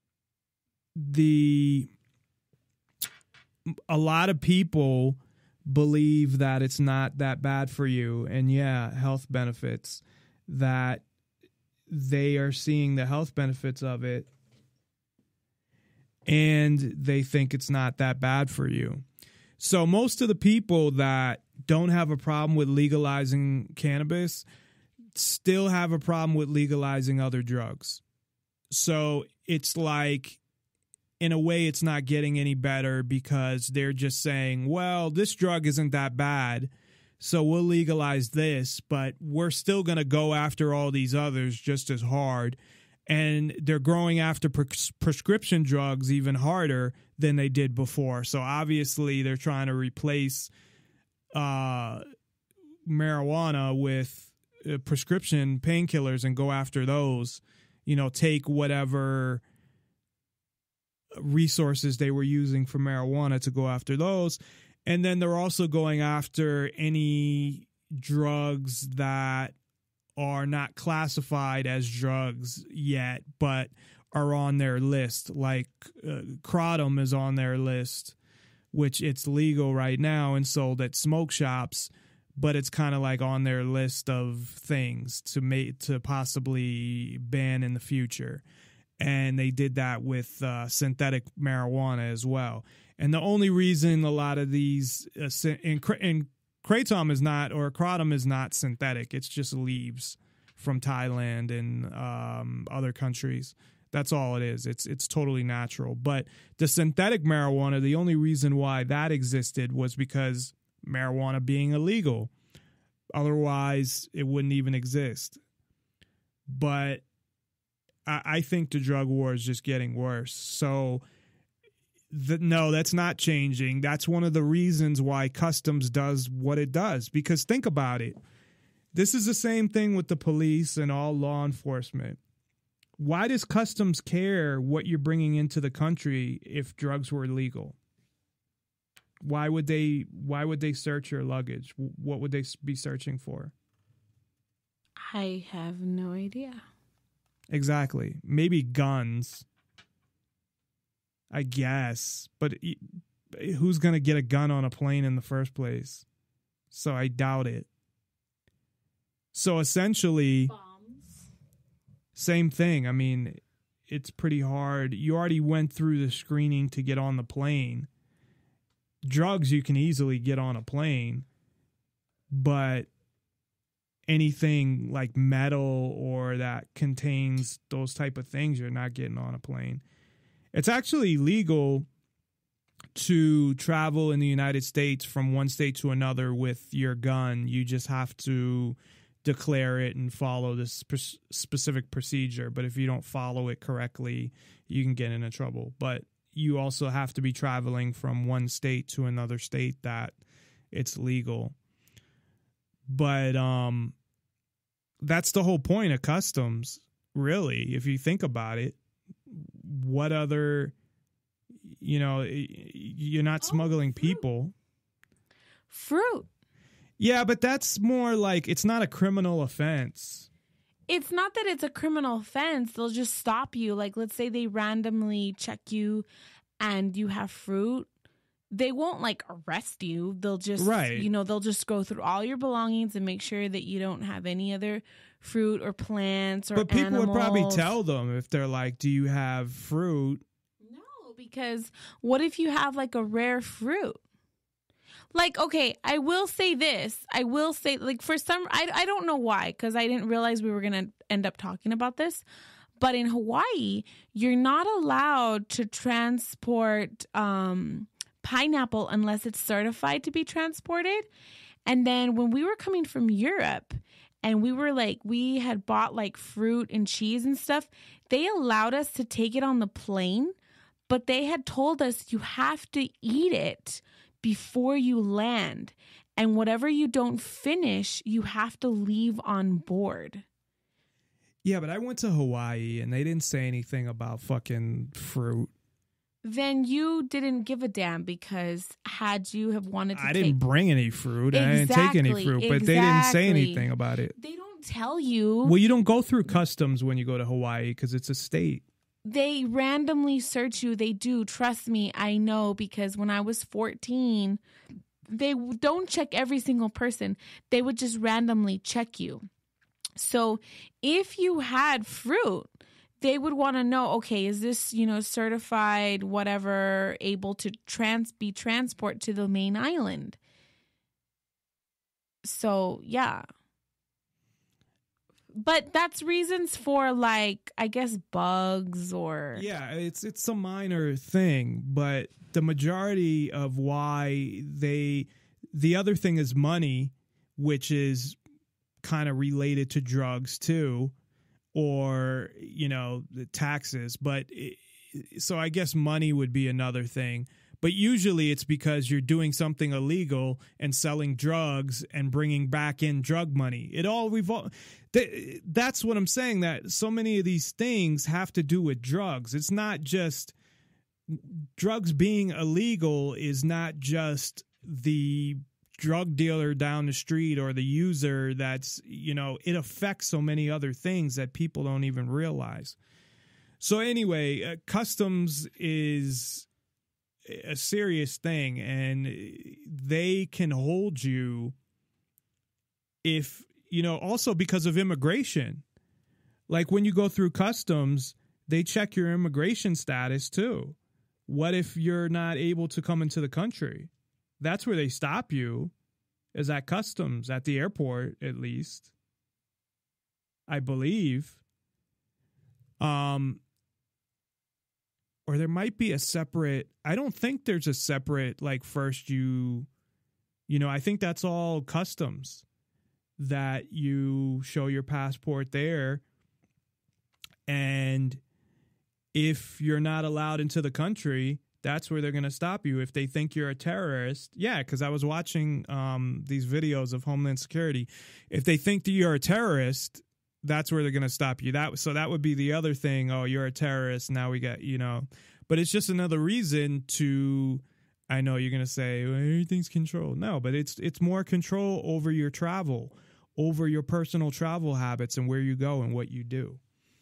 the a lot of people believe that it's not that bad for you, and yeah, health benefits, that they are seeing the health benefits of it and they think it's not that bad for you. So most of the people that don't have a problem with legalizing cannabis still have a problem with legalizing other drugs. So it's like, in a way, it's not getting any better because they're just saying, well, this drug isn't that bad, so we'll legalize this, but we're still going to go after all these others just as hard. And they're going after pre- prescription drugs even harder than they did before. So obviously they're trying to replace uh, marijuana with uh, prescription painkillers and go after those. You know, take whatever resources they were using for marijuana to go after those. And then they're also going after any drugs that are not classified as drugs yet, but are on their list. Like uh, kratom is on their list, which it's legal right now and sold at smoke shops, but it's kind of like on their list of things to make to possibly ban in the future. And they did that with uh, synthetic marijuana as well. And the only reason a lot of these uh, in, in kratom is not, or kratom is not synthetic. It's just leaves from Thailand and um, other countries. That's all it is. It's it's totally natural. But the synthetic marijuana, the only reason why that existed was because marijuana being illegal. Otherwise, it wouldn't even exist. But I, I think the drug war is just getting worse. So The, no, that's not changing. That's one of the reasons why customs does what it does. Because think about it. This is the same thing with the police and all law enforcement. Why does customs care what you're bringing into the country if drugs were illegal? Why would they, why would they search your luggage? What would they be searching for? I have no idea. Exactly. Maybe guns. I guess, but who's going to get a gun on a plane in the first place? So I doubt it. So essentially, bombs. Same thing. I mean, it's pretty hard. You already went through the screening to get on the plane. Drugs, you can easily get on a plane. but anything like metal or that contains those type of things, you're not getting on a plane. It's actually legal to travel in the United States from one state to another with your gun. You just have to declare it and follow this pr- specific procedure. But if you don't follow it correctly, you can get into trouble. But you also have to be traveling from one state to another state that it's legal. But um, that's the whole point of customs, really, if you think about it. What other, you know, you're not smuggling oh, fruit. people. Fruit. Yeah, but that's more like, it's not a criminal offense. It's not that it's a criminal offense. They'll just stop you. Like, let's say they randomly check you and you have fruit. They won't, like, arrest you. They'll just, right. you know, they'll just go through all your belongings and make sure that you don't have any other fruit or plants or But people animals. would probably tell them if they're like, do you have fruit? No, because what if you have, like, a rare fruit? Like, okay, I will say this. I will say, like, for some, I, I don't know why, because I didn't realize we were going to end up talking about this. But in Hawaii, you're not allowed to transport um, pineapple unless it's certified to be transported. And then when we were coming from Europe and we were like, we had bought like fruit and cheese and stuff, they allowed us to take it on the plane, but they had told us you have to eat it before you land. And whatever you don't finish, you have to leave on board. Yeah, but I went to Hawaii and they didn't say anything about fucking fruit. Then you didn't give a damn, because had you have wanted to I take... didn't bring any fruit. Exactly, I didn't take any fruit, but exactly. they didn't say anything about it. They don't tell you. Well, you don't go through customs when you go to Hawaii because it's a state. They randomly search you. They do. Trust me, I know, because when I was fourteen, they don't check every single person. They would just randomly check you. So if you had fruit, they would want to know, okay, is this, you know, certified, whatever, able to trans be transport to the main island? So, yeah. But that's reasons for, like, I guess bugs or... Yeah, it's it's a minor thing, but the majority of why they... The other thing is money, which is kind of related to drugs too, or, you know, the taxes. But it, so I guess money would be another thing. But usually it's because you're doing something illegal and selling drugs and bringing back in drug money. It all revolves. That's what I'm saying, that so many of these things have to do with drugs. It's not just drugs being illegal is not just the drug dealer down the street or the user. That's, you know, it affects so many other things that people don't even realize. So anyway, uh, customs is a serious thing, and they can hold you if, you know, also because of immigration. Like when you go through customs, they check your immigration status too. What if you're not able to come into the country? That's where they stop you, is at customs, at the airport, at least, I believe. Um, or there might be a separate, I don't think there's a separate, like, first you, you know, I think that's all customs, that you show your passport there. And if you're not allowed into the country, that's where they're going to stop you. If they think you're a terrorist. Yeah, because I was watching um, these videos of Homeland Security. If they think that you're a terrorist, that's where they're going to stop you. That So that would be the other thing. Oh, you're a terrorist. Now we got, you know. But it's just another reason to, I know you're going to say, well, everything's controlled. No, but it's it's more control over your travel, over your personal travel habits and where you go and what you do.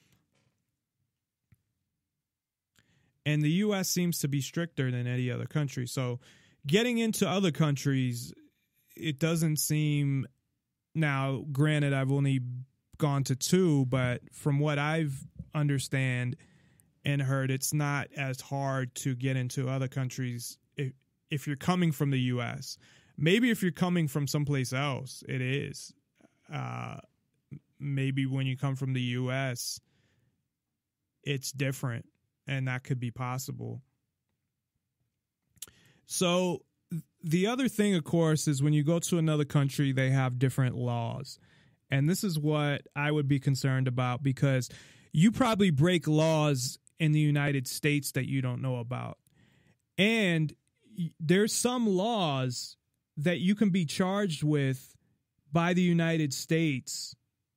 And the U S seems to be stricter than any other country. So getting into other countries, it doesn't seem... Now, granted, I've only gone to two, but from what I've understand and heard, it's not as hard to get into other countries if, if you're coming from the U S. Maybe if you're coming from someplace else, it is. Uh, maybe when you come from the U S, it's different, and that could be possible. So the other thing, of course, is when you go to another country, they have different laws. And this is what I would be concerned about, because you probably break laws in the United States that you don't know about. And there's some laws that you can be charged with by the United States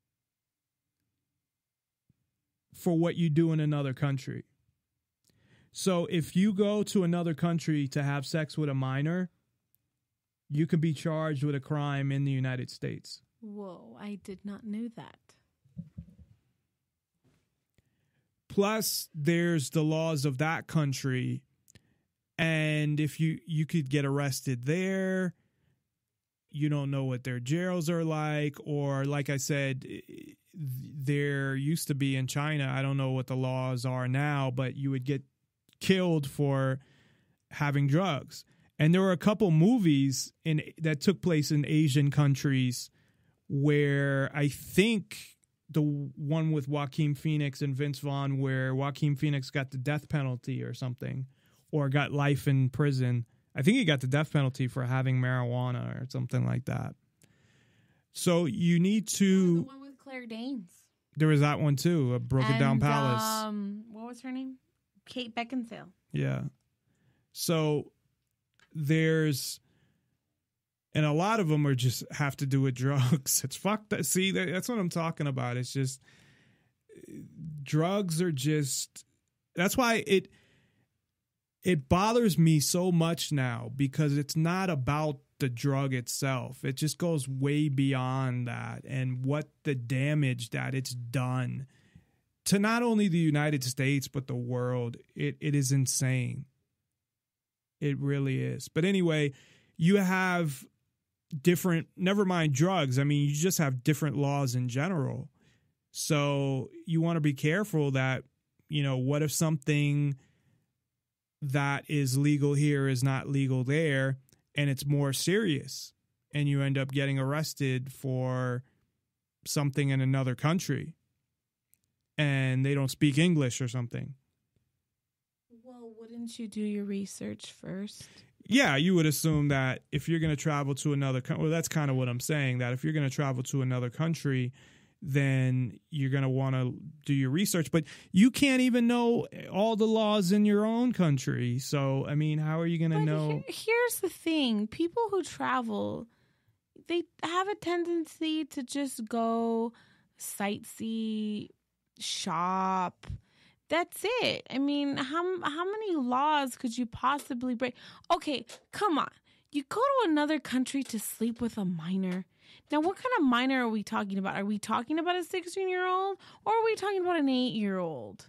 for what you do in another country. So if you go to another country to have sex with a minor, you can be charged with a crime in the United States. Whoa, I did not know that. Plus, there's the laws of that country. And if you, you could get arrested there, you don't know what their jails are like. Or like I said, there used to be in China, I don't know what the laws are now, but you would get killed for having drugs. And there were a couple movies in that took place in Asian countries where I think the one with Joaquin Phoenix and Vince Vaughn, where Joaquin Phoenix got the death penalty or something, or got life in prison. I think he got the death penalty for having marijuana or something like that. So you need to... The one with Claire Danes. There was that one too, a Broken and, Down Palace. Um, what was her name? Kate Beckinsale. Yeah. So there's... And a lot of them are just have to do with drugs. It's fucked. Up. See, that's what I'm talking about. It's just drugs are just. That's why it it bothers me so much now, because it's not about the drug itself. It just goes way beyond that, and what the damage that it's done to not only the United States but the world. It it is insane. It really is. But anyway, you have different, never mind drugs. I mean, you just have different laws in general. So you want to be careful that, you know, what if something that is legal here is not legal there, and it's more serious, and you end up getting arrested for something in another country and they don't speak English or something. Well, wouldn't you do your research first? Yeah, you would assume that if you're going to travel to another country, well, that's kind of what I'm saying, that if you're going to travel to another country, then you're going to want to do your research. But you can't even know all the laws in your own country. So, I mean, how are you going to know? Here, here's the thing. People who travel, they have a tendency to just go sightsee, shop. That's it. I mean, how how many laws could you possibly break? Okay, come on. You go to another country to sleep with a minor. Now, what kind of minor are we talking about? Are we talking about a sixteen-year-old, or are we talking about an eight-year-old?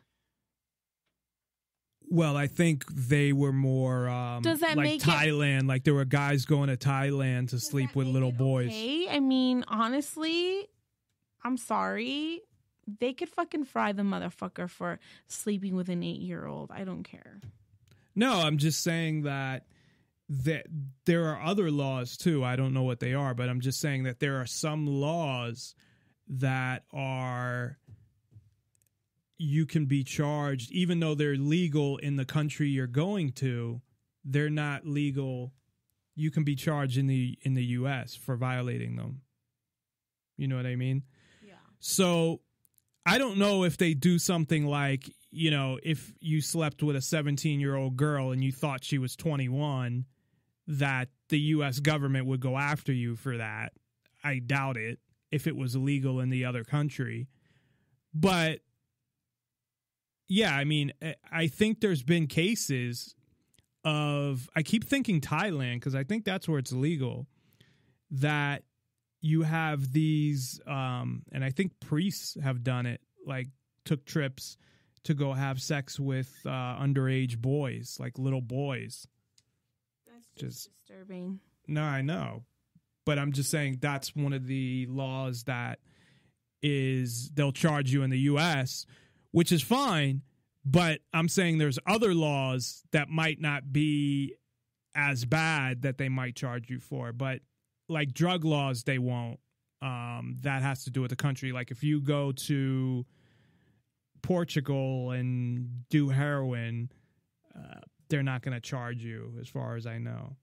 Well, I think they were more um, Does that like make Thailand. It, like there were guys going to Thailand to sleep with little boys. Okay? I mean, honestly, I'm sorry. They could fucking fry the motherfucker for sleeping with an eight-year-old. I don't care. No, I'm just saying that that there are other laws too. I don't know what they are, but I'm just saying that there are some laws that are, you can be charged, even though they're legal in the country you're going to, they're not legal. You can be charged in the in the U S for violating them. You know what I mean? Yeah. So I don't know if they do something like, you know, if you slept with a seventeen-year-old girl and you thought she was twenty-one, that the U S government would go after you for that. I doubt it, if it was illegal in the other country. But, yeah, I mean, I think there's been cases of, I keep thinking Thailand, because I think that's where it's legal, that you have these, um, and I think priests have done it, like took trips to go have sex with uh, underage boys, like little boys. That's just, just disturbing. No, I know. But I'm just saying that's one of the laws that is, they'll charge you in the U S, which is fine. But I'm saying there's other laws that might not be as bad that they might charge you for. But like drug laws, they won't. Um, that has to do with the country. Like if you go to Portugal and do heroin, uh, they're not going to charge you, as far as I know.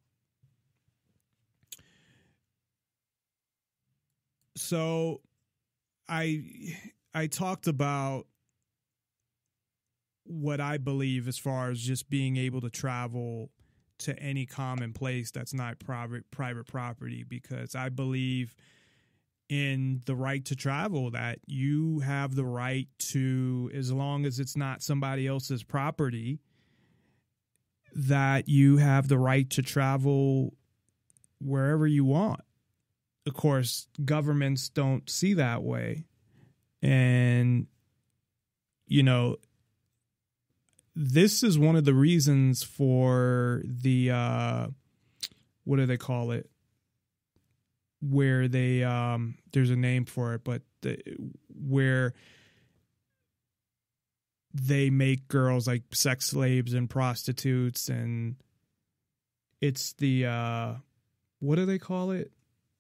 So I I talked about what I believe as far as just being able to travel to any common place that's not private private property, because I believe in the right to travel, that you have the right to, as long as it's not somebody else's property, that you have the right to travel wherever you want. Of course, governments don't see that way. And, you know, this is one of the reasons for the, uh, what do they call it? Where they, um, there's a name for it, but the, where they make girls like sex slaves and prostitutes, and it's the, uh, what do they call it?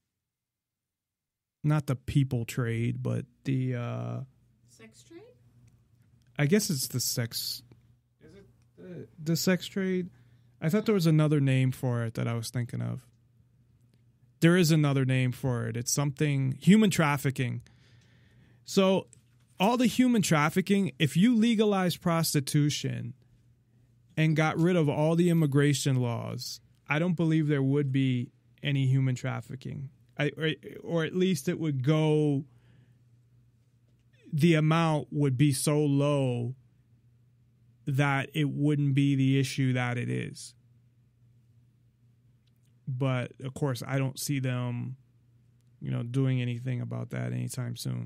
Not the people trade, but the, uh, sex trade? I guess it's the sex, is it the, the sex trade? I thought there was another name for it that I was thinking of. There is another name for it. It's something, human trafficking. So all the human trafficking, if you legalize prostitution and got rid of all the immigration laws, I don't believe there would be any human trafficking. I, or, or at least it would go, the amount would be so low that it wouldn't be the issue that it is. But of course, I don't see them, you know, doing anything about that anytime soon.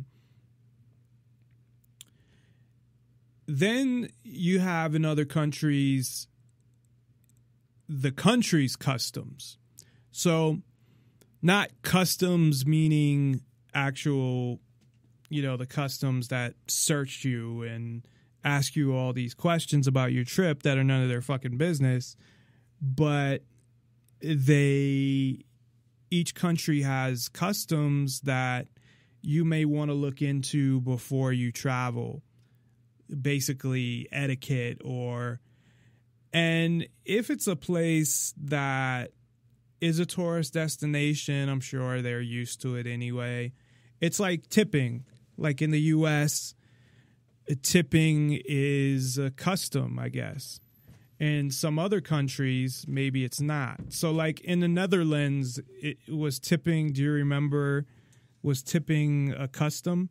Then you have in other countries, the country's customs. So not customs meaning actual, you know, the customs that search you and ask you all these questions about your trip that are none of their fucking business, but they, each country has customs that you may want to look into before you travel, basically etiquette, or, and if it's a place that is a tourist destination, I'm sure they're used to it anyway. It's like tipping. Like in the U S, tipping is a custom, I guess. In some other countries, maybe it's not. So like in the Netherlands, it was tipping, do you remember, was tipping a custom?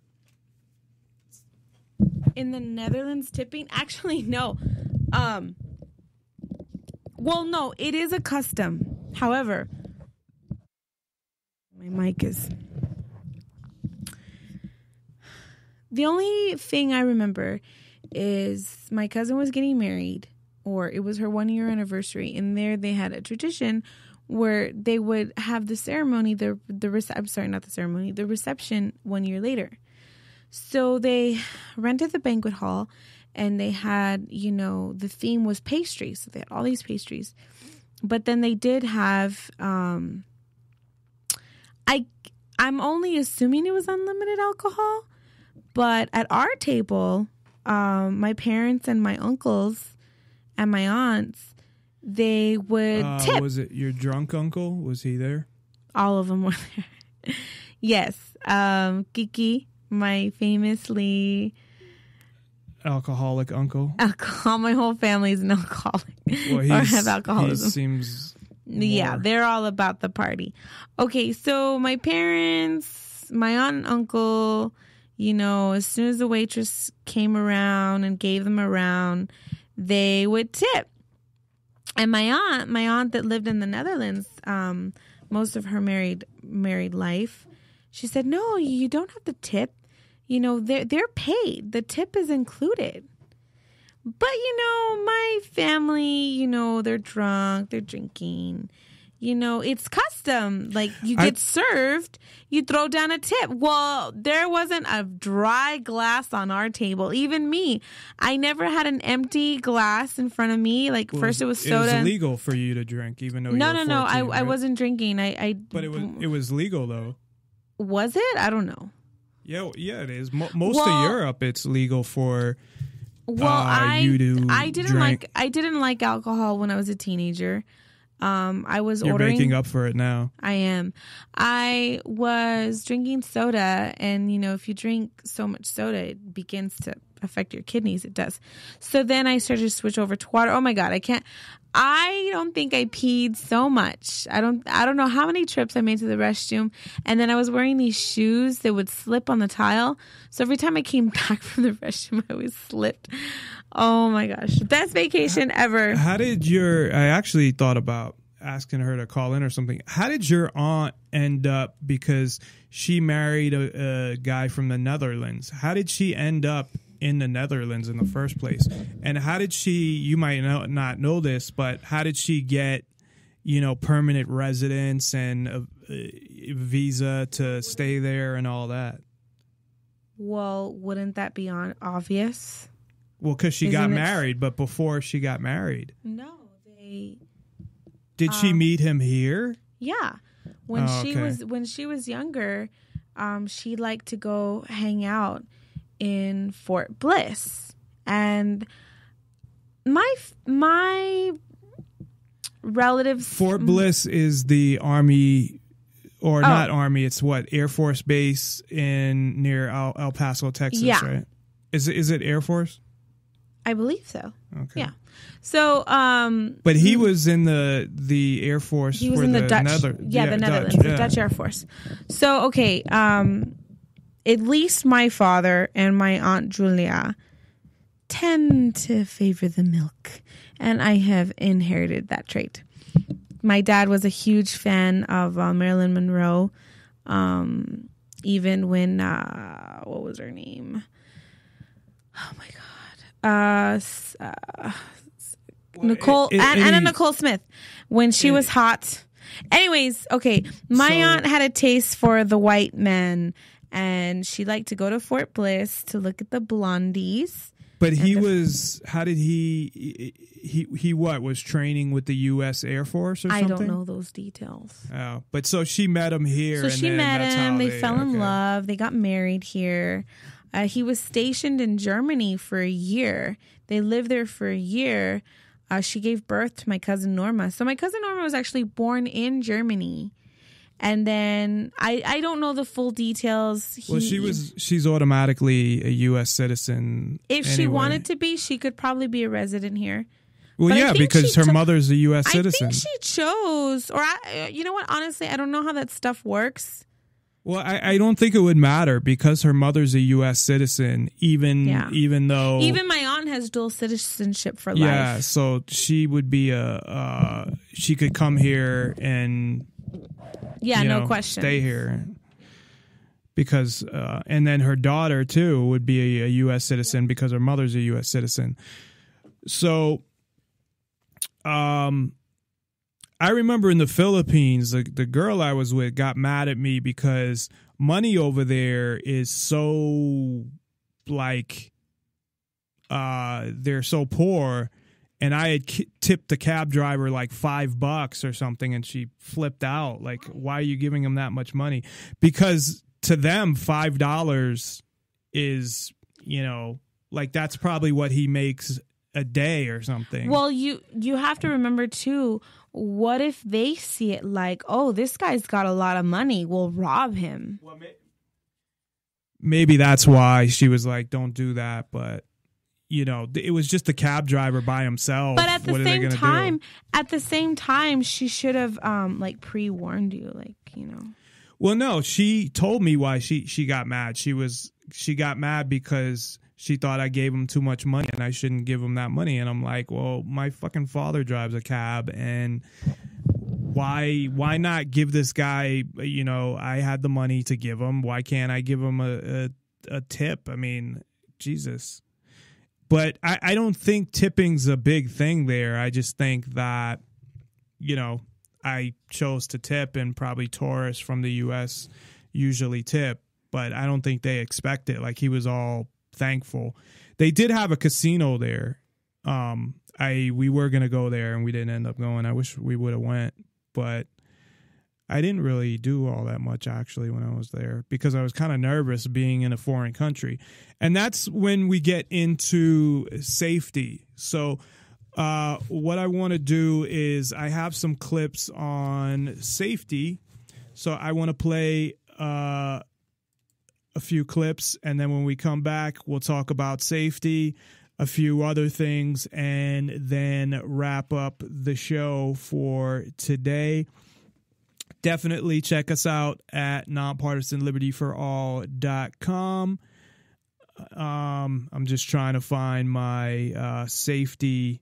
In the Netherlands, tipping? Actually, no. Um, well, no, it is a custom. However, my mic is... The only thing I remember is my cousin was getting married, or it was her one year anniversary, and there they had a tradition where they would have the ceremony, the the rece- I'm sorry, not the ceremony, the reception one year later. So they rented the banquet hall, and they had, you know, the theme was pastries. So they had all these pastries, but then they did have, um, I I'm only assuming it was unlimited alcohol, but at our table, um, my parents and my uncles and my aunts, they would uh, tip. Was it your drunk uncle? Was he there? All of them were there. Yes. Um, Kiki, my famously alcoholic uncle. Alcohol. My whole family is an alcoholic, well, or have alcoholism. He seems more. Yeah, they're all about the party. Okay, so my parents, my aunt and uncle, you know, as soon as the waitress came around and gave them a round, they would tip. And my aunt, my aunt that lived in the Netherlands, um, most of her married married life, she said, "No, you don't have to tip. You know, they're they're paid. The tip is included." But you know, my family, you know, they're drunk, they're drinking, you know, it's custom. Like, you get I, served, you throw down a tip. Well, there wasn't a dry glass on our table. Even me, I never had an empty glass in front of me. Like, well, first it was soda. It was legal for you to drink, even though no, you were no, fourteen, no. I, right? I wasn't drinking. I, I, but it was it was legal though. Was it? I don't know. Yeah, yeah, it is. Mo- most well, of Europe, it's legal for. Well, uh, I you to I didn't drink. like I didn't like alcohol when I was a teenager. Um, I was You're ordering. making up for it now. I am. I was drinking soda, and you know, if you drink so much soda, it begins to affect your kidneys. It does. So then I started to switch over to water. Oh my God, I can't. I don't think I peed so much. I don't. I don't know how many trips I made to the restroom, and then I was wearing these shoes that would slip on the tile. So every time I came back from the restroom, I always slipped. Oh my gosh, best vacation how, ever. How did your? I actually thought about asking her to call in or something. How did your aunt end up? Because she married a, a guy from the Netherlands. How did she end up in the Netherlands in the first place? And how did she, you might know, not know this, but how did she get, you know, permanent residence and a, a visa to stay there and all that? Well, wouldn't that be on obvious? Well, because she Isn't got it? married, but before she got married. No, they. Did she um, meet him here? Yeah, when Oh, she okay. was when she was younger, um, she liked to go hang out in Fort Bliss, and my my relatives. Fort Bliss is the Army, or Oh. not Army. It's what, Air Force Base in near El, El Paso, Texas, Yeah. right? Is it is it Air Force? I believe so. Okay. Yeah. So, um, But he was in the the Air Force. he was for in the, the Dutch, Nether- yeah, the Netherlands, Dutch, the yeah. Dutch Air Force. So, okay, um, at least my father and my Aunt Julia tend to favor the milk, and I have inherited that trait. My dad was a huge fan of uh, Marilyn Monroe, um, even when uh, what was her name? Oh my God. Uh, uh, Nicole, it- it- Anna, any- Anna Nicole Smith, when she was hot. Anyways, okay, my So- aunt had a taste for the white men, and she liked to go to Fort Bliss to look at the blondies. But he the- was. How did he? He he what was training with the U S Air Force or I something? don't know those details. Oh, but so she met him here. So and she then met that's him. how They, fell in okay. love. They got married here. Uh, he was stationed in Germany for a year. They lived there for a year. Uh, she gave birth to my cousin Norma. So my cousin Norma was actually born in Germany. And then I, I don't know the full details. He, Well, she was. She's automatically a U S citizen. If she anyway. wanted to be, she could probably be a resident here. Well, but I yeah, think because she her cho- mother's a U S citizen. I think she chose, or I, you know what? Honestly, I don't know how that stuff works. Well, I, I don't think it would matter because her mother's a U S citizen, even Yeah. even though Even my aunt has dual citizenship for yeah, life. so she would be a uh, she could come here and Yeah, you no know, question. stay here because uh, and then her daughter too would be a, a U S citizen because her mother's a U S citizen. So, um. I remember in the Philippines, the, the girl I was with got mad at me because money over there is so, like, uh, they're so poor. And I had k- tipped the cab driver like five bucks or something, and she flipped out. Like, why are you giving him that much money? Because to them, five dollars is, you know, like that's probably what he makes a day or something. Well, you you have to remember too, what if they see it like, oh, this guy's got a lot of money, we'll rob him. Maybe that's why she was like, don't do that. But, you know, it was just the cab driver by himself. But at the What are they same gonna time, do? at the same time, she should have um like pre-warned you, like, you know. Well, no, she told me why she, she got mad. She was she got mad because she thought I gave him too much money and I shouldn't give him that money. And I'm like, well, my fucking father drives a cab, and why why not give this guy, you know, I had the money to give him. Why can't I give him a, a, a tip? I mean, Jesus. But I, I don't think tipping's a big thing there. I just think that, you know, I chose to tip, and probably tourists from the U S usually tip, but I don't think they expect it. Like, he was all thankful. They did have a casino there. Um, I we were gonna go there and we didn't end up going. I wish we would have went, but I didn't really do all that much actually when I was there because I was kind of nervous being in a foreign country. And that's when we get into safety. So uh, what I want to do is I have some clips on safety. So I want to play uh, a few clips, and then when we come back, we'll talk about safety, a few other things, and then wrap up the show for today. Definitely check us out at nonpartisan liberty for all dot com. Um, I'm just trying to find my uh, safety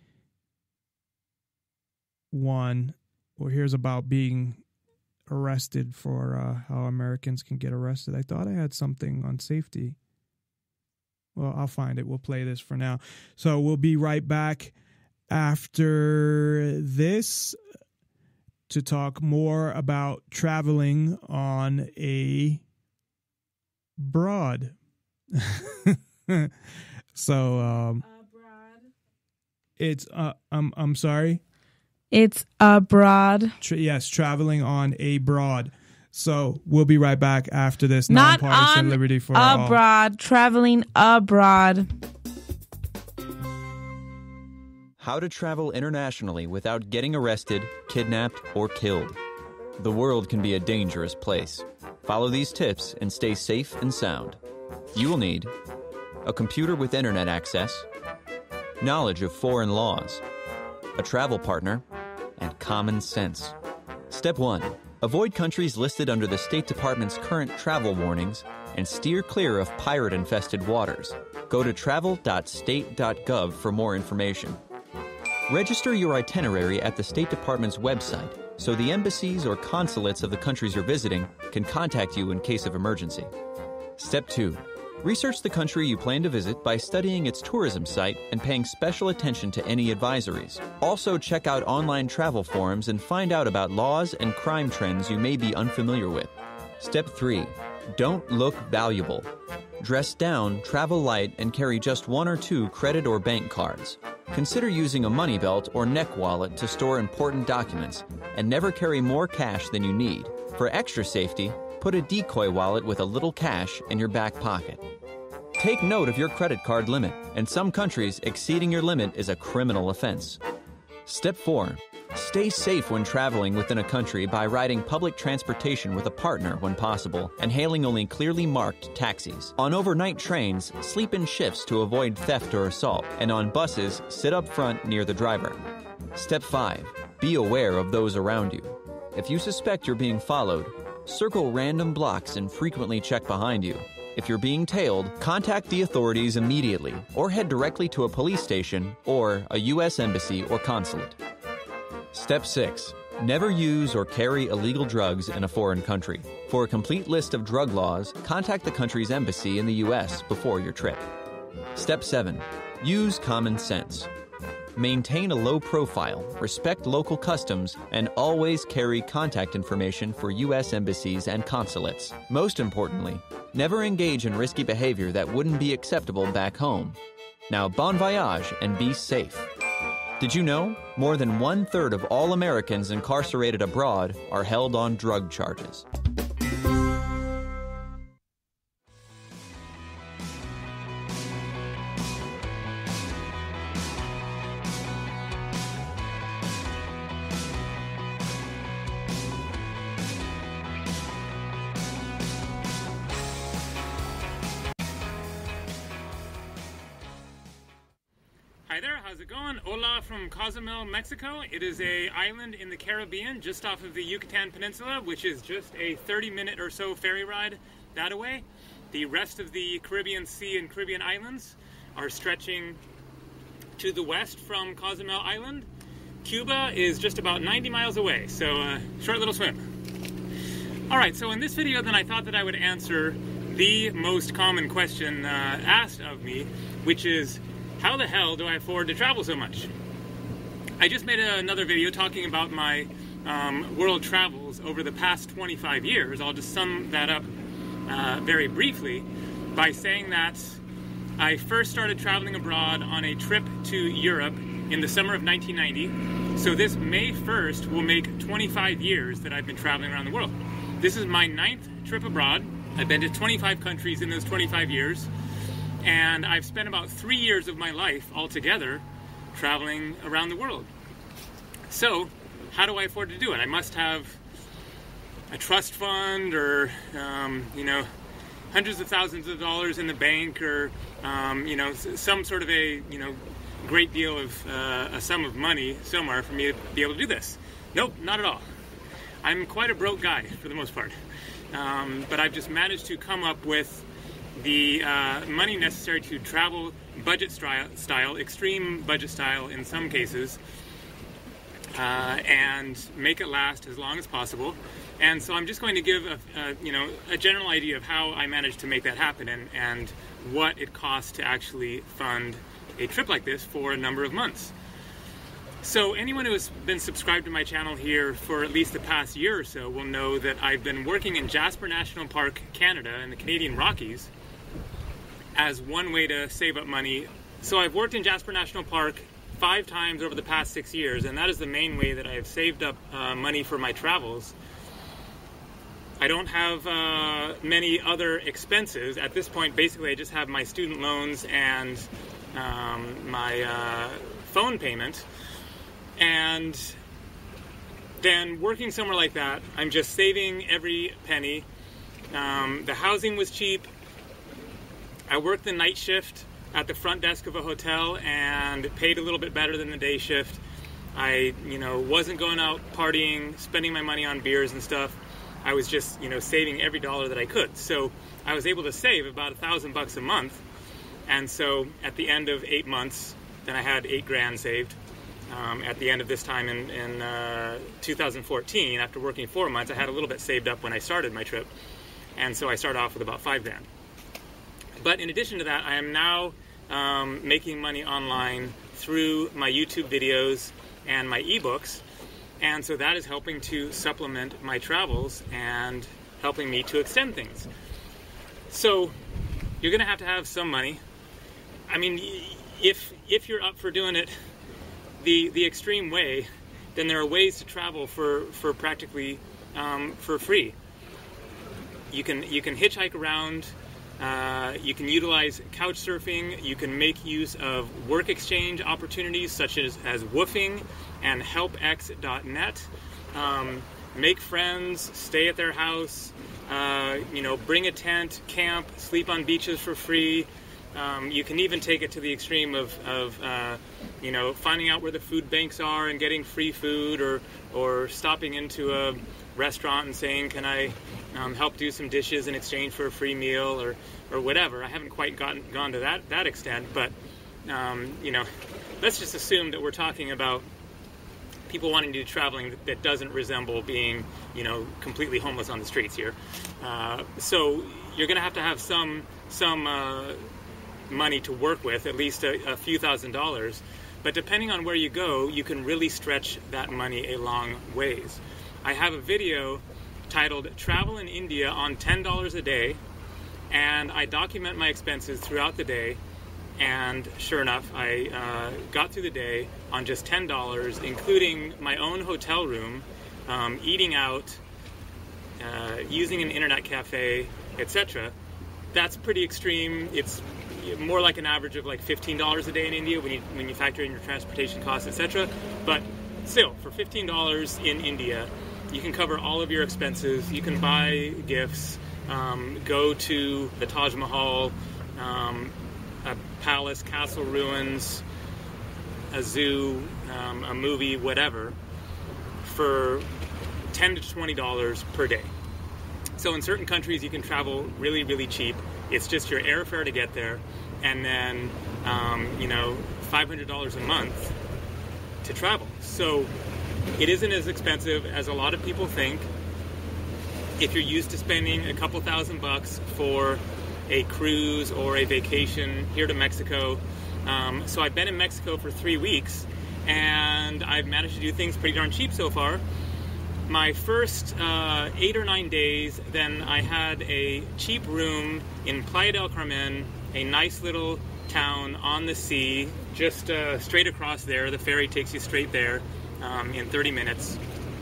one. Well, here's about being arrested for uh, how Americans can get arrested. I thought I had something on safety. Well, I'll find it. We'll play this for now. So we'll be right back after this to talk more about traveling on a broad. so um abroad. It's uh I'm I'm sorry. It's abroad. Tra- yes, traveling on a broad. So we'll be right back after this. Not Nonpartisan on liberty for all. Abroad, traveling abroad. How to travel internationally without getting arrested, kidnapped, or killed. The world can be a dangerous place. Follow these tips and stay safe and sound. You will need a computer with internet access, knowledge of foreign laws, a travel partner, and common sense. Step one. Avoid countries listed under the State Department's current travel warnings and steer clear of pirate-infested waters. Go to travel dot state dot gov for more information. Register your itinerary at the State Department's website so the embassies or consulates of the countries you're visiting can contact you in case of emergency. Step two. Research the country you plan to visit by studying its tourism site and paying special attention to any advisories. Also, check out online travel forums and find out about laws and crime trends you may be unfamiliar with. Step three. Don't look valuable. Dress down, travel light, and carry just one or two credit or bank cards. Consider using a money belt or neck wallet to store important documents, and never carry more cash than you need. For extra safety, put a decoy wallet with a little cash in your back pocket. Take note of your credit card limit. In some countries, exceeding your limit is a criminal offense. Step four. Stay safe when traveling within a country by riding public transportation with a partner when possible and hailing only clearly marked taxis. On overnight trains, sleep in shifts to avoid theft or assault, and on buses, sit up front near the driver. Step five. Be aware of those around you. If you suspect you're being followed, circle random blocks and frequently check behind you. If you're being tailed, contact the authorities immediately or head directly to a police station or a U S embassy or consulate. Step six. Never use or carry illegal drugs in a foreign country. For a complete list of drug laws, contact the country's embassy in the U S before your trip. Step seven. Use common sense. Maintain a low profile, respect local customs, and always carry contact information for U S embassies and consulates. Most importantly, never engage in risky behavior that wouldn't be acceptable back home. Now, bon voyage and be safe. Did you know more than one-third of all Americans incarcerated abroad are held on drug charges? Hi there, how's it going? Hola from Cozumel, Mexico. It is an island in the Caribbean just off of the Yucatan Peninsula, which is just a thirty minute or so ferry ride that away. The rest of the Caribbean Sea and Caribbean islands are stretching to the west from Cozumel Island. Cuba is just about ninety miles away, so uh, short little swim. Alright, so in this video then I thought that I would answer the most common question uh, asked of me, which is, how the hell do I afford to travel so much? I just made a, another video talking about my um, world travels over the past twenty-five years. I'll just sum that up uh, very briefly by saying that I first started traveling abroad on a trip to Europe in the summer of nineteen ninety. So this May first will make twenty-five years that I've been traveling around the world. This is my ninth trip abroad. I've been to twenty-five countries in those twenty-five years, and I've spent about three years of my life altogether traveling around the world. So, how do I afford to do it? I must have a trust fund or, um, you know, hundreds of thousands of dollars in the bank, or, um, you know, some sort of a, you know, great deal of uh, a sum of money somewhere for me to be able to do this. Nope, not at all. I'm quite a broke guy for the most part. Um, but I've just managed to come up with the uh, money necessary to travel budget style, style, extreme budget style in some cases, uh, and make it last as long as possible. And so I'm just going to give a, a you know a general idea of how I managed to make that happen, and, and what it costs to actually fund a trip like this for a number of months. So anyone who has been subscribed to my channel here for at least the past year or so will know that I've been working in Jasper National Park, Canada, in the Canadian Rockies, as one way to save up money. So I've worked in Jasper National Park five times over the past six years, and that is the main way that I have saved up uh, money for my travels. I don't have uh, many other expenses. At this point, basically, I just have my student loans and um, my uh, phone payment. And then working somewhere like that, I'm just saving every penny. Um, the housing was cheap. I worked the night shift at the front desk of a hotel and paid a little bit better than the day shift. I, you know, wasn't going out partying, spending my money on beers and stuff. I was just, you know, saving every dollar that I could. So I was able to save about a thousand bucks a month. And so at the end of eight months, then I had eight grand saved. Um, at the end of this time in, in uh, two thousand fourteen, after working four months, I had a little bit saved up when I started my trip. And so I started off with about five grand. But in addition to that, I am now um, making money online through my YouTube videos and my ebooks. And so that is helping to supplement my travels and helping me to extend things. So you're going to have to have some money. I mean, if if you're up for doing it the the extreme way, then there are ways to travel for for practically um, for free. You can you can hitchhike around. Uh, you can utilize couch surfing. You can make use of work exchange opportunities such as as woofing and help x dot net. Um, make friends, stay at their house. Uh, you know, bring a tent, camp, sleep on beaches for free. Um, you can even take it to the extreme of, of uh, you know, finding out where the food banks are and getting free food, or or stopping into a restaurant and saying, can I um, help do some dishes in exchange for a free meal, or, or whatever. I haven't quite gotten gone to that, that extent, but, um, you know, let's just assume that we're talking about people wanting to do traveling that, that doesn't resemble being, you know, completely homeless on the streets here. Uh, so you're going to have to have some, some, uh, money to work with, at least a, a few thousand dollars. But depending on where you go, you can really stretch that money a long ways. I have a video titled Travel in India on ten dollars a day, and I document my expenses throughout the day, and sure enough, I uh, got through the day on just ten dollars, including my own hotel room, um, eating out, uh, using an internet cafe, et cetera. That's pretty extreme. It's more like an average of like fifteen dollars a day in India when you when you factor in your transportation costs, et cetera. But still, for fifteen dollars in India, you can cover all of your expenses. You can buy gifts, um, go to the Taj Mahal, um, a palace, castle ruins, a zoo, um, a movie, whatever, for ten to twenty dollars per day. So in certain countries, you can travel really, really cheap. It's just your airfare to get there, and then, um, you know, five hundred dollars a month to travel. So it isn't as expensive as a lot of people think. If you're used to spending a couple thousand bucks for a cruise or a vacation here to Mexico. Um, so I've been in Mexico for three weeks, and I've managed to do things pretty darn cheap so far. my first uh, eight or nine days, then I had a cheap room in Playa del Carmen, a nice little town on the sea, just uh, straight across there. The ferry takes you straight there um, in thirty minutes.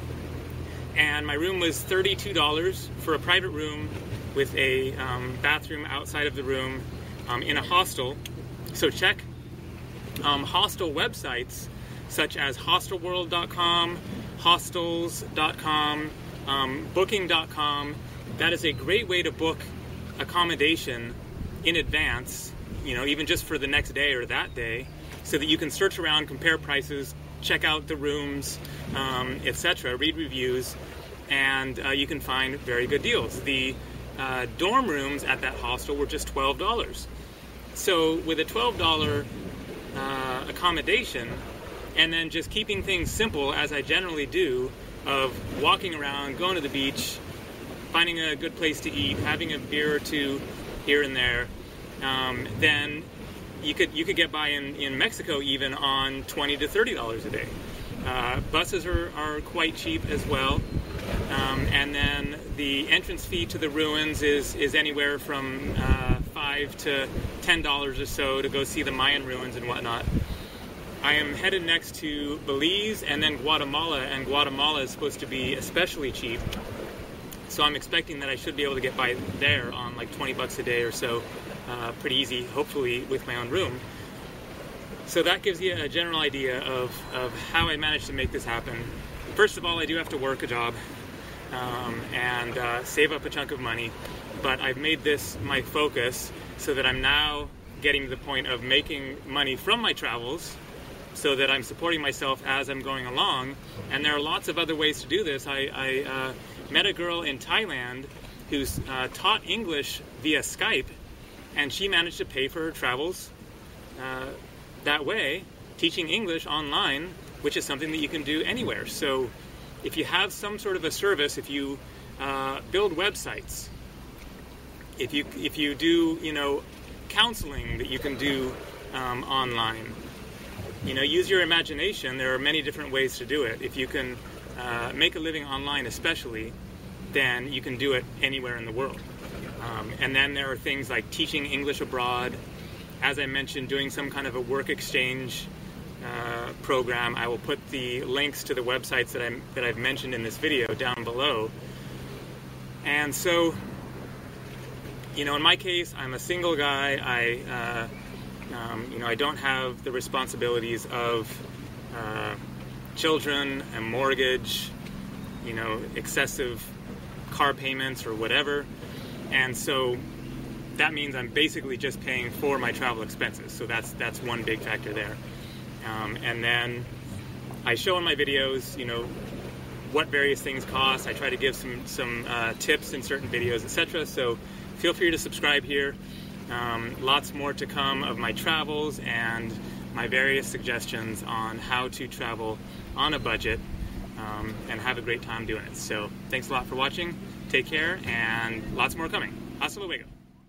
And my room was thirty-two dollars for a private room with a um, bathroom outside of the room um, in a hostel. So check um, hostel websites such as hostel world dot com, hostels dot com, um, booking dot com. That is a great way to book accommodation in advance, you know, even just for the next day or that day, so that you can search around, compare prices, check out the rooms, um, et cetera, read reviews, and uh, you can find very good deals. The uh, dorm rooms at that hostel were just twelve dollars. So with a twelve dollars uh, accommodation, and then just keeping things simple, as I generally do, of walking around, going to the beach, finding a good place to eat, having a beer or two here and there, um, then you could you could get by in, in Mexico even on twenty to thirty dollars a day. Uh, buses are, are quite cheap as well, um, and then the entrance fee to the ruins is is anywhere from uh, five to ten dollars or so to go see the Mayan ruins and whatnot. I am headed next to Belize and then Guatemala, and Guatemala is supposed to be especially cheap. So I'm expecting that I should be able to get by there on like twenty bucks a day or so, uh, pretty easy, hopefully with my own room. So that gives you a general idea of, of how I managed to make this happen. First of all, I do have to work a job um, and uh, save up a chunk of money, but I've made this my focus so that I'm now getting to the point of making money from my travels, so that I'm supporting myself as I'm going along. And there are lots of other ways to do this. I, I uh, met a girl in Thailand who's uh, taught English via Skype, and she managed to pay for her travels uh, that way, teaching English online, which is something that you can do anywhere. So if you have some sort of a service, if you uh, build websites, if you if you do, you know, counseling that you can do um, online, you know, use your imagination. There are many different ways to do it. If you can uh, make a living online especially, then you can do it anywhere in the world. Um, and then there are things like teaching English abroad. As I mentioned, doing some kind of a work exchange uh, program. I will put the links to the websites that, I'm, that I've mentioned in this video down below. And so, you know, in my case, I'm a single guy. I... Uh, Um, you know, I don't have the responsibilities of uh, children, a mortgage, you know, excessive car payments or whatever. And so that means I'm basically just paying for my travel expenses. So that's that's one big factor there. Um, and then I show in my videos, you know, what various things cost. I try to give some, some uh, tips in certain videos, et cetera. So feel free to subscribe here. Um, lots more to come of my travels and my various suggestions on how to travel on a budget um, and have a great time doing it. So thanks a lot for watching. Take care, and lots more coming. Hasta luego.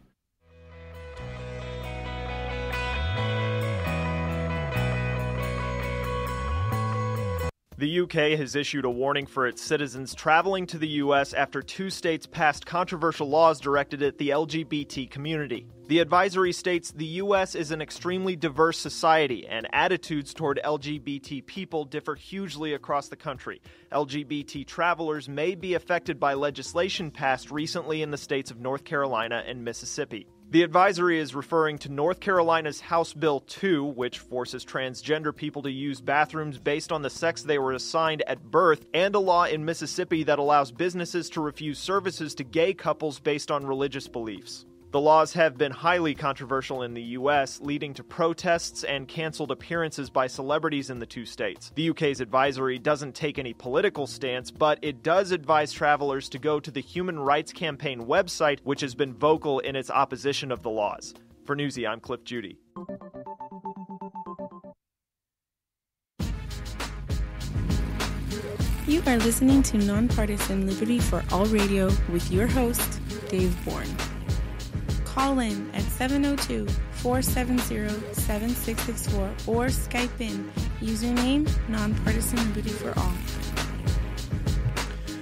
The U K has issued a warning for its citizens traveling to the U S after two states passed controversial laws directed at the L G B T community. The advisory states the U S is an extremely diverse society, and attitudes toward L G B T people differ hugely across the country. L G B T travelers may be affected by legislation passed recently in the states of North Carolina and Mississippi. The advisory is referring to North Carolina's House Bill two, which forces transgender people to use bathrooms based on the sex they were assigned at birth, and a law in Mississippi that allows businesses to refuse services to gay couples based on religious beliefs. The laws have been highly controversial in the U S, leading to protests and canceled appearances by celebrities in the two states. The U K's advisory doesn't take any political stance, but it does advise travelers to go to the Human Rights Campaign website, which has been vocal in its opposition of the laws. For Newsy, I'm Cliff Judy. You are listening to Nonpartisan Liberty for All Radio with your host, Dave Bourne. Call in at seven oh two, four seven zero, seven six six four or Skype in, username Nonpartisan Liberty for All.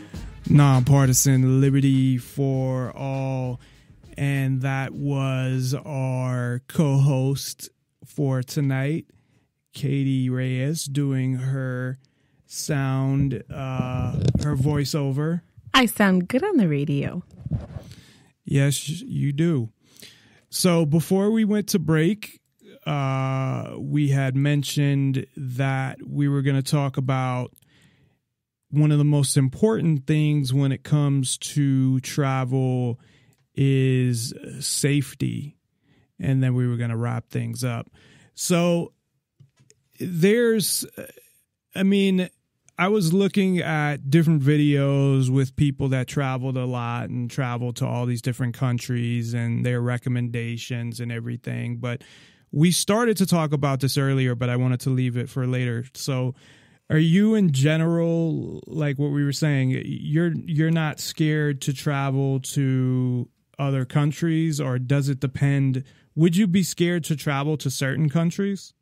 Nonpartisan Liberty for All. And that was our co-host for tonight, Katy Reyes, doing her sound, uh, her voiceover. I sound good on the radio. Yes, you do. So before we went to break, uh, we had mentioned that we were going to talk about one of the most important things when it comes to travel is safety. And then we were going to wrap things up. So there's, I mean, I was looking at different videos with people that traveled a lot and traveled to all these different countries and their recommendations and everything. But we started to talk about this earlier, but I wanted to leave it for later. So are you in general, like what we were saying, you're you're not scared to travel to other countries, or does it depend? Would you be scared to travel to certain countries?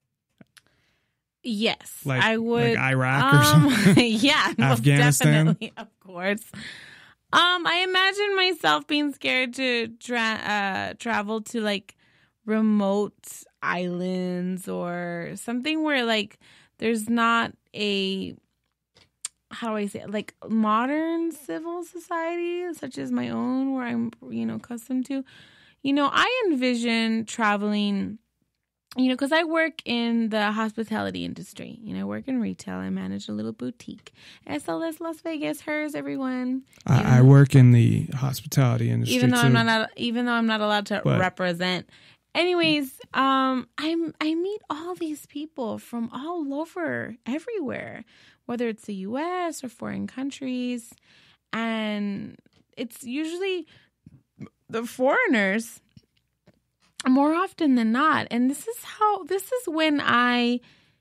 Yes, like, I would. Like Iraq um, or something? Yeah, Afghanistan? definitely, of course. Um, I imagine myself being scared to tra- uh, travel to like remote islands or something where like there's not a, how do I say it, like modern civil society such as my own, where I'm, you know, accustomed to. You know, I envision traveling, you know, because I work in the hospitality industry. You know, I work in retail. I manage a little boutique. S L S Las Vegas, hers, everyone. I, I work in the hospitality industry even though too. I'm not, even though I'm not allowed to But, represent. Anyways, um, I'm I meet all these people from all over, everywhere, whether it's the U S or foreign countries, and it's usually the foreigners more often than not. And this is how, this is when I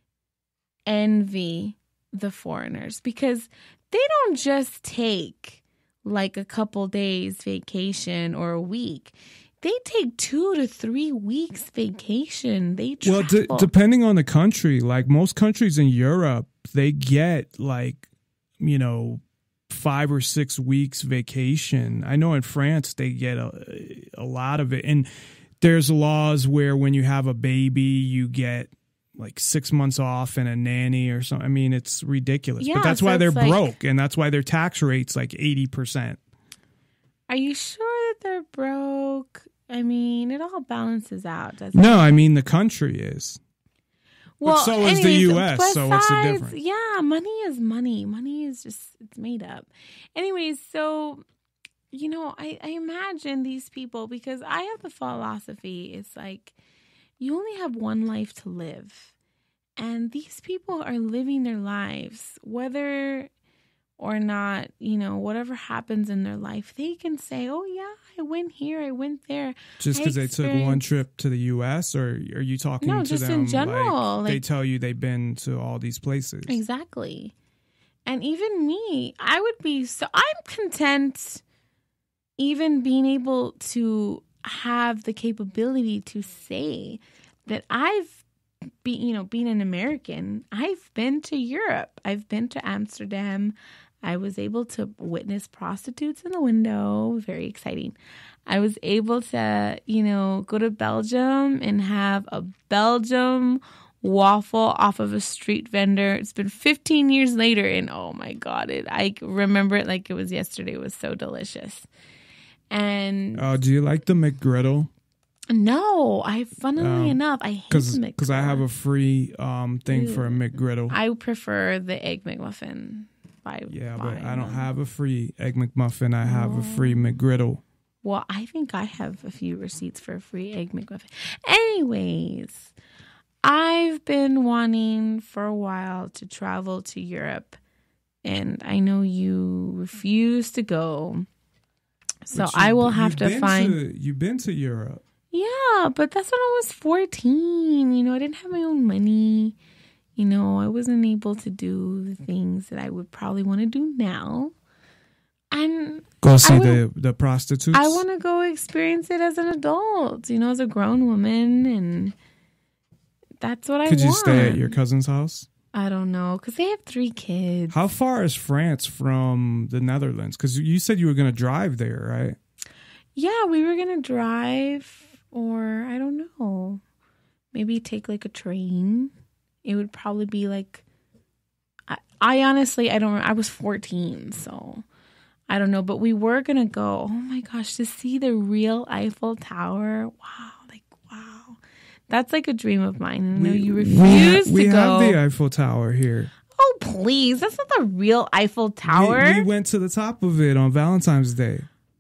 envy the foreigners, because they don't just take like a couple days vacation or a week. They take two to three weeks vacation. They travel. Well, d- depending on the country, like most countries in Europe, they get like, you know, five or six weeks vacation. I know in France, they get a, a lot of it. And there's laws where when you have a baby, you get like six months off and a nanny or something. I mean, it's ridiculous. Yeah, but that's so why they're it's like- broke. And that's why their tax rate's like eighty percent. Are you sure that they're broke? I mean, it all balances out, doesn't No, it? I mean, the country is. Well, but so is the anyways, U S, so what's the besides- difference? Yeah, money is money. Money is just, it's made up. Anyways, so, you know, I, I imagine these people, because I have the philosophy, it's like, you only have one life to live. And these people are living their lives, whether or not, you know, whatever happens in their life, they can say, oh, yeah, I went here, I went there. Just I because they took one experienced- trip to the U S, or are you talking No, to just them in general, like, they like- tell you they've been to all these places? Exactly. And even me, I would be so, I'm content even being able to have the capability to say that I've been, you know, being an American, I've been to Europe. I've been to Amsterdam. I was able to witness prostitutes in the window. Very exciting. I was able to, you know, go to Belgium and have a Belgium waffle off of a street vendor. It's been fifteen years later, and oh my God, it I remember it like it was yesterday. It was so delicious. And Oh, do you like the McGriddle? no, I funnily Um, enough, I hate Because McGriddle. because I have a free um thing for a McGriddle. I prefer the egg McMuffin. By yeah, but buying I don't them. have a free Egg McMuffin. I have a free McGriddle. Well, I think I have a few receipts for a free egg McMuffin. Anyways, I've been wanting for a while to travel to Europe, and I know you refuse to go. So But I you- will have you've to been find. to- you've been to Europe. Yeah, but that's when I was fourteen. You know, I didn't have my own money. You know, I wasn't able to do the things that I would probably want to do now. And Go see I the would- the prostitutes. I want to go experience it as an adult, you know, as a grown woman, and that's what I Could want. you stay at your cousin's house? I don't know, because they have three kids. How far is France from the Netherlands? Because you said you were going to drive there, right? Yeah, we were going to drive, or I don't know, maybe take like a train. It would probably be like, I, I honestly, I don't know. I was fourteen, so I don't know. But we were going to go, oh my gosh, to see the real Eiffel Tower. Wow. Like, wow. That's like a dream of mine. I know We- you we refuse ha- we to go. have the Eiffel Tower here. Oh, please. That's not the real Eiffel Tower. We, we went to the top of it on Valentine's Day.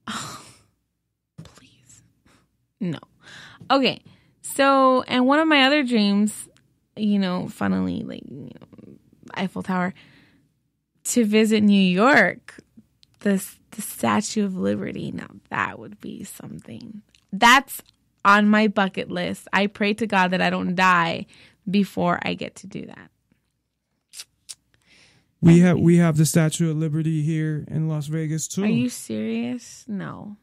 No. Okay. So, and one of my other dreams, you know, funnily, like, you know, Eiffel Tower, to visit New York, the, the Statue of Liberty. Now, that would be something. That's on my bucket list. I pray to God that I don't die before I get to do that. We have we have the Statue of Liberty here in Las Vegas too. Are you serious? No.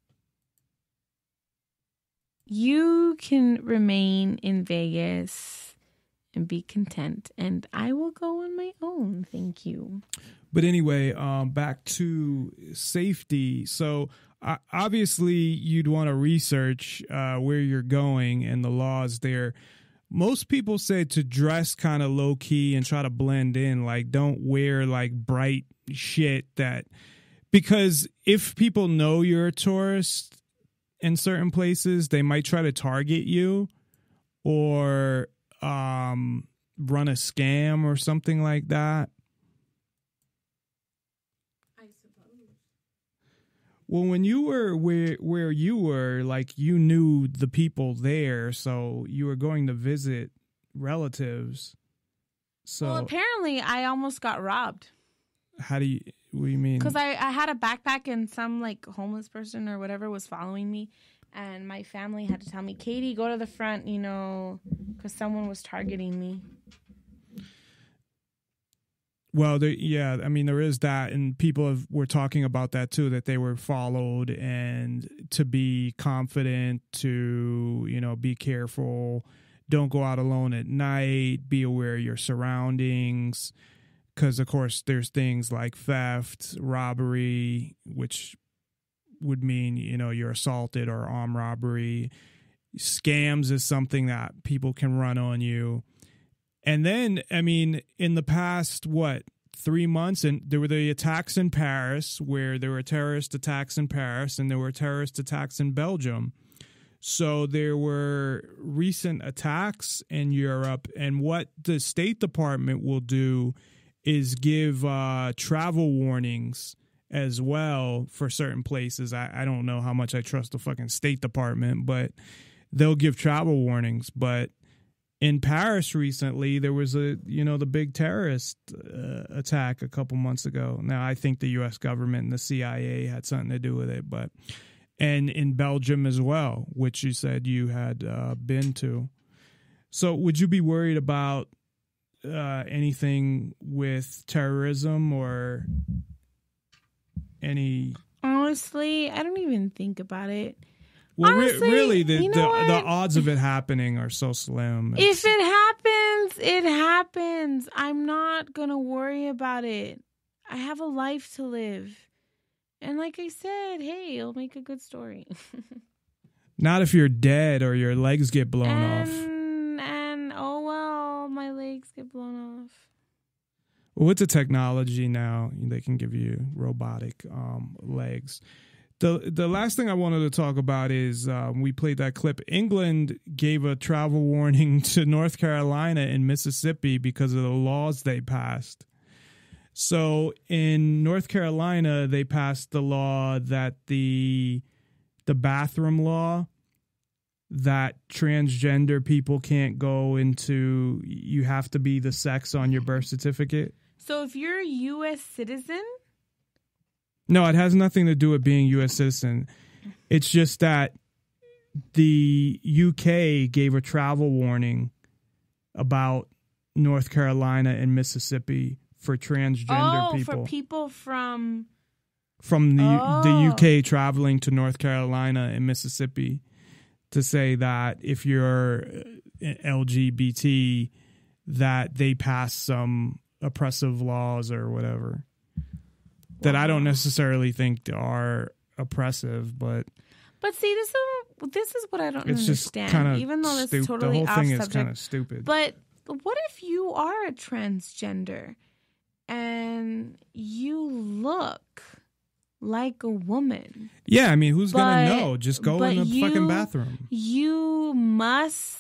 You can remain in Vegas and be content, and I will go on my own. Thank you. But anyway, um, back to safety. So uh, obviously, you'd want to research uh, where you're going and the laws there. Most people say to dress kind of low key and try to blend in. Like, don't wear like bright shit that, because if people know you're a tourist in certain places, they might try to target you or um, run a scam or something like that. Well, when you were where where you were, like, you knew the people there, so you were going to visit relatives. So Well, apparently, I almost got robbed. how do you? What do you mean? Because I, I had a backpack and some like homeless person or whatever was following me. And my family had to tell me, Katy, go to the front, you know, because someone was targeting me. Well, there, yeah, I mean, there is that, and people have, were talking about that too, that they were followed, and to be confident, to, you know, be careful, don't go out alone at night, be aware of your surroundings, because, of course, there's things like theft, robbery, which would mean, you know, you're assaulted, or armed robbery. Scams is something that people can run on you. And then, I mean, in the past, what, three months, and there were the attacks in Paris, where there were terrorist attacks in Paris, and there were terrorist attacks in Belgium. So there were recent attacks in Europe, and what the State Department will do is give uh, travel warnings as well for certain places. I, I don't know how much I trust the fucking State Department, but they'll give travel warnings. But in Paris recently, there was a, you know, the big terrorist uh, attack a couple months ago. Now, I think the U S government and the C I A had something to do with it, but, and in Belgium as well, which you said you had uh, been to. So would you be worried about uh, anything with terrorism or any? Honestly, I don't even think about it. Well, Honestly, re- really, the, you know the, what? the odds of it happening are so slim. If it happens, it happens. I'm not going to worry about it. I have a life to live. And like I said, hey, it'll make a good story. Not if you're dead or your legs get blown and, off. And, oh, well, my legs get blown off. Well, with the technology now, they can give you robotic um, legs. The the last thing I wanted to talk about is um, we played that clip. England gave a travel warning to North Carolina and Mississippi because of the laws they passed. So in North Carolina, they passed the law that the the bathroom law, that transgender people can't go into, you have to be the sex on your birth certificate. So if you're a U S citizen? No, it has nothing to do with being a U S citizen. It's just that the U K gave a travel warning about North Carolina and Mississippi for transgender oh, people. for people from... From the, oh. the U K traveling to North Carolina and Mississippi, to say that if you're L G B T, that they pass some oppressive laws or whatever that I don't necessarily think are oppressive, but but see, this is this is what I don't it's understand. just kind of even though it's stu- totally the whole thing off is subject, kind of stupid. But what if you are a transgender and you look like a woman? Yeah, I mean, who's but, gonna know? Just go in the you, fucking bathroom. You must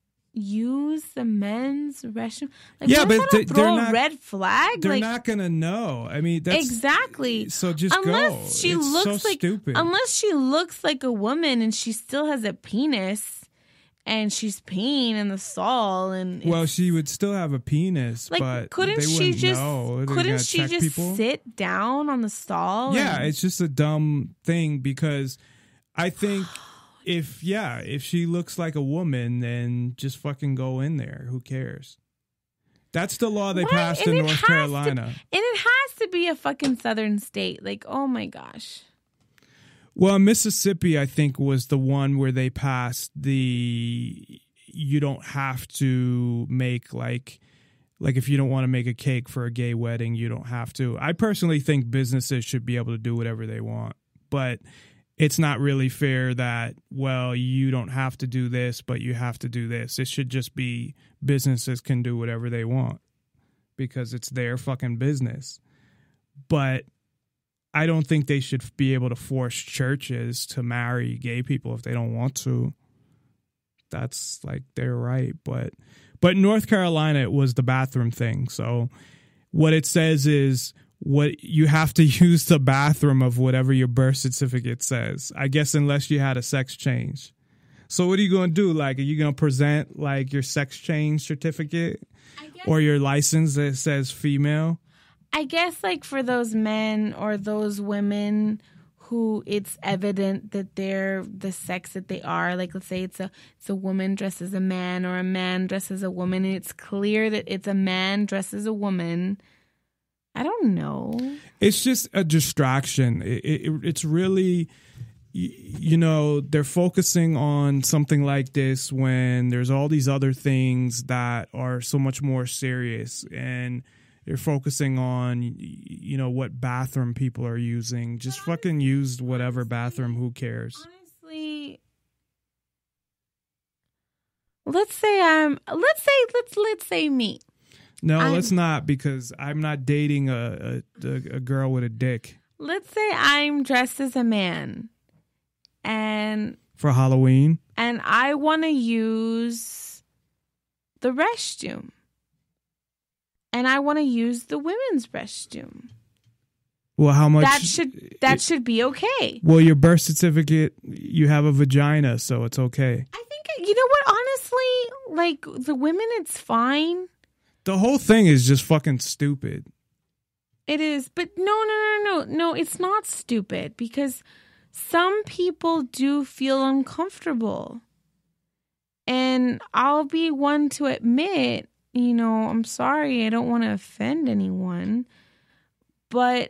use the men's restroom. Like, yeah, but they, throw they're a not red flag. They're like, not gonna know. I mean, that's exactly. So just unless go. She it's looks so like, stupid. Unless she looks like a woman and she still has a penis. And she's peeing in the stall, and well, she would still have a penis, like, but couldn't they she wouldn't just know. They're couldn't gonna she check just people. sit down on the stall? Yeah, and... it's just a dumb thing because I think if yeah, if she looks like a woman, then just fucking go in there. Who cares? That's the law they what? passed and in North Carolina, to, and it has to be a fucking southern state. Like, oh my gosh. Well, Mississippi, I think, was the one where they passed the you don't have to make like like if you don't want to make a cake for a gay wedding, you don't have to. I personally think businesses should be able to do whatever they want, but it's not really fair that, well, you don't have to do this, but you have to do this. It should just be businesses can do whatever they want because it's their fucking business. But I don't think they should be able to force churches to marry gay people if they don't want to. That's like their right. But but North Carolina, it was the bathroom thing. So what it says is what you have to use the bathroom of whatever your birth certificate says. I guess unless you had a sex change. So what are you going to do? Like, are you going to present like your sex change certificate or your license that says female? I guess like for those men or those women who it's evident that they're the sex that they are, like let's say it's a it's a woman dressed as a man or a man dressed as a woman, and it's clear that it's a man dressed as a woman. I don't know. It's just a distraction. It, it, it's really, you know, they're focusing on something like this when there's all these other things that are so much more serious, and you're focusing on, you know, what bathroom people are using. Just fucking use whatever bathroom. Who cares? Honestly, let's say I'm. Let's say let's let's say me. No, I'm, let's not, because I'm not dating a, a a girl with a dick. Let's say I'm dressed as a man, and for Halloween, and I want to use the restroom. And I want to use the women's restroom. Well, how much? That should that it, should be okay. Well, your birth certificate, you have a vagina, so it's okay. I think, you know what, honestly, like the women, it's fine. The whole thing is just fucking stupid. It is, but no, no, no, no, no, it's not stupid because some people do feel uncomfortable. And I'll be one to admit, you know, I'm sorry, I don't want to offend anyone, but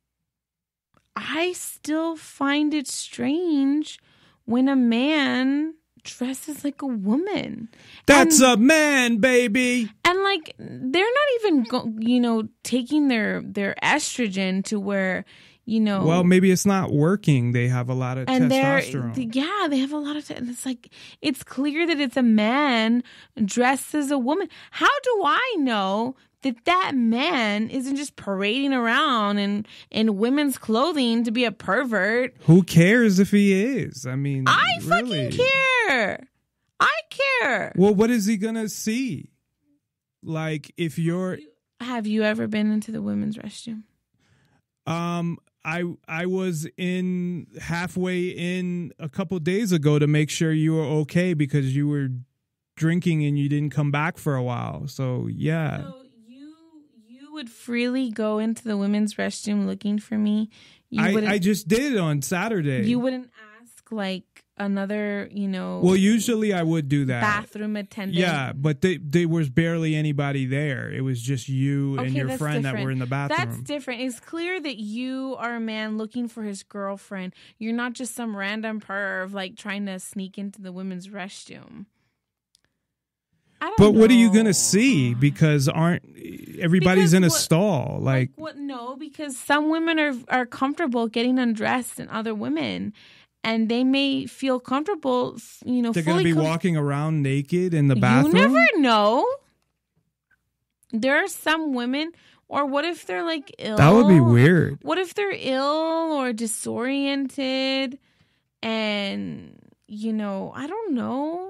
I still find it strange when a man dresses like a woman. That's and, a man, baby. And like, they're not even, go, you know, taking their, their estrogen to where, you know. Well, maybe it's not working. They have a lot of and testosterone. They're, yeah, they have a lot of. Te- and it's like, it's clear that it's a man dressed as a woman. How do I know that that man isn't just parading around in, in women's clothing to be a pervert? Who cares if he is? I mean, I really. fucking care. I care. Well, what is he going to see? Like, if you're. Have you ever been into the women's restroom? Um, I I was in halfway in a couple days ago to make sure you were okay because you were drinking and you didn't come back for a while. So yeah. So you you would freely go into the women's restroom looking for me. You I I just did on Saturday. You wouldn't ask like another, you know. Well, usually I would do that. Bathroom attendant. Yeah, but they, there was barely anybody there. It was just you okay, and your friend different. that were in the bathroom. That's different. It's clear that you are a man looking for his girlfriend. You're not just some random perv like trying to sneak into the women's restroom. I don't But know. what are you gonna see? Because aren't everybody's Because in a what- stall? Like, What? No, because some women are are comfortable getting undressed in other women, and they may feel comfortable. You know, they're fully gonna be com- walking around naked in the bathroom. You never know. There are some women, or what if they're like ill? That would be weird. What if they're ill or disoriented, and you know, I don't know.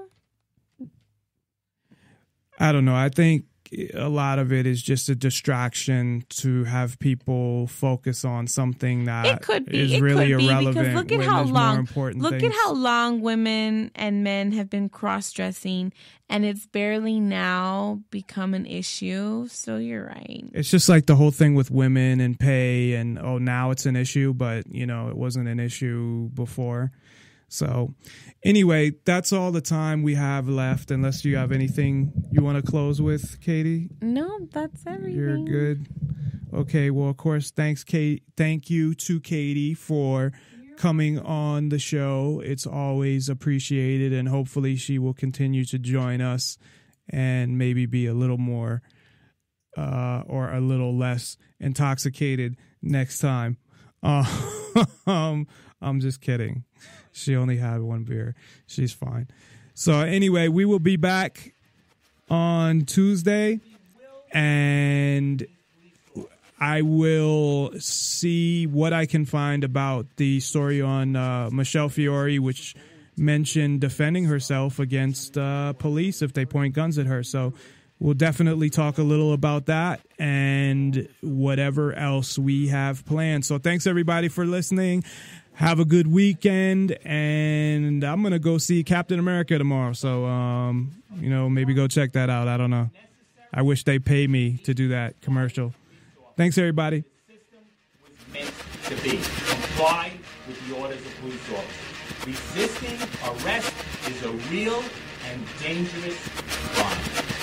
I don't know. I think a lot of it is just a distraction to have people focus on something that It could be. is It really could be irrelevant. because look at when how there's more long. important Look things. at how long women and men have been cross-dressing, and it's barely now become an issue. So you're right. It's just like the whole thing with women and pay, and oh, now it's an issue, but you know, it wasn't an issue before. So anyway, that's all the time we have left, unless you have anything you want to close with, Katie. No, that's everything. You're good. Okay, well, of course, thanks, Kate. Thank you to Katie for coming on the show. It's always appreciated, and hopefully she will continue to join us and maybe be a little more uh, or a little less intoxicated next time. Uh, um, I'm just kidding. She only had one beer. She's fine. So anyway, we will be back on Tuesday, and I will see what I can find about the story on uh, Michelle Fiore, which mentioned defending herself against uh, police if they point guns at her. So we'll definitely talk a little about that and whatever else we have planned. So thanks, everybody, for listening. Have a good weekend, and I'm going to go see Captain America tomorrow. So, um, you know, maybe go check that out. I don't know. I wish they paid me to do that commercial. Thanks, everybody. Meant to be. Comply with the orders of police officers. Resisting arrest is a real and dangerous crime.